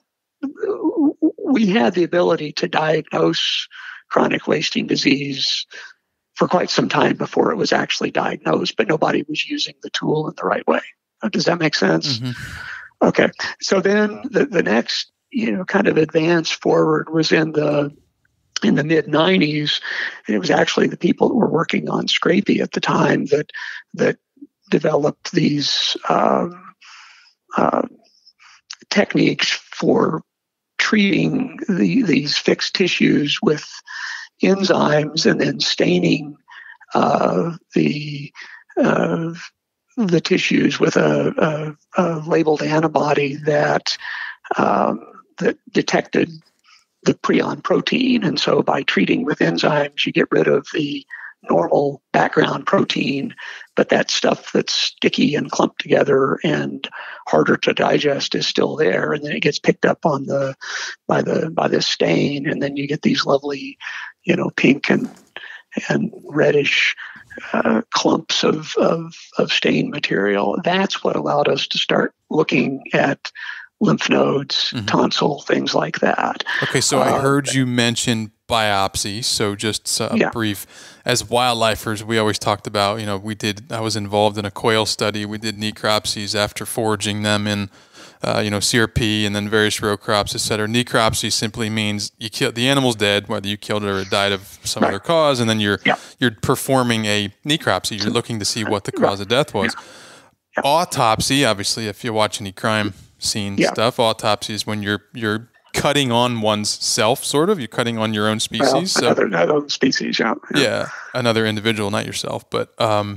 we had the ability to diagnose chronic wasting disease for quite some time before it was actually diagnosed, but nobody was using the tool in the right way. Does that make sense? Mm-hmm. Okay. So then the, the next, you know, kind of advance forward was in the in the mid nineties. And it was actually the people that were working on Scrapie at the time that that developed these um, uh, techniques for treating the, these fixed tissues with enzymes and then staining uh, the uh, the tissues with a, a, a labeled antibody that um, that detected the prion protein. And so by treating with enzymes, you get rid of the normal background protein, but that stuff that's sticky and clumped together and harder to digest is still there, and then it gets picked up on the by the by the stain, and then you get these lovely, you know, pink and and reddish uh, clumps of, of of stain material. That's what allowed us to start looking at lymph nodes, mm-hmm. tonsil, things like that. Okay, so uh, I heard you mention biopsy. So just a yeah. brief, as wildlifers, we always talked about, you know, we did, I was involved in a quail study. We did necropsies after foraging them in, uh, you know, C R P and then various row crops, et cetera. Necropsy simply means you kill, the animal's dead, whether you killed it or it died of some right. other cause, and then you're yeah. you're performing a necropsy. You're looking to see what the cause of death was. Yeah. Yeah. Autopsy, obviously, if you watch any crime scene yeah. stuff, autopsy is when you're you're cutting on one's self, sort of. You're cutting on your own species. Well, so, another, another species, yeah. yeah. Yeah, another individual, not yourself. But um,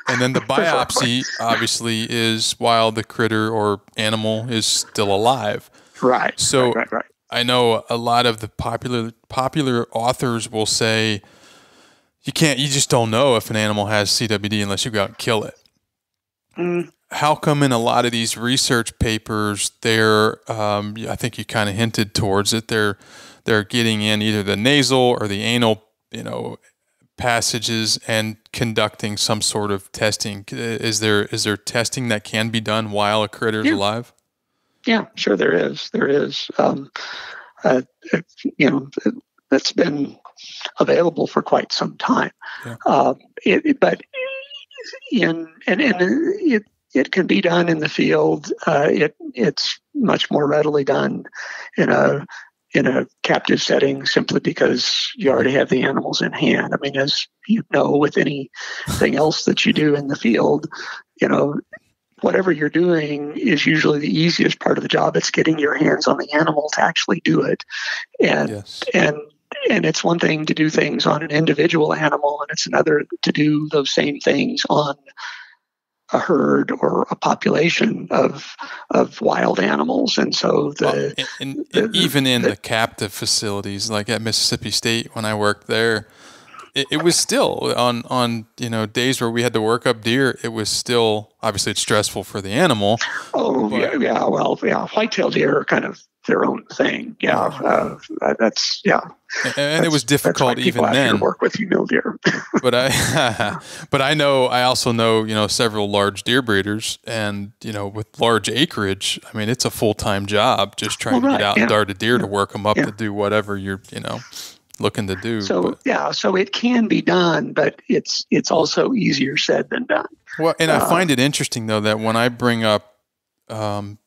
And then the biopsy obviously is while the critter or animal is still alive. Right. So right, right, right. I know a lot of the popular popular authors will say you can't, you just don't know if an animal has C W D unless you go out and kill it. Mm. How come in a lot of these research papers, they're, um, I think you kind of hinted towards it, they're they're getting in either the nasal or the anal, you know, passages and conducting some sort of testing. Is there is there testing that can be done while a critter is Yeah. alive? Yeah, sure there is. There is. Um, uh, it, you know, it, that's been available for quite some time. Yeah. Uh, it, but in and and it it can be done in the field. Uh, it it's much more readily done in a in a captive setting simply because you already have the animals in hand. I mean, as you know, with anything else that you do in the field, you know, whatever you're doing is usually the easiest part of the job. It's getting your hands on the animal to actually do it. And Yes. and and it's one thing to do things on an individual animal, and it's another to do those same things on a herd or a population of of wild animals. And so the, well, and, and, the, and even in the, the captive facilities, like at Mississippi State when I worked there, it, it was still on on you know days where we had to work up deer. It was still obviously it's stressful for the animal. oh but, yeah, yeah, well, yeah, white-tailed deer are kind of their own thing. Yeah, uh, that's yeah. And, and it was difficult even then. To work with you know deer. but I, but I know I also know you know several large deer breeders, and you know with large acreage, I mean it's a full time job just trying well, right, to get out yeah. and dart a deer to work them up yeah. to do whatever you're you know looking to do. So but. yeah, so it can be done, but it's it's also easier said than done. Well, and I uh, find it interesting though that when I bring up um,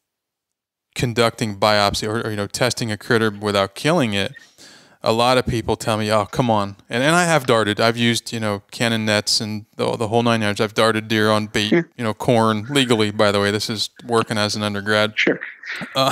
conducting biopsy or, or you know testing a critter without killing it, a lot of people tell me, "Oh, come on!" And and I have darted. I've used you know cannon nets and the, the whole nine yards. I've darted deer on bait, yeah. you know, corn legally. By the way, this is working as an undergrad. Sure. Uh,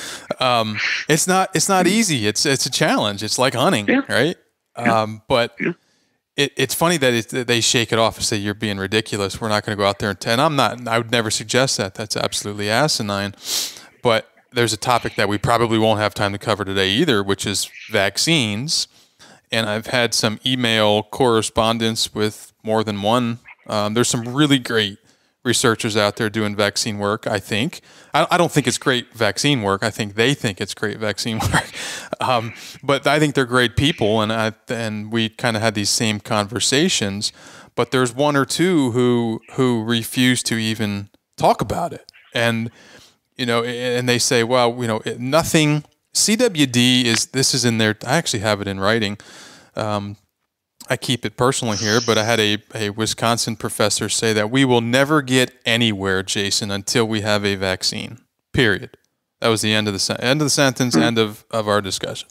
um, it's not it's not easy. It's it's a challenge. It's like hunting, yeah. right? Yeah. Um, but. Yeah. It, it's funny that, it, that they shake it off and say you're being ridiculous. We're not going to go out there and, t-. and I'm not. I would never suggest that. That's absolutely asinine. But there's a topic that we probably won't have time to cover today either, which is vaccines. And I've had some email correspondence with more than one. Um, there's some really great researchers out there doing vaccine work, I think. I, I don't think it's great vaccine work. I think they think it's great vaccine work. Um, but I think they're great people, and I, and we kind of had these same conversations. But there's one or two who who refuse to even talk about it. And, you know, and they say, well, you know, nothing, C W D is, this is in there, I actually have it in writing. Um, I keep it personally here, but I had a, a Wisconsin professor say that we will never get anywhere, Jason, until we have a vaccine, period. That was the end of the sen- end of the sentence, end of, of our discussion.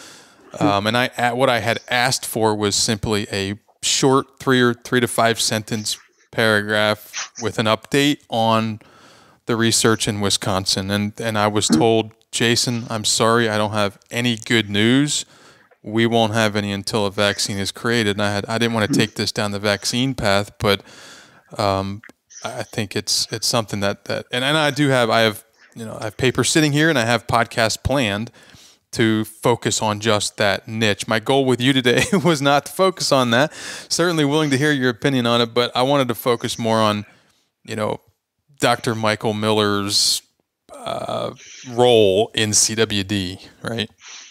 Um, and I what I had asked for was simply a short three or three to five sentence paragraph with an update on the research in Wisconsin. And, and I was told, Jason, I'm sorry, I don't have any good news. We won't have any until a vaccine is created. And I had I didn't want to take this down the vaccine path, but um, I think it's it's something that, that and, and I do have I have you know I have papers sitting here and I have podcasts planned to focus on just that niche. My goal with you today was not to focus on that. Certainly willing to hear your opinion on it, but I wanted to focus more on, you know, Doctor Michael Miller's uh, role in C W D, right?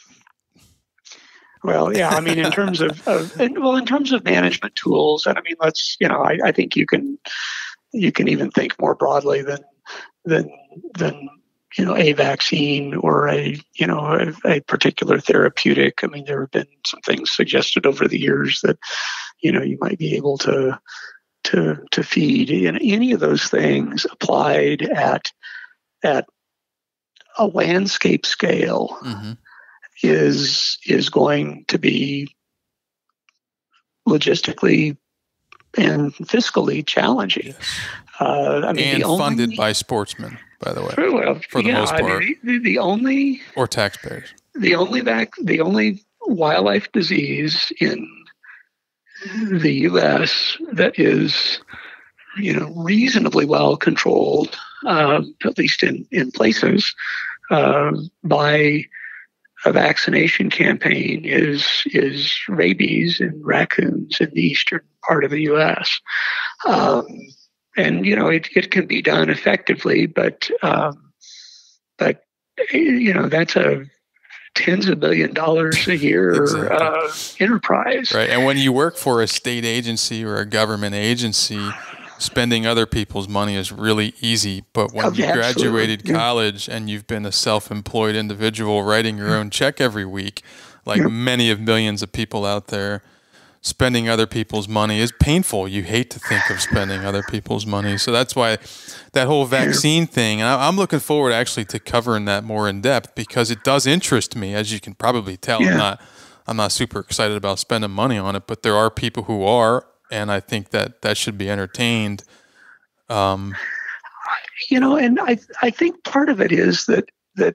Well, yeah, I mean, in terms of, of well, in terms of management tools, and I mean, let's, you know, I, I think you can, you can even think more broadly than, than, than, you know, a vaccine or a, you know, a, a particular therapeutic. I mean, there have been some things suggested over the years that, you know, you might be able to, to, to feed. And any of those things applied at, at a landscape scale. Mm-hmm. is is going to be logistically and fiscally challenging. Yes. Uh, I mean, and the only, funded by sportsmen, by the way, well, for the yeah, most part, I mean, the, the only or taxpayers. The only vac, the only wildlife disease in the U S that is you know, reasonably well controlled, uh, at least in, in places, uh, by a vaccination campaign is is rabies in raccoons in the eastern part of the U S. Um, and you know, it, it can be done effectively, but um, but you know, that's a tens of billion dollars a year Exactly. uh, enterprise. Right. And when you work for a state agency or a government agency, spending other people's money is really easy. But when Oh, you graduated yeah. college and you've been a self-employed individual writing your own check every week, like Yeah. many of millions of people out there, spending other people's money is painful. You hate to think of spending other people's money. So that's why that whole vaccine thing, and I'm looking forward actually to covering that more in depth because it does interest me, as you can probably tell. Yeah. I'm not, I'm not super excited about spending money on it, but there are people who are, and I think that that should be entertained. Um, you know, and I, I think part of it is that, that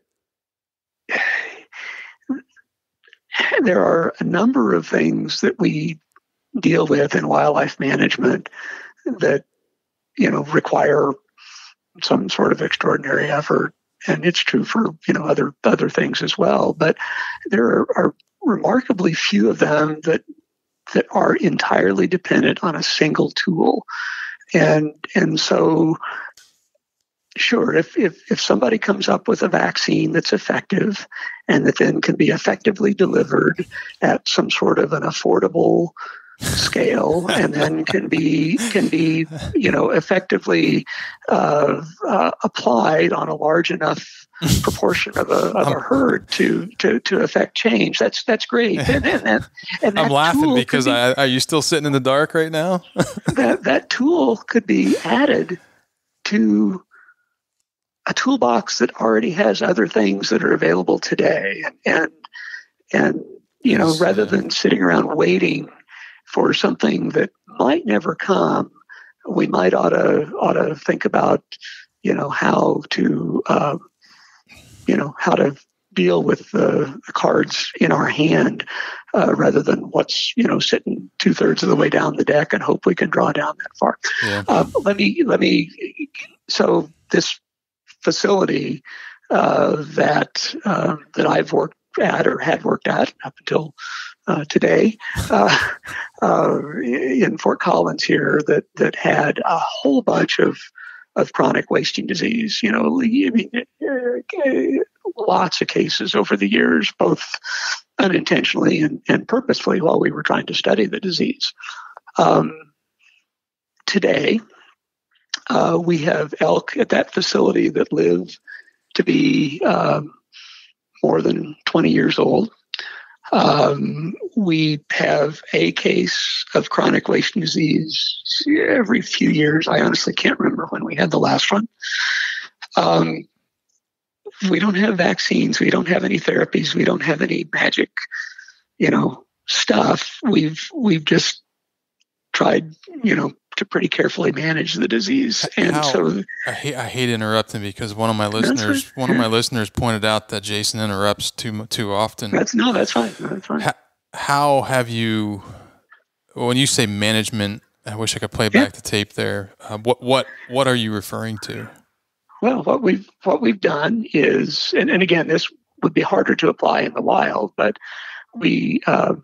there are a number of things that we deal with in wildlife management that, you know, require some sort of extraordinary effort. And it's true for, you know, other other things as well. But there are, are remarkably few of them that that are entirely dependent on a single tool. And and so sure, if, if if somebody comes up with a vaccine that's effective and that then can be effectively delivered at some sort of an affordable scale and then can be can be you know effectively uh, uh, applied on a large enough proportion of a of a herd to to to affect change, that's that's great. And, and that, and that I'm laughing because be, I, are you still sitting in the dark right now? that that tool could be added to a toolbox that already has other things that are available today, and and you know, rather than sitting around waiting for something that might never come, we might ought to ought to think about, you know, how to uh, you know how to deal with the, the cards in our hand, uh, rather than what's you know sitting two thirds of the way down the deck and hope we can draw down that far. Yeah. Uh, let me let me. So this facility uh, that uh, that I've worked at or had worked at up until uh, today uh, uh, in Fort Collins here, that that had a whole bunch of of chronic wasting disease. You know, I mean, lots of cases over the years, both unintentionally and, and purposefully, while we were trying to study the disease. Um, today. Uh, we have elk at that facility that live to be um, more than twenty years old. Um, we have a case of chronic wasting disease every few years. I honestly can't remember when we had the last one. Um, we don't have vaccines. We don't have any therapies. We don't have any magic, you know, stuff. We've we've just tried, you know, to pretty carefully manage the disease. And How, so I hate, I hate interrupting because one of my listeners, right. one of my listeners pointed out that Jason interrupts too too often. That's no, that's fine. No, that's fine. How, how have you, when you say management, I wish I could play back yeah. the tape there. Uh, what what what are you referring to? Well, what we've what we've done is, and, and again, this would be harder to apply in the wild, but we. Um,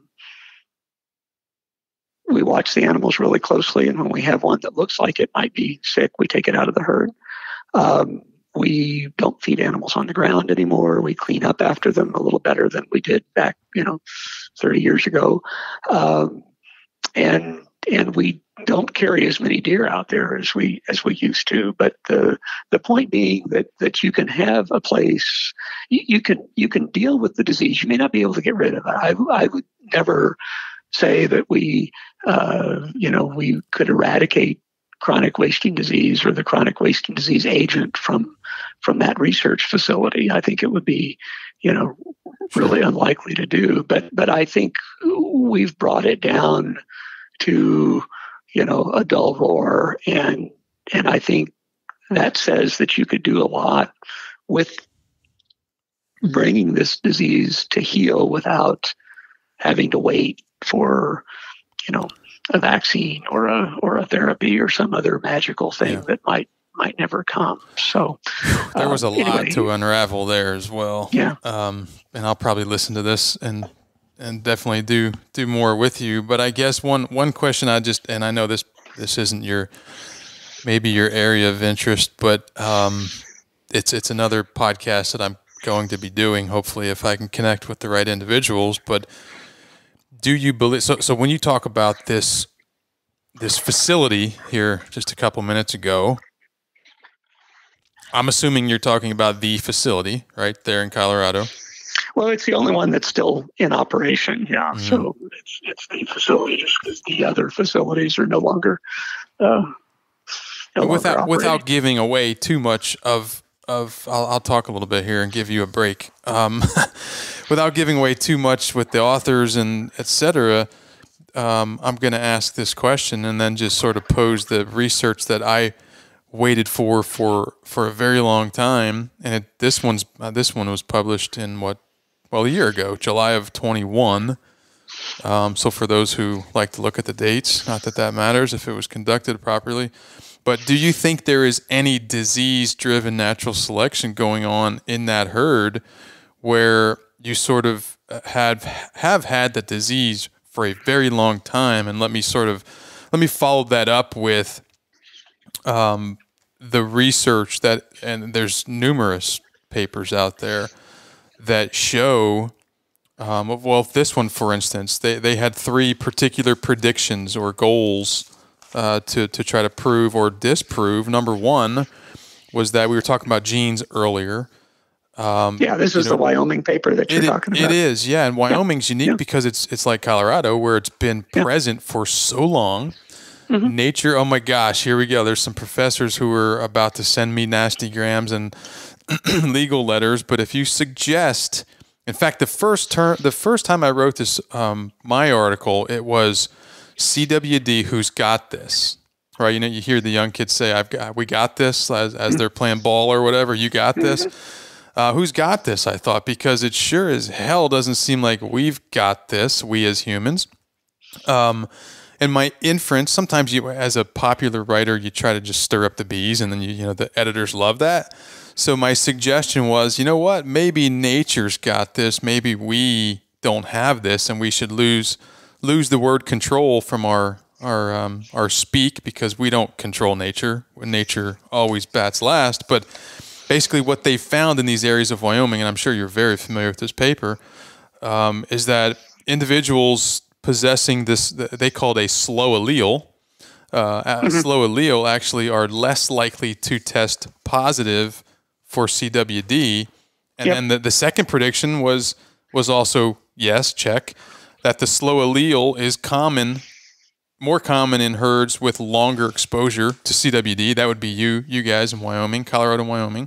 We watch the animals really closely, and when we have one that looks like it might be sick, we take it out of the herd. Um, we don't feed animals on the ground anymore. We clean up after them a little better than we did back, you know, thirty years ago. Um, and and we don't carry as many deer out there as we as we used to. But the the point being that that you can have a place, you, you can you can deal with the disease. You may not be able to get rid of it. I I would never say that we, uh, you know, we could eradicate chronic wasting disease or the chronic wasting disease agent from from that research facility. I think it would be, you know, really unlikely to do. But but I think we've brought it down to, you know, a dull roar, and and I think that says that you could do a lot with bringing this disease to heal without having to wait for, you know, a vaccine or a or a therapy or some other magical thing Yeah. that might might never come. So there was a um, lot anyway, to unravel there as well. Yeah. Um, and I'll probably listen to this and and definitely do do more with you. But I guess one one question I just, and I know this this isn't your maybe your area of interest, but um, it's it's another podcast that I'm going to be doing. Hopefully, if I can connect with the right individuals. But do you believe? So so when you talk about this this facility here just a couple minutes ago, I'm assuming you're talking about the facility right there in Colorado. Well, it's the only one that's still in operation. Yeah. Mm-hmm. So it's it's the facility just because the other facilities are no longer uh, no without longer without giving away too much of of I'll, I'll talk a little bit here and give you a break. Um, without giving away too much with the authors and et cetera, um, I'm going to ask this question and then just sort of pose the research that I waited for for for a very long time. And it, this one's uh, this one was published in what well a year ago, July of twenty-one. Um, so for those who like to look at the dates, not that that matters if it was conducted properly. But do you think there is any disease-driven natural selection going on in that herd where you sort of had have had the disease for a very long time? And let me sort of let me follow that up with um, the research that, and there's numerous papers out there that show. Um, well, this one, for instance, they they had three particular predictions or goals. Uh, to, to try to prove or disprove. Number one was that we were talking about genes earlier. Um, yeah, this is know, the Wyoming paper that you're it, talking about. It is, yeah. And Wyoming's yeah. unique yeah. because it's it's like Colorado where it's been yeah. present for so long. Mm-hmm. Nature, oh my gosh, here we go. There's some professors who are about to send me nasty grams and legal letters. But if you suggest, in fact, the first term, the first time I wrote this, um, my article, it was C W D, who's got this, right? You know, you hear the young kids say, "I've got, we got this," as, as they're playing ball or whatever. You got this. Uh, who's got this? I thought, because it sure as hell doesn't seem like we've got this, we as humans. Um, and my inference, sometimes you, as a popular writer, you try to just stir up the bees, and then you, you know, the editors love that. So my suggestion was, you know what? Maybe nature's got this. Maybe we don't have this, and we should lose. lose the word control from our our um, our speak, because we don't control nature. Nature always bats last. But basically what they found in these areas of Wyoming, and I'm sure you're very familiar with this paper, um, is that individuals possessing this, they call it a slow allele, uh, mm-hmm. a slow allele actually are less likely to test positive for C W D. And yep. then the, the second prediction was was also, yes, check, that the slow allele is common, more common in herds with longer exposure to C W D. That would be you, you guys in Wyoming, Colorado and Wyoming.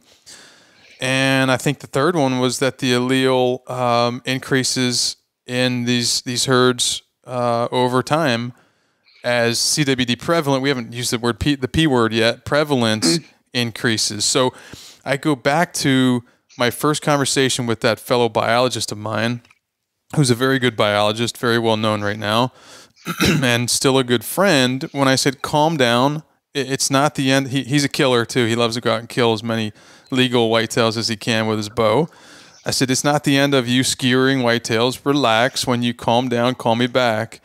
And I think the third one was that the allele um, increases in these these herds uh, over time as C W D prevalent. We haven't used the word P, the P word yet. Prevalence mm. increases. So I go back to my first conversation with that fellow biologist of mine, who's a very good biologist, very well known right now, and still a good friend. When I said, calm down, it's not the end. He, he's a killer too. He loves to go out and kill as many legal whitetails as he can with his bow. I said, it's not the end of you skewering whitetails. Relax. When you calm down, call me back.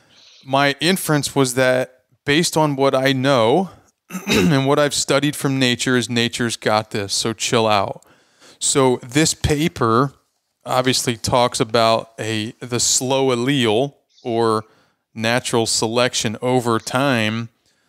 My inference was that based on what I know and what I've studied from nature, is nature's got this. So chill out. So this paper obviously talks about a the slow allele, or natural selection over time,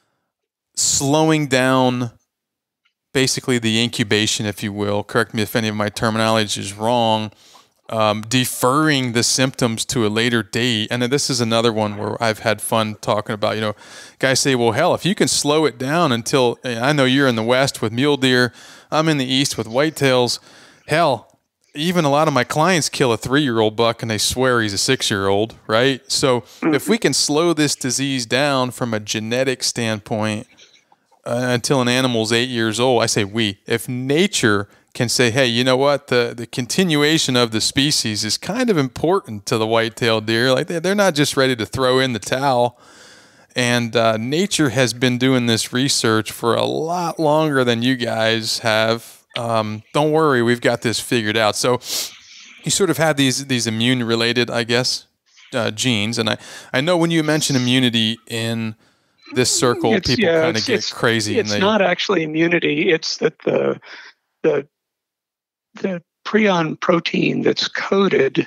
slowing down basically the incubation, if you will. Correct me if any of my terminology is wrong. Um, deferring the symptoms to a later date. And this is another one where I've had fun talking about, you know, guys say, well, hell, if you can slow it down until, I know you're in the West with mule deer, I'm in the East with whitetails. Hell, even a lot of my clients kill a three-year-old buck and they swear he's a six-year-old, right? So mm-hmm. if we can slow this disease down from a genetic standpoint uh, until an animal's eight years old, I say we. If nature can say, hey, you know what, the, the continuation of the species is kind of important to the white-tailed deer. Like they, they're not just ready to throw in the towel. And uh, nature has been doing this research for a lot longer than you guys have. Um, don't worry, we've got this figured out. So you sort of had these these immune-related, I guess, uh, genes. And I, I know when you mention immunity in this circle, it's, people yeah, kind of get crazy. It's and they, not actually immunity. It's that the the the prion protein that's coded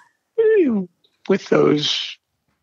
with those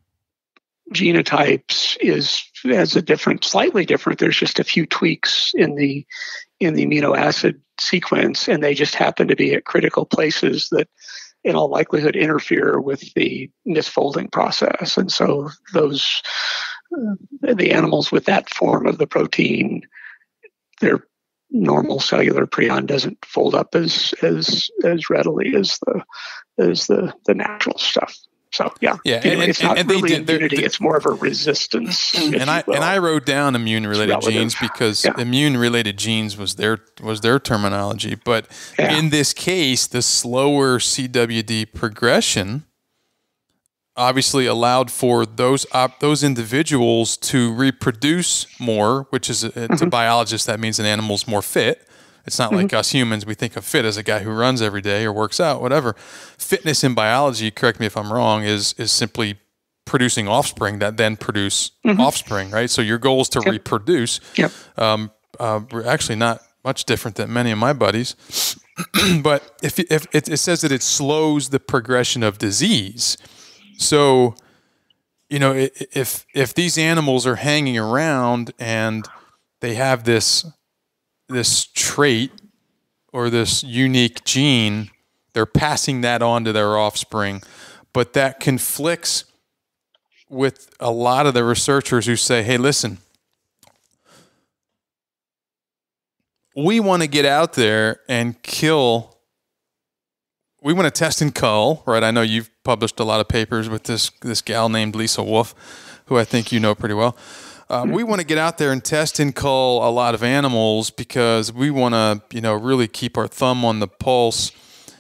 genotypes is has a different, slightly different. There's just a few tweaks in the in the amino acid sequence, and they just happen to be at critical places that, in all likelihood, interfere with the misfolding process. And so those uh, the animals with that form of the protein, their normal cellular prion doesn't fold up as as as readily as the as the the natural stuff. So yeah, yeah, anyway, and, it's not and really did, immunity; they're, it's more of a resistance. And I will. and I wrote down immune-related genes because yeah. immune-related genes was their was their terminology. But yeah. in this case, the slower C W D progression obviously allowed for those op, those individuals to reproduce more, which is a, mm-hmm. to biologists that means an animal's more fit. It's not mm-hmm. like us humans. We think of fit as a guy who runs every day or works out, whatever. Fitness in biology, correct me if I'm wrong, is is simply producing offspring that then produce mm-hmm. offspring, right? So your goal is to yep. reproduce. Yep. Um, uh, we're actually not much different than many of my buddies. But if, if it, it says that it slows the progression of disease. So, you know, if if these animals are hanging around and they have this this trait or this unique gene, they're passing that on to their offspring, but that conflicts with a lot of the researchers who say, hey, listen, we want to get out there and kill, we want to test and cull, right? I know you've published a lot of papers with this, this gal named Lisa Wolf, who I think you know pretty well. Uh, we want to get out there and test and cull a lot of animals because we want to, you know, really keep our thumb on the pulse.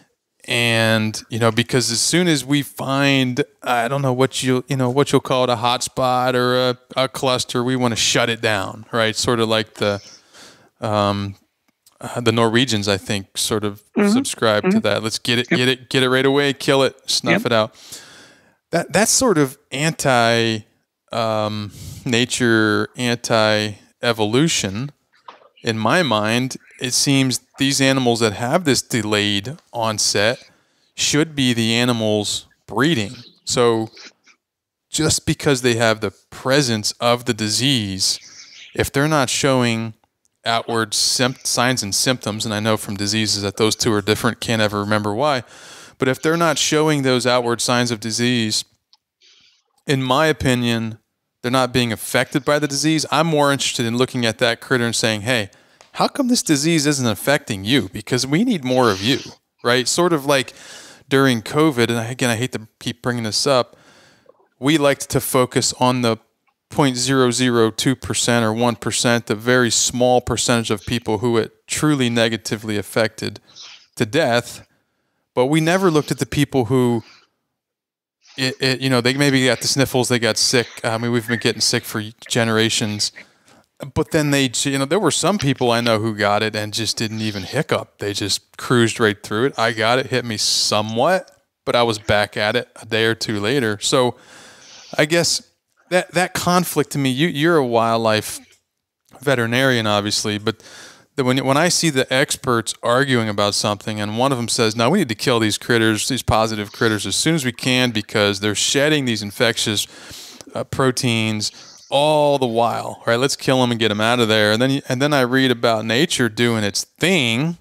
And, you know, because as soon as we find, I don't know what you, you know, what you'll call it, a hot spot or a, a cluster, we want to shut it down, right? Sort of like the, um, uh, the Norwegians, I think, sort of mm-hmm. subscribe mm-hmm. to that. Let's get it, yep. get it, get it right away, kill it, snuff yep. it out. That that's sort of anti. Um, nature, anti-evolution. In my mind, it seems these animals that have this delayed onset should be the animals breeding. So just because they have the presence of the disease, if they're not showing outward sim- signs and symptoms, and I know from diseases that those two are different, can't ever remember why, but if they're not showing those outward signs of disease, in my opinion, they're not being affected by the disease. I'm more interested in looking at that critter and saying, hey, how come this disease isn't affecting you? Because we need more of you, right? Sort of like during COVID, and again, I hate to keep bringing this up, we liked to focus on the zero point zero zero two percent or one percent, the very small percentage of people who it truly negatively affected to death, but we never looked at the people who It, it, you know, they maybe got the sniffles, they got sick. I mean, we've been getting sick for generations. But then they, you know, there were some people I know who got it and just didn't even hiccup. They just cruised right through it. I got it, hit me somewhat, but I was back at it a day or two later. So I guess that that conflict to me, you, you're a wildlife veterinarian, obviously, but that when when I see the experts arguing about something and one of them says, no, we need to kill these critters, these positive critters as soon as we can because they're shedding these infectious uh, proteins all the while, right? Let's kill them and get them out of there. And then and then I read about nature doing its thing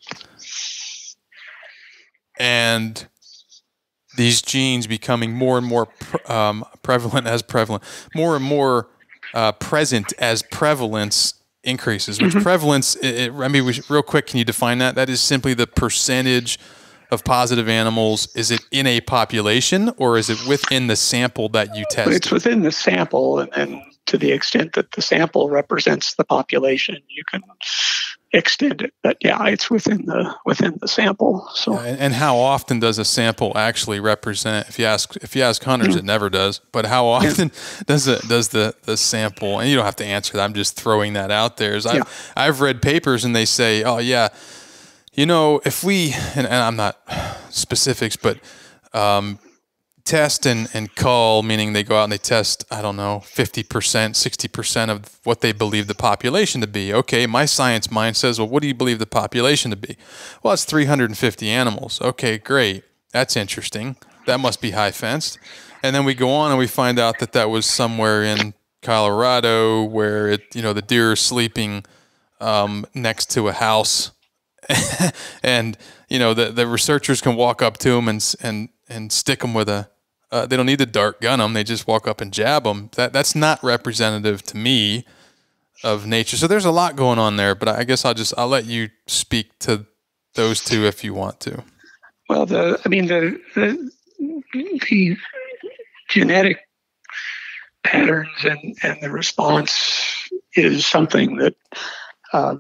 and these genes becoming more and more um, prevalent as prevalent, more and more uh, present as prevalence increases, which mm-hmm. prevalence, it, it, I mean, we should, real quick, can you define that? That is simply the percentage of positive animals. Is it in a population or is it within the sample that you tested? It's within the sample, and then to the extent that the sample represents the population, you can extend it. But yeah, it's within the within the sample. So yeah, and, and how often does a sample actually represent? If you ask if you ask hunters, mm. it never does. But how often yeah. does it does the the sample? And you don't have to answer that. I'm just throwing that out there. As I've, yeah. I've read papers and they say, oh yeah, you know, if we and, and I'm not specifics, but um, test and, and cull, meaning they go out and they test, I don't know, fifty percent, sixty percent of what they believe the population to be. Okay, my science mind says, well, what do you believe the population to be? Well, it's three hundred fifty animals. Okay, great. That's interesting. That must be high fenced. And then we go on and we find out that that was somewhere in Colorado where it, you know, the deer are sleeping um, next to a house. And, you know, the, the researchers can walk up to them and, and, and stick them with a, Uh, they don't need to dart gun them. They just walk up and jab them. That that's not representative to me of nature. So there's a lot going on there. But I guess I'll just I'll let you speak to those two if you want to. Well, the I mean the the, the genetic patterns and, and the response is something that um,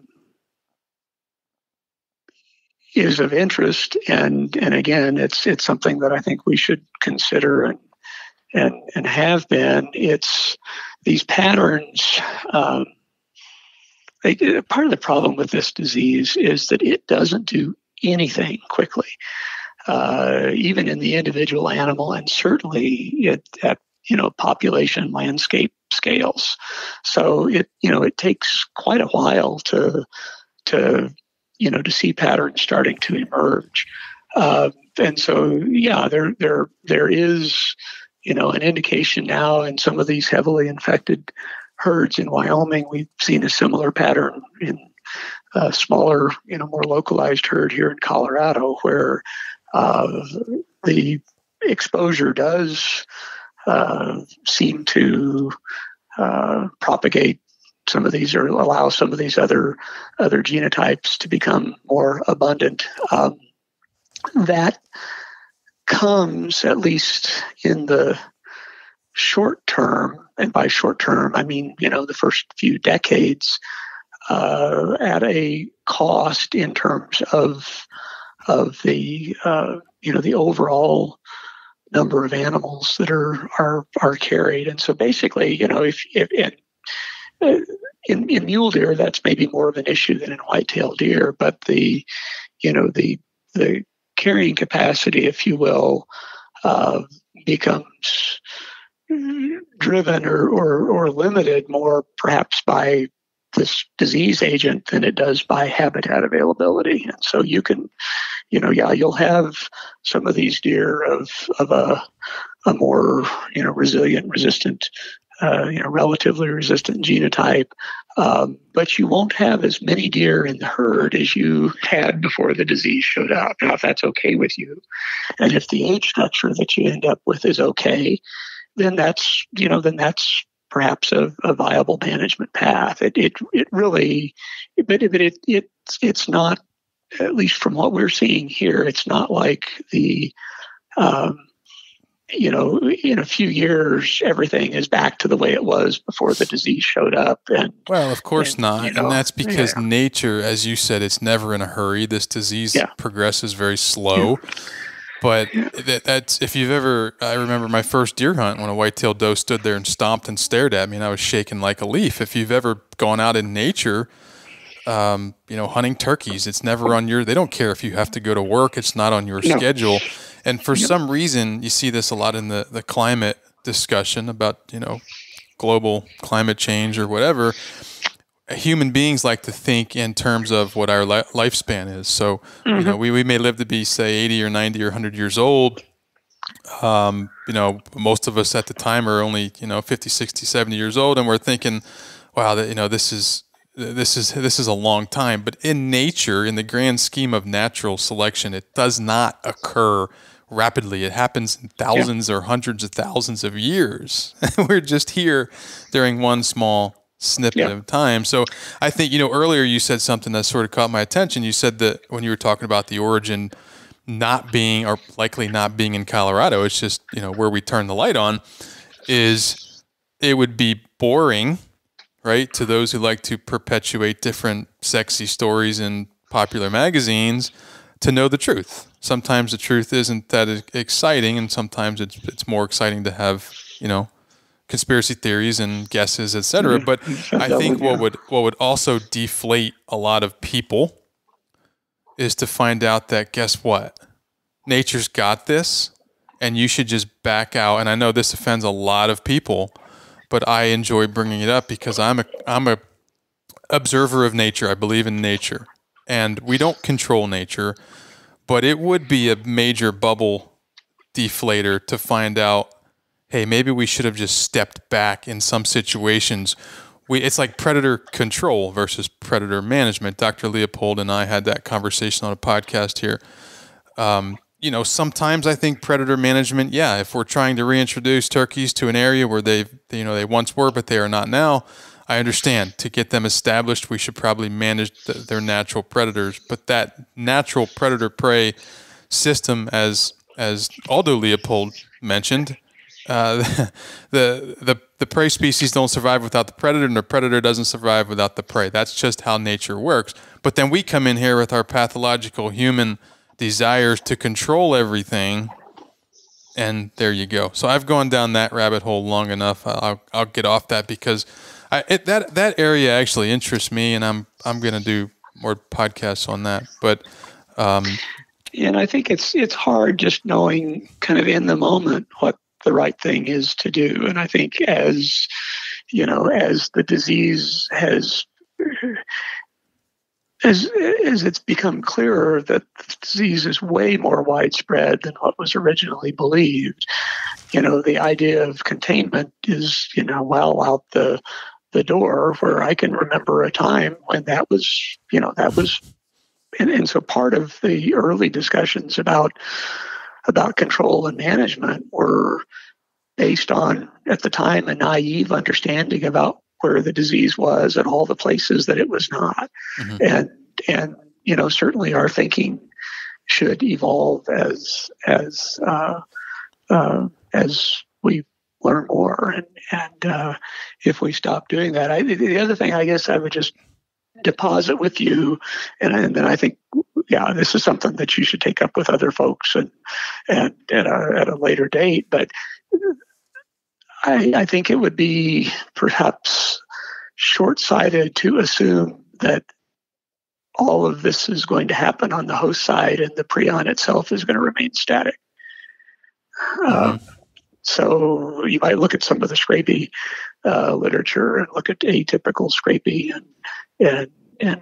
is of interest, and and again, it's it's something that I think we should consider and and and have been. It's these patterns. Um, they, part of the problem with this disease is that it doesn't do anything quickly, uh, even in the individual animal, and certainly at, at you know population landscape scales. So it you know it takes quite a while to to you know, to see patterns starting to emerge. Uh, and so, yeah, there, there, there is, you know, an indication now in some of these heavily infected herds in Wyoming. We've seen a similar pattern in a smaller, you know, more localized herd here in Colorado, where uh, the exposure does uh, seem to uh, propagate some of these, or allow some of these other other genotypes to become more abundant. Um, that comes, at least in the short term, and by short term I mean you know the first few decades, uh, at a cost in terms of of the uh, you know the overall number of animals that are are are carried. And so basically, you know, if if it, In, in mule deer, that's maybe more of an issue than in white-tailed deer, but the, you know, the the carrying capacity, if you will, uh, becomes driven or, or or limited more perhaps by this disease agent than it does by habitat availability. And so you can, you know, yeah, you'll have some of these deer of of a a more you know resilient, resistant. Uh, you know, relatively resistant genotype, um, but you won't have as many deer in the herd as you had before the disease showed up. Now, if that's okay with you, and if the age structure that you end up with is okay, then that's you know, then that's perhaps a, a viable management path. It it it really, but it, it it's it's not, at least from what we're seeing here, it's not like the um, you know, in a few years, everything is back to the way it was before the disease showed up. And well, of course and, not. You know, and that's because yeah. nature, as you said, it's never in a hurry. This disease yeah. progresses very slow. Yeah. But yeah. That, that's, if you've ever, I remember my first deer hunt when a white-tailed doe stood there and stomped and stared at me and I was shaking like a leaf. If you've ever gone out in nature, um, you know, hunting turkeys, it's never on your, they don't care if you have to go to work. It's not on your no. schedule. And for yep. some reason, you see this a lot in the, the climate discussion about, you know, global climate change or whatever. Human beings like to think in terms of what our li- lifespan is. So, mm-hmm. you know, we, we may live to be, say, eighty or ninety or one hundred years old. Um, you know, most of us at the time are only, you know, fifty, sixty, seventy years old. And we're thinking, wow, that, you know, this is, this is, this is a long time. But in nature, in the grand scheme of natural selection, it does not occur rapidly. It happens in thousands yeah. or hundreds of thousands of years. We're just here during one small snippet yeah. of time. So I think, you know, earlier you said something that sort of caught my attention. You said that when you were talking about the origin not being, or likely not being in Colorado, it's just, you know, where we turn the light on, is it would be boring, right? To those who like to perpetuate different sexy stories in popular magazines, to know the truth. Sometimes the truth isn't that exciting, and sometimes it's it's more exciting to have, you know, conspiracy theories and guesses, et cetera. But I think what would what would also deflate a lot of people is to find out that, guess what? Nature's got this, and you should just back out. And I know this offends a lot of people, but I enjoy bringing it up because I'm a I'm a observer of nature. I believe in nature, and we don't control nature, but it would be a major bubble deflator to find out, hey, maybe we should have just stepped back in some situations. We it's like predator control versus predator management. Doctor Leopold and I had that conversation on a podcast here. Um, you know, sometimes I think predator management, yeah, if we're trying to reintroduce turkeys to an area where they, you know, they once were, but they are not now, I understand. To get them established, we should probably manage the, their natural predators. But that natural predator-prey system, as as Aldo Leopold mentioned, uh, the the the prey species don't survive without the predator, and the predator doesn't survive without the prey. That's just how nature works. But then we come in here with our pathological human desires to control everything, and there you go. So I've gone down that rabbit hole long enough. I'll I'll get off that because I, it, that that area actually interests me, and I'm I'm going to do more podcasts on that. But um, and I think it's it's hard just knowing kind of in the moment what the right thing is to do. And I think as you know, as the disease has as as it's become clearer that the disease is way more widespread than what was originally believed, you know, the idea of containment is, you know, well out the the door, where I can remember a time when that was, you know, that was, and, and so part of the early discussions about about control and management were based on, at the time, a naive understanding about where the disease was and all the places that it was not. Mm-hmm. And, and, you know, certainly our thinking should evolve as, as, uh, uh, as we learn more. And, and, uh, if we stop doing that, I, the other thing I guess I would just deposit with you, and, and then I think, yeah, this is something that you should take up with other folks and, and at a, at a later date. But I, I think it would be perhaps short-sighted to assume that all of this is going to happen on the host side and the prion itself is going to remain static. Mm-hmm. Um, so you might look at some of the scrapie uh, literature and look at atypical scrapie and and and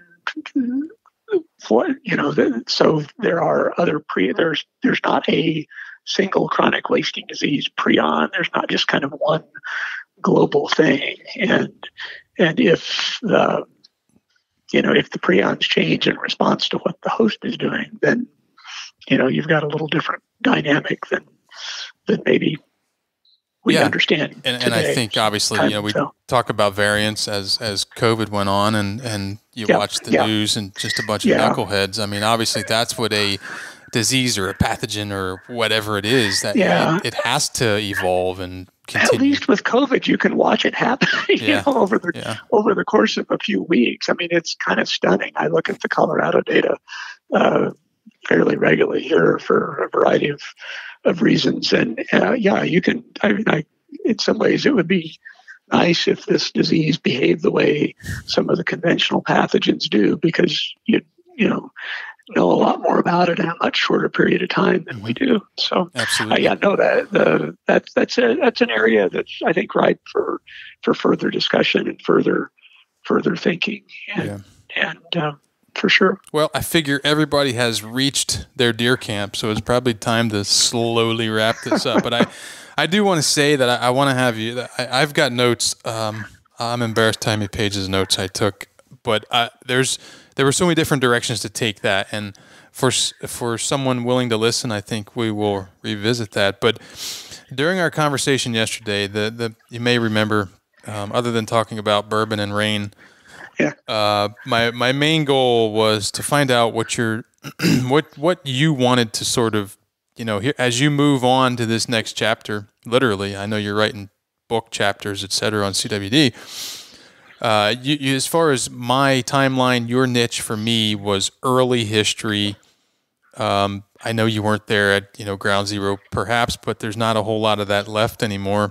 what you know. The, so there are other pre. There's there's not a single chronic wasting disease prion. There's not just kind of one global thing. And and if the you know if the prions change in response to what the host is doing, then you know you've got a little different dynamic than than maybe we yeah. understand. And, and I think obviously you know we so. talk about variants as as COVID went on, and and you yeah. watch the yeah. news and just a bunch of yeah. knuckleheads. I mean, obviously that's what a disease or a pathogen or whatever it is, that yeah. it, it has to evolve and continue. At least with COVID, you can watch it happen you yeah. know, over the yeah. over the course of a few weeks. I mean, it's kind of stunning. I look at the Colorado data uh, fairly regularly here for a variety of, of reasons, and uh, yeah, you can. I mean, I, in some ways, it would be nice if this disease behaved the way some of the conventional pathogens do, because you you know. know a lot more about it in a much shorter period of time than we do. So, absolutely, uh, yeah, no, that the that's that's a that's an area that's I think ripe for for further discussion and further further thinking, and yeah. and um, for sure. Well, I figure everybody has reached their deer camp, so it's probably time to slowly wrap this up. But I, I do want to say that I, I want to have you. I, I've got notes. Um, I'm embarrassed how many pages of notes I took, but I, there's. There were so many different directions to take that, and for for someone willing to listen, I think we will revisit that. But during our conversation yesterday, the the you may remember, um, other than talking about bourbon and rain, yeah, uh, my my main goal was to find out what your what what you wanted to sort of, you know, here, as you move on to this next chapter. Literally, I know you're writing book chapters, et cetera, on C W D. Uh, you, you, as far as my timeline, your niche for me was early history. Um, I know you weren't there at, you know, ground zero perhaps, but there's not a whole lot of that left anymore.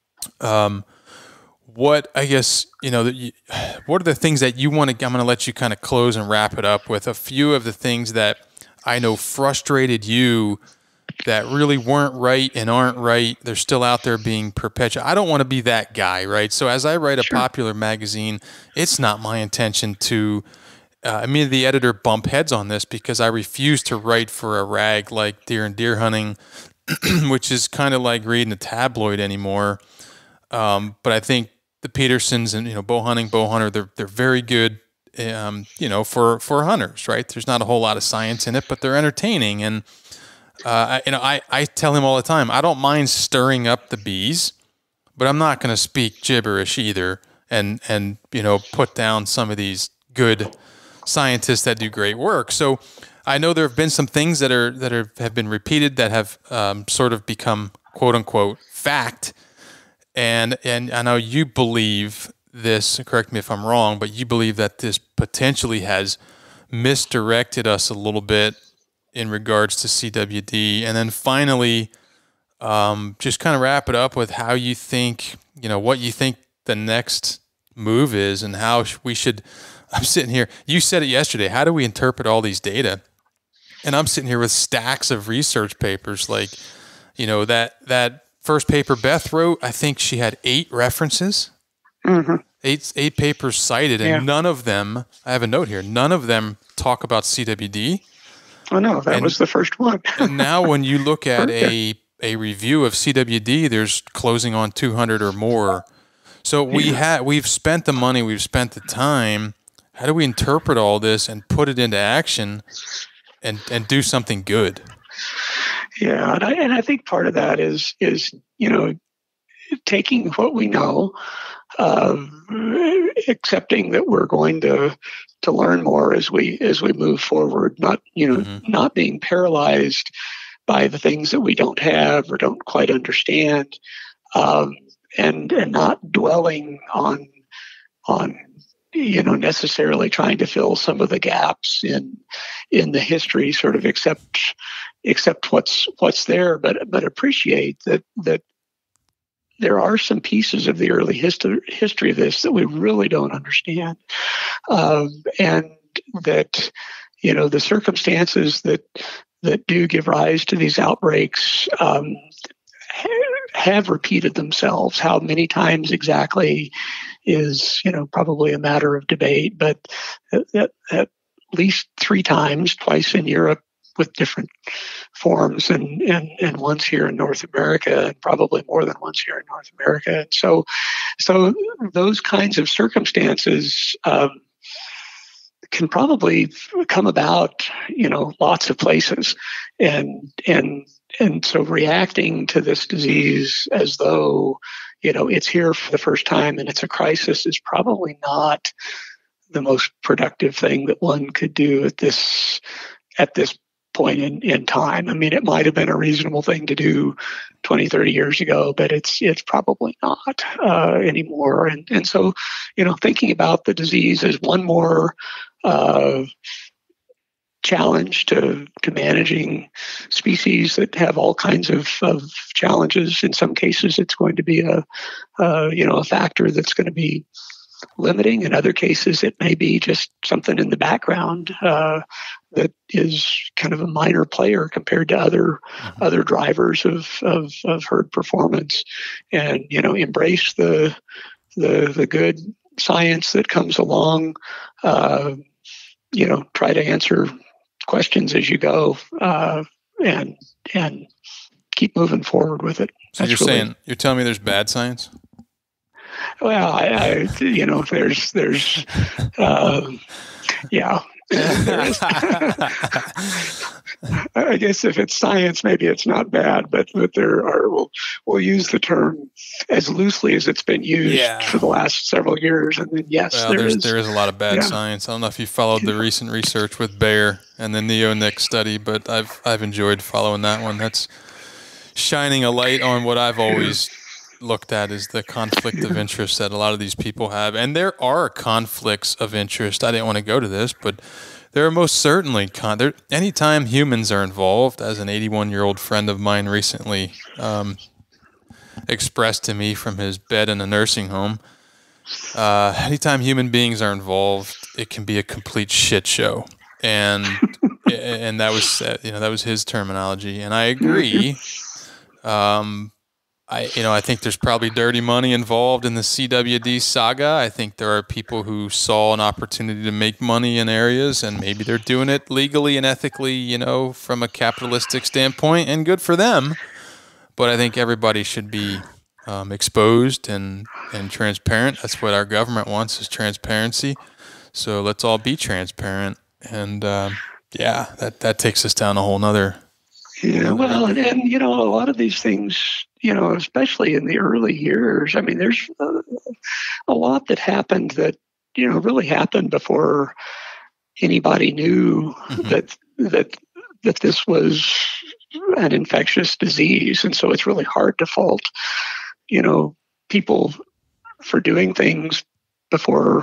Um, what, I guess, you know, what are the things that you want to, I'm going to let you kind of close and wrap it up with a few of the things that I know frustrated you that really weren't right and aren't right. They're still out there being perpetuated. I don't want to be that guy, right? So as I write a Sure. popular magazine, it's not my intention to, uh, I mean, the editor bump heads on this because I refuse to write for a rag like Deer and Deer Hunting, which is kind of like reading a tabloid anymore. Um, but I think the Petersons and, you know, Bow Hunting, Bow Hunter, they're, they're very good, um, you know, for, for hunters, right? There's not a whole lot of science in it, but they're entertaining. And, uh, I, you know, I, I tell him all the time, I don't mind stirring up the bees, but I'm not going to speak gibberish either. And, and, you know, put down some of these good scientists that do great work. So I know there have been some things that are, that are, have been repeated that have, um, sort of become quote unquote fact. And, and I know you believe this, correct me if I'm wrong, but you believe that this potentially has misdirected us a little bit in regards to C W D. And then finally, um, just kind of wrap it up with how you think, you know, what you think the next move is and how we should, I'm sitting here, you said it yesterday, how do we interpret all these data? And I'm sitting here with stacks of research papers, like, you know, that, that first paper Beth wrote, I think she had eight references, mm-hmm. eight, eight papers cited, and yeah. none of them, I have a note here, none of them talk about C W D. Oh no, that and, was the first one. And now when you look at a, a review of C W D, there's closing on two hundred or more. So we yeah. had, we've spent the money, we've spent the time. How do we interpret all this and put it into action and, and do something good? Yeah, and I, and I think part of that is, is you know, taking what we know, uh, accepting that we're going to to learn more as we as we move forward. Not you know, mm-hmm. not being paralyzed by the things that we don't have or don't quite understand, um, and and not dwelling on on. you know, necessarily trying to fill some of the gaps in in the history, sort of accept accept what's what's there, but but appreciate that that there are some pieces of the early history history of this that we really don't understand, um, and that you know the circumstances that that do give rise to these outbreaks um, have repeated themselves. How many times exactly is, you know, probably a matter of debate, but at, at least three times, twice in Europe with different forms, and, and, and once here in North America, and probably more than once here in North America. And so, so those kinds of circumstances um, can probably come about, you know, lots of places, and and and so reacting to this disease as though, you know, it's here for the first time and it's a crisis is probably not the most productive thing that one could do at this at this point in, in time. I mean, it might have been a reasonable thing to do twenty, thirty years ago, but it's it's probably not uh, anymore. And and so, you know, thinking about the disease as one more uh, challenge to to managing species that have all kinds of, of challenges. In some cases, it's going to be a, a you know a factor that's going to be limiting. In other cases, it may be just something in the background uh, that is kind of a minor player compared to other mm-hmm. other drivers of, of of herd performance. And you know, embrace the the the good science that comes along. Uh, you know, try to answer questions as you go, uh, and and keep moving forward with it. So That's you're really, saying you're telling me there's bad science? Well, I, I you know, there's there's uh, yeah. there is. I guess if it's science, maybe it's not bad, but but there are. We'll we'll use the term as loosely as it's been used yeah. for the last several years, and then yes, well, there there's, is there is a lot of bad yeah. science. I don't know if you followed the recent research with Bayer and the neonic study, but I've I've enjoyed following that one. That's shining a light on what I've always looked at as the conflict of interest that a lot of these people have. And there are conflicts of interest. I didn't want to go to this, but there are most certainly con- there. Anytime humans are involved, as an eighty-one-year-old friend of mine recently um, expressed to me from his bed in a nursing home, uh, anytime human beings are involved, it can be a complete shit show. And and that was you know that was his terminology, and I agree. Um, I, you know, I think there's probably dirty money involved in the C W D saga. I think there are people who saw an opportunity to make money in areas, and maybe they're doing it legally and ethically, you know, from a capitalistic standpoint, and good for them. But I think everybody should be um, exposed and, and transparent. That's what our government wants, is transparency. So let's all be transparent. And um, yeah, that, that takes us down a whole nother. Yeah, well, and, and, you know, a lot of these things, you know, especially in the early years, I mean, there's a, a lot that happened that, you know, really happened before anybody knew mm-hmm. that, that, that this was an infectious disease. And so it's really hard to fault, you know, people for doing things before,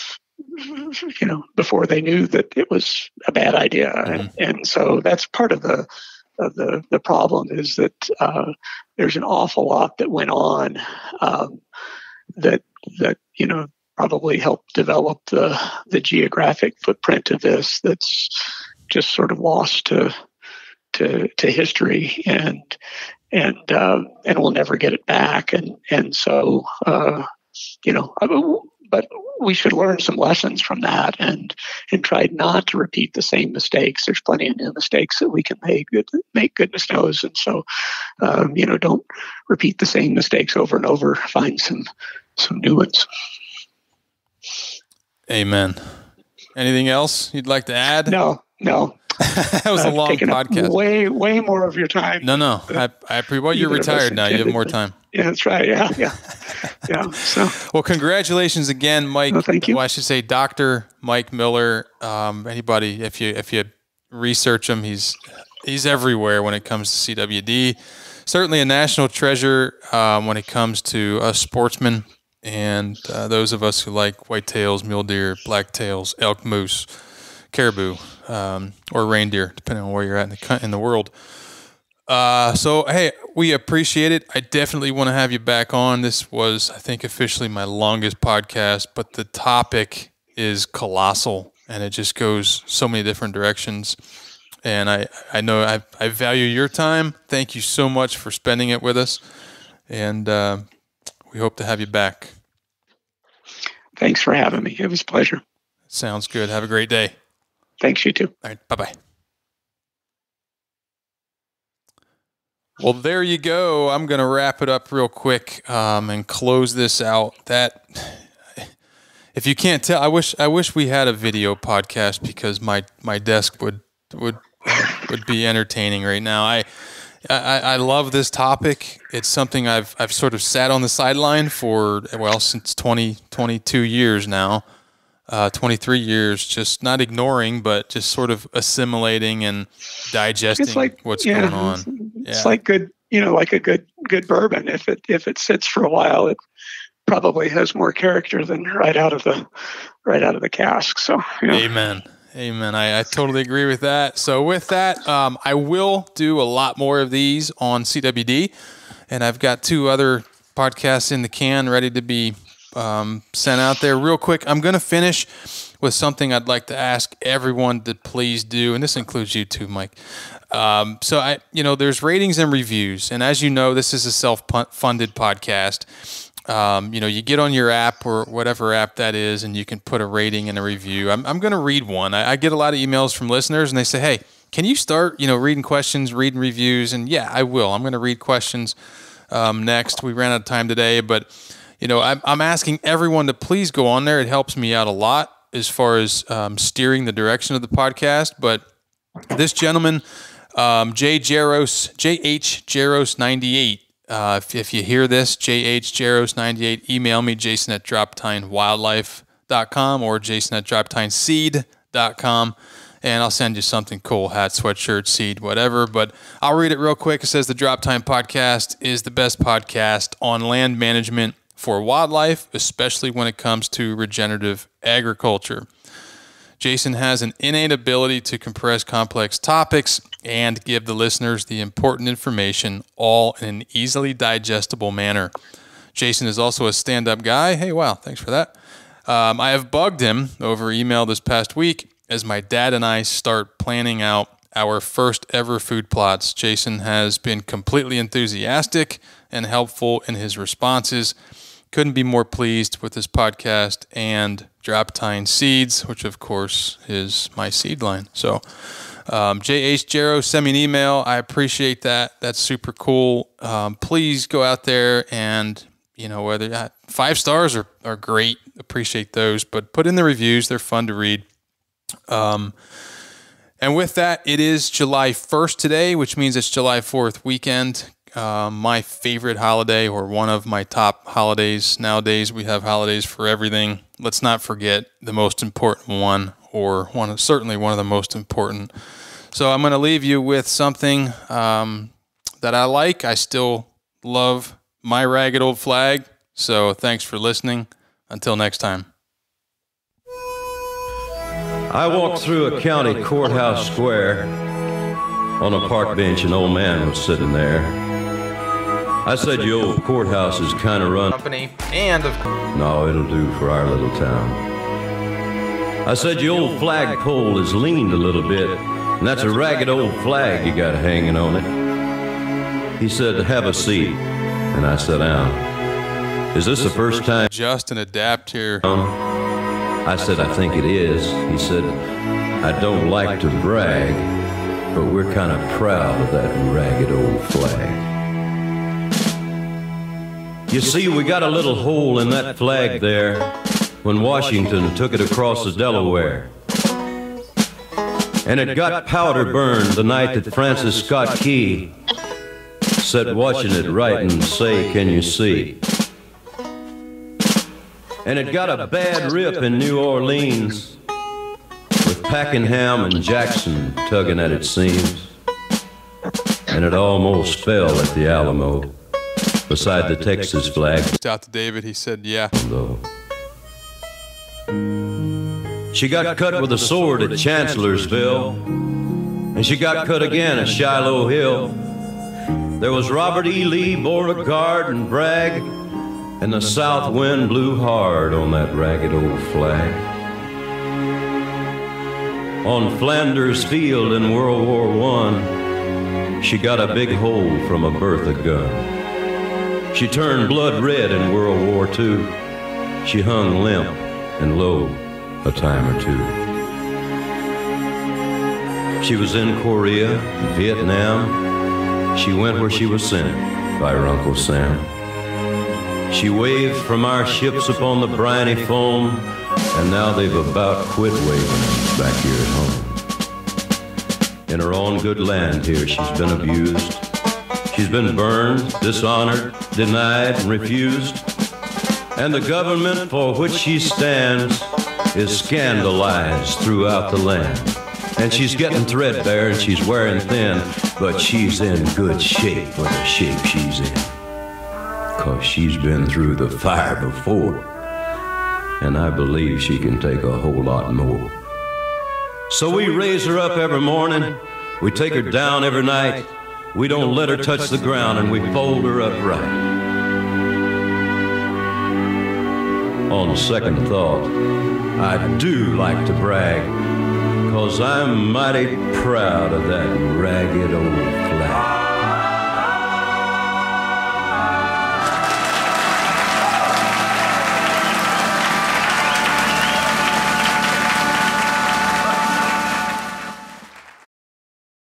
you know, before they knew that it was a bad idea. Mm-hmm. And, and so that's part of the, of the, the problem is that uh, there's an awful lot that went on um, that, that, you know, probably helped develop the, the geographic footprint of this that's just sort of lost to, to, to history, and, and, uh, and we'll never get it back. And, and so, uh, you know, I mean, but we should learn some lessons from that and and try not to repeat the same mistakes. There's plenty of new mistakes that we can make, good, make goodness knows. And so, um, you know, don't repeat the same mistakes over and over. Find some some new ones. Amen. Anything else you'd like to add? No, no. That was a I've long podcast. Way, way more of your time. No, no. I, I pre- well, you're retired now. You have more time. Yeah, that's right. Yeah, yeah, yeah. So, well, congratulations again, Mike. Well, thank you. Well, I should say, Doctor Mike Miller. Um, anybody, if you if you research him, he's he's everywhere when it comes to C W D. Certainly a national treasure um, when it comes to us sportsmen and uh, those of us who like whitetails, mule deer, blacktails, elk, moose, caribou, um, or reindeer, depending on where you're at in the in the world. Uh, so, hey, we appreciate it. I definitely want to have you back on. This was, I think, officially my longest podcast, but the topic is colossal, and it just goes so many different directions. And I, I know I, I value your time. Thank you so much for spending it with us, and uh, we hope to have you back. Thanks for having me. It was a pleasure. Sounds good. Have a great day. Thanks, you too. All right, bye-bye. Well, there you go. I'm going to wrap it up real quick um, and close this out. That, if you can't tell, I wish I wish we had a video podcast because my, my desk would would uh, would be entertaining right now. I, I I love this topic. It's something I've I've sort of sat on the sideline for well since twenty, twenty-two years now. Uh, twenty-three years, just not ignoring, but just sort of assimilating and digesting it's like, what's yeah, going on. It's, it's yeah. like good, you know, like a good good bourbon. If it if it sits for a while, it probably has more character than right out of the right out of the cask. So, you know. Amen, amen. I, I totally agree with that. So, with that, um, I will do a lot more of these on C W D, and I've got two other podcasts in the can ready to be Um, sent out there. Real quick, I'm going to finish with something I'd like to ask everyone to please do, and this includes you too, Mike. Um, so, I, you know, there's ratings and reviews, and as you know, this is a self-funded podcast. Um, you know, you get on your app or whatever app that is, and you can put a rating and a review. I'm, I'm going to read one. I, I get a lot of emails from listeners, and they say, hey, can you start, you know, reading questions, reading reviews? And yeah, I will. I'm going to read questions um, next. We ran out of time today, but you know, I'm, I'm asking everyone to please go on there. It helps me out a lot as far as um, steering the direction of the podcast. But this gentleman, um, J Jaros, J H Jaros ninety-eight. Uh, if, if you hear this, J H Jaros ninety-eight, email me, Jason at drop tine wildlife dot com or Jason at drop tine seed dot com. and I'll send you something cool, hat, sweatshirt, seed, whatever. But I'll read it real quick. It says the Drop-Tine podcast is the best podcast on land management for wildlife, especially when it comes to regenerative agriculture. Jason has an innate ability to compress complex topics and give the listeners the important information all in an easily digestible manner. Jason is also a stand-up guy. Hey, wow, thanks for that. Um, I have bugged him over email this past week as my dad and I start planning out our first ever food plots. Jason has been completely enthusiastic and helpful in his responses. Couldn't be more pleased with this podcast and Drop-Tine seeds, which of course is my seed line. So um, J H Jarrow, send me an email. I appreciate that. That's super cool. Um, please go out there and, you know, whether uh, five stars are, are great. Appreciate those, but put in the reviews. They're fun to read. Um, and with that, it is July first today, which means it's July fourth weekend. Uh, my favorite holiday, or one of my top holidays nowadays. We have holidays for everything. Let's not forget the most important one, or one of, certainly one of the most important. So I'm going to leave you with something um, that I like. I still love my ragged old flag. So thanks for listening. Until next time. I walked through a county courthouse square. On a park bench, an old man was sitting there. I said, "Your old courthouse is kind of run." Company and of No, it'll do for our little town. I said, "Your old flagpole has leaned a little bit, and that's a ragged old flag you got hanging on it." He said, "Have a seat," and I sat down. "Is this the first time?" Just an adapt here. I said, "I think it is." He said, "I don't like to brag, but we're kind of proud of that ragged old flag. You see, we got a little hole in that flag there when Washington took it across the Delaware. And it got powder burned the night that Francis Scott Key sat watching it write and say, 'Can you see?' And it got a bad rip in New Orleans with Pakenham and Jackson tugging at its seams. And it almost fell at the Alamo beside the Texas flag." Out to David, he said, yeah. She got cut with a sword at Chancellorsville, and she got cut again at Shiloh Hill. There was Robert E. Lee, Beauregard, and Bragg, and the south wind blew hard on that ragged old flag. On Flanders Field in World War One, she got a big hole from a Bertha gun. She turned blood red in World War Two. She hung limp and low a time or two. She was in Korea, Vietnam. She went where she was sent by her Uncle Sam. She waved from our ships upon the briny foam, and now they've about quit waving back here at home. In her own good land here, she's been abused. She's been burned, dishonored, denied, and refused. And the government for which she stands is scandalized throughout the land. And she's getting threadbare and she's wearing thin, but she's in good shape for the shape she's in. 'Cause she's been through the fire before, and I believe she can take a whole lot more. So we raise her up every morning, we take her down every night, we don't let her touch the ground, and we fold her up right. On second thought, I do like to brag, 'cause I'm mighty proud of that ragged old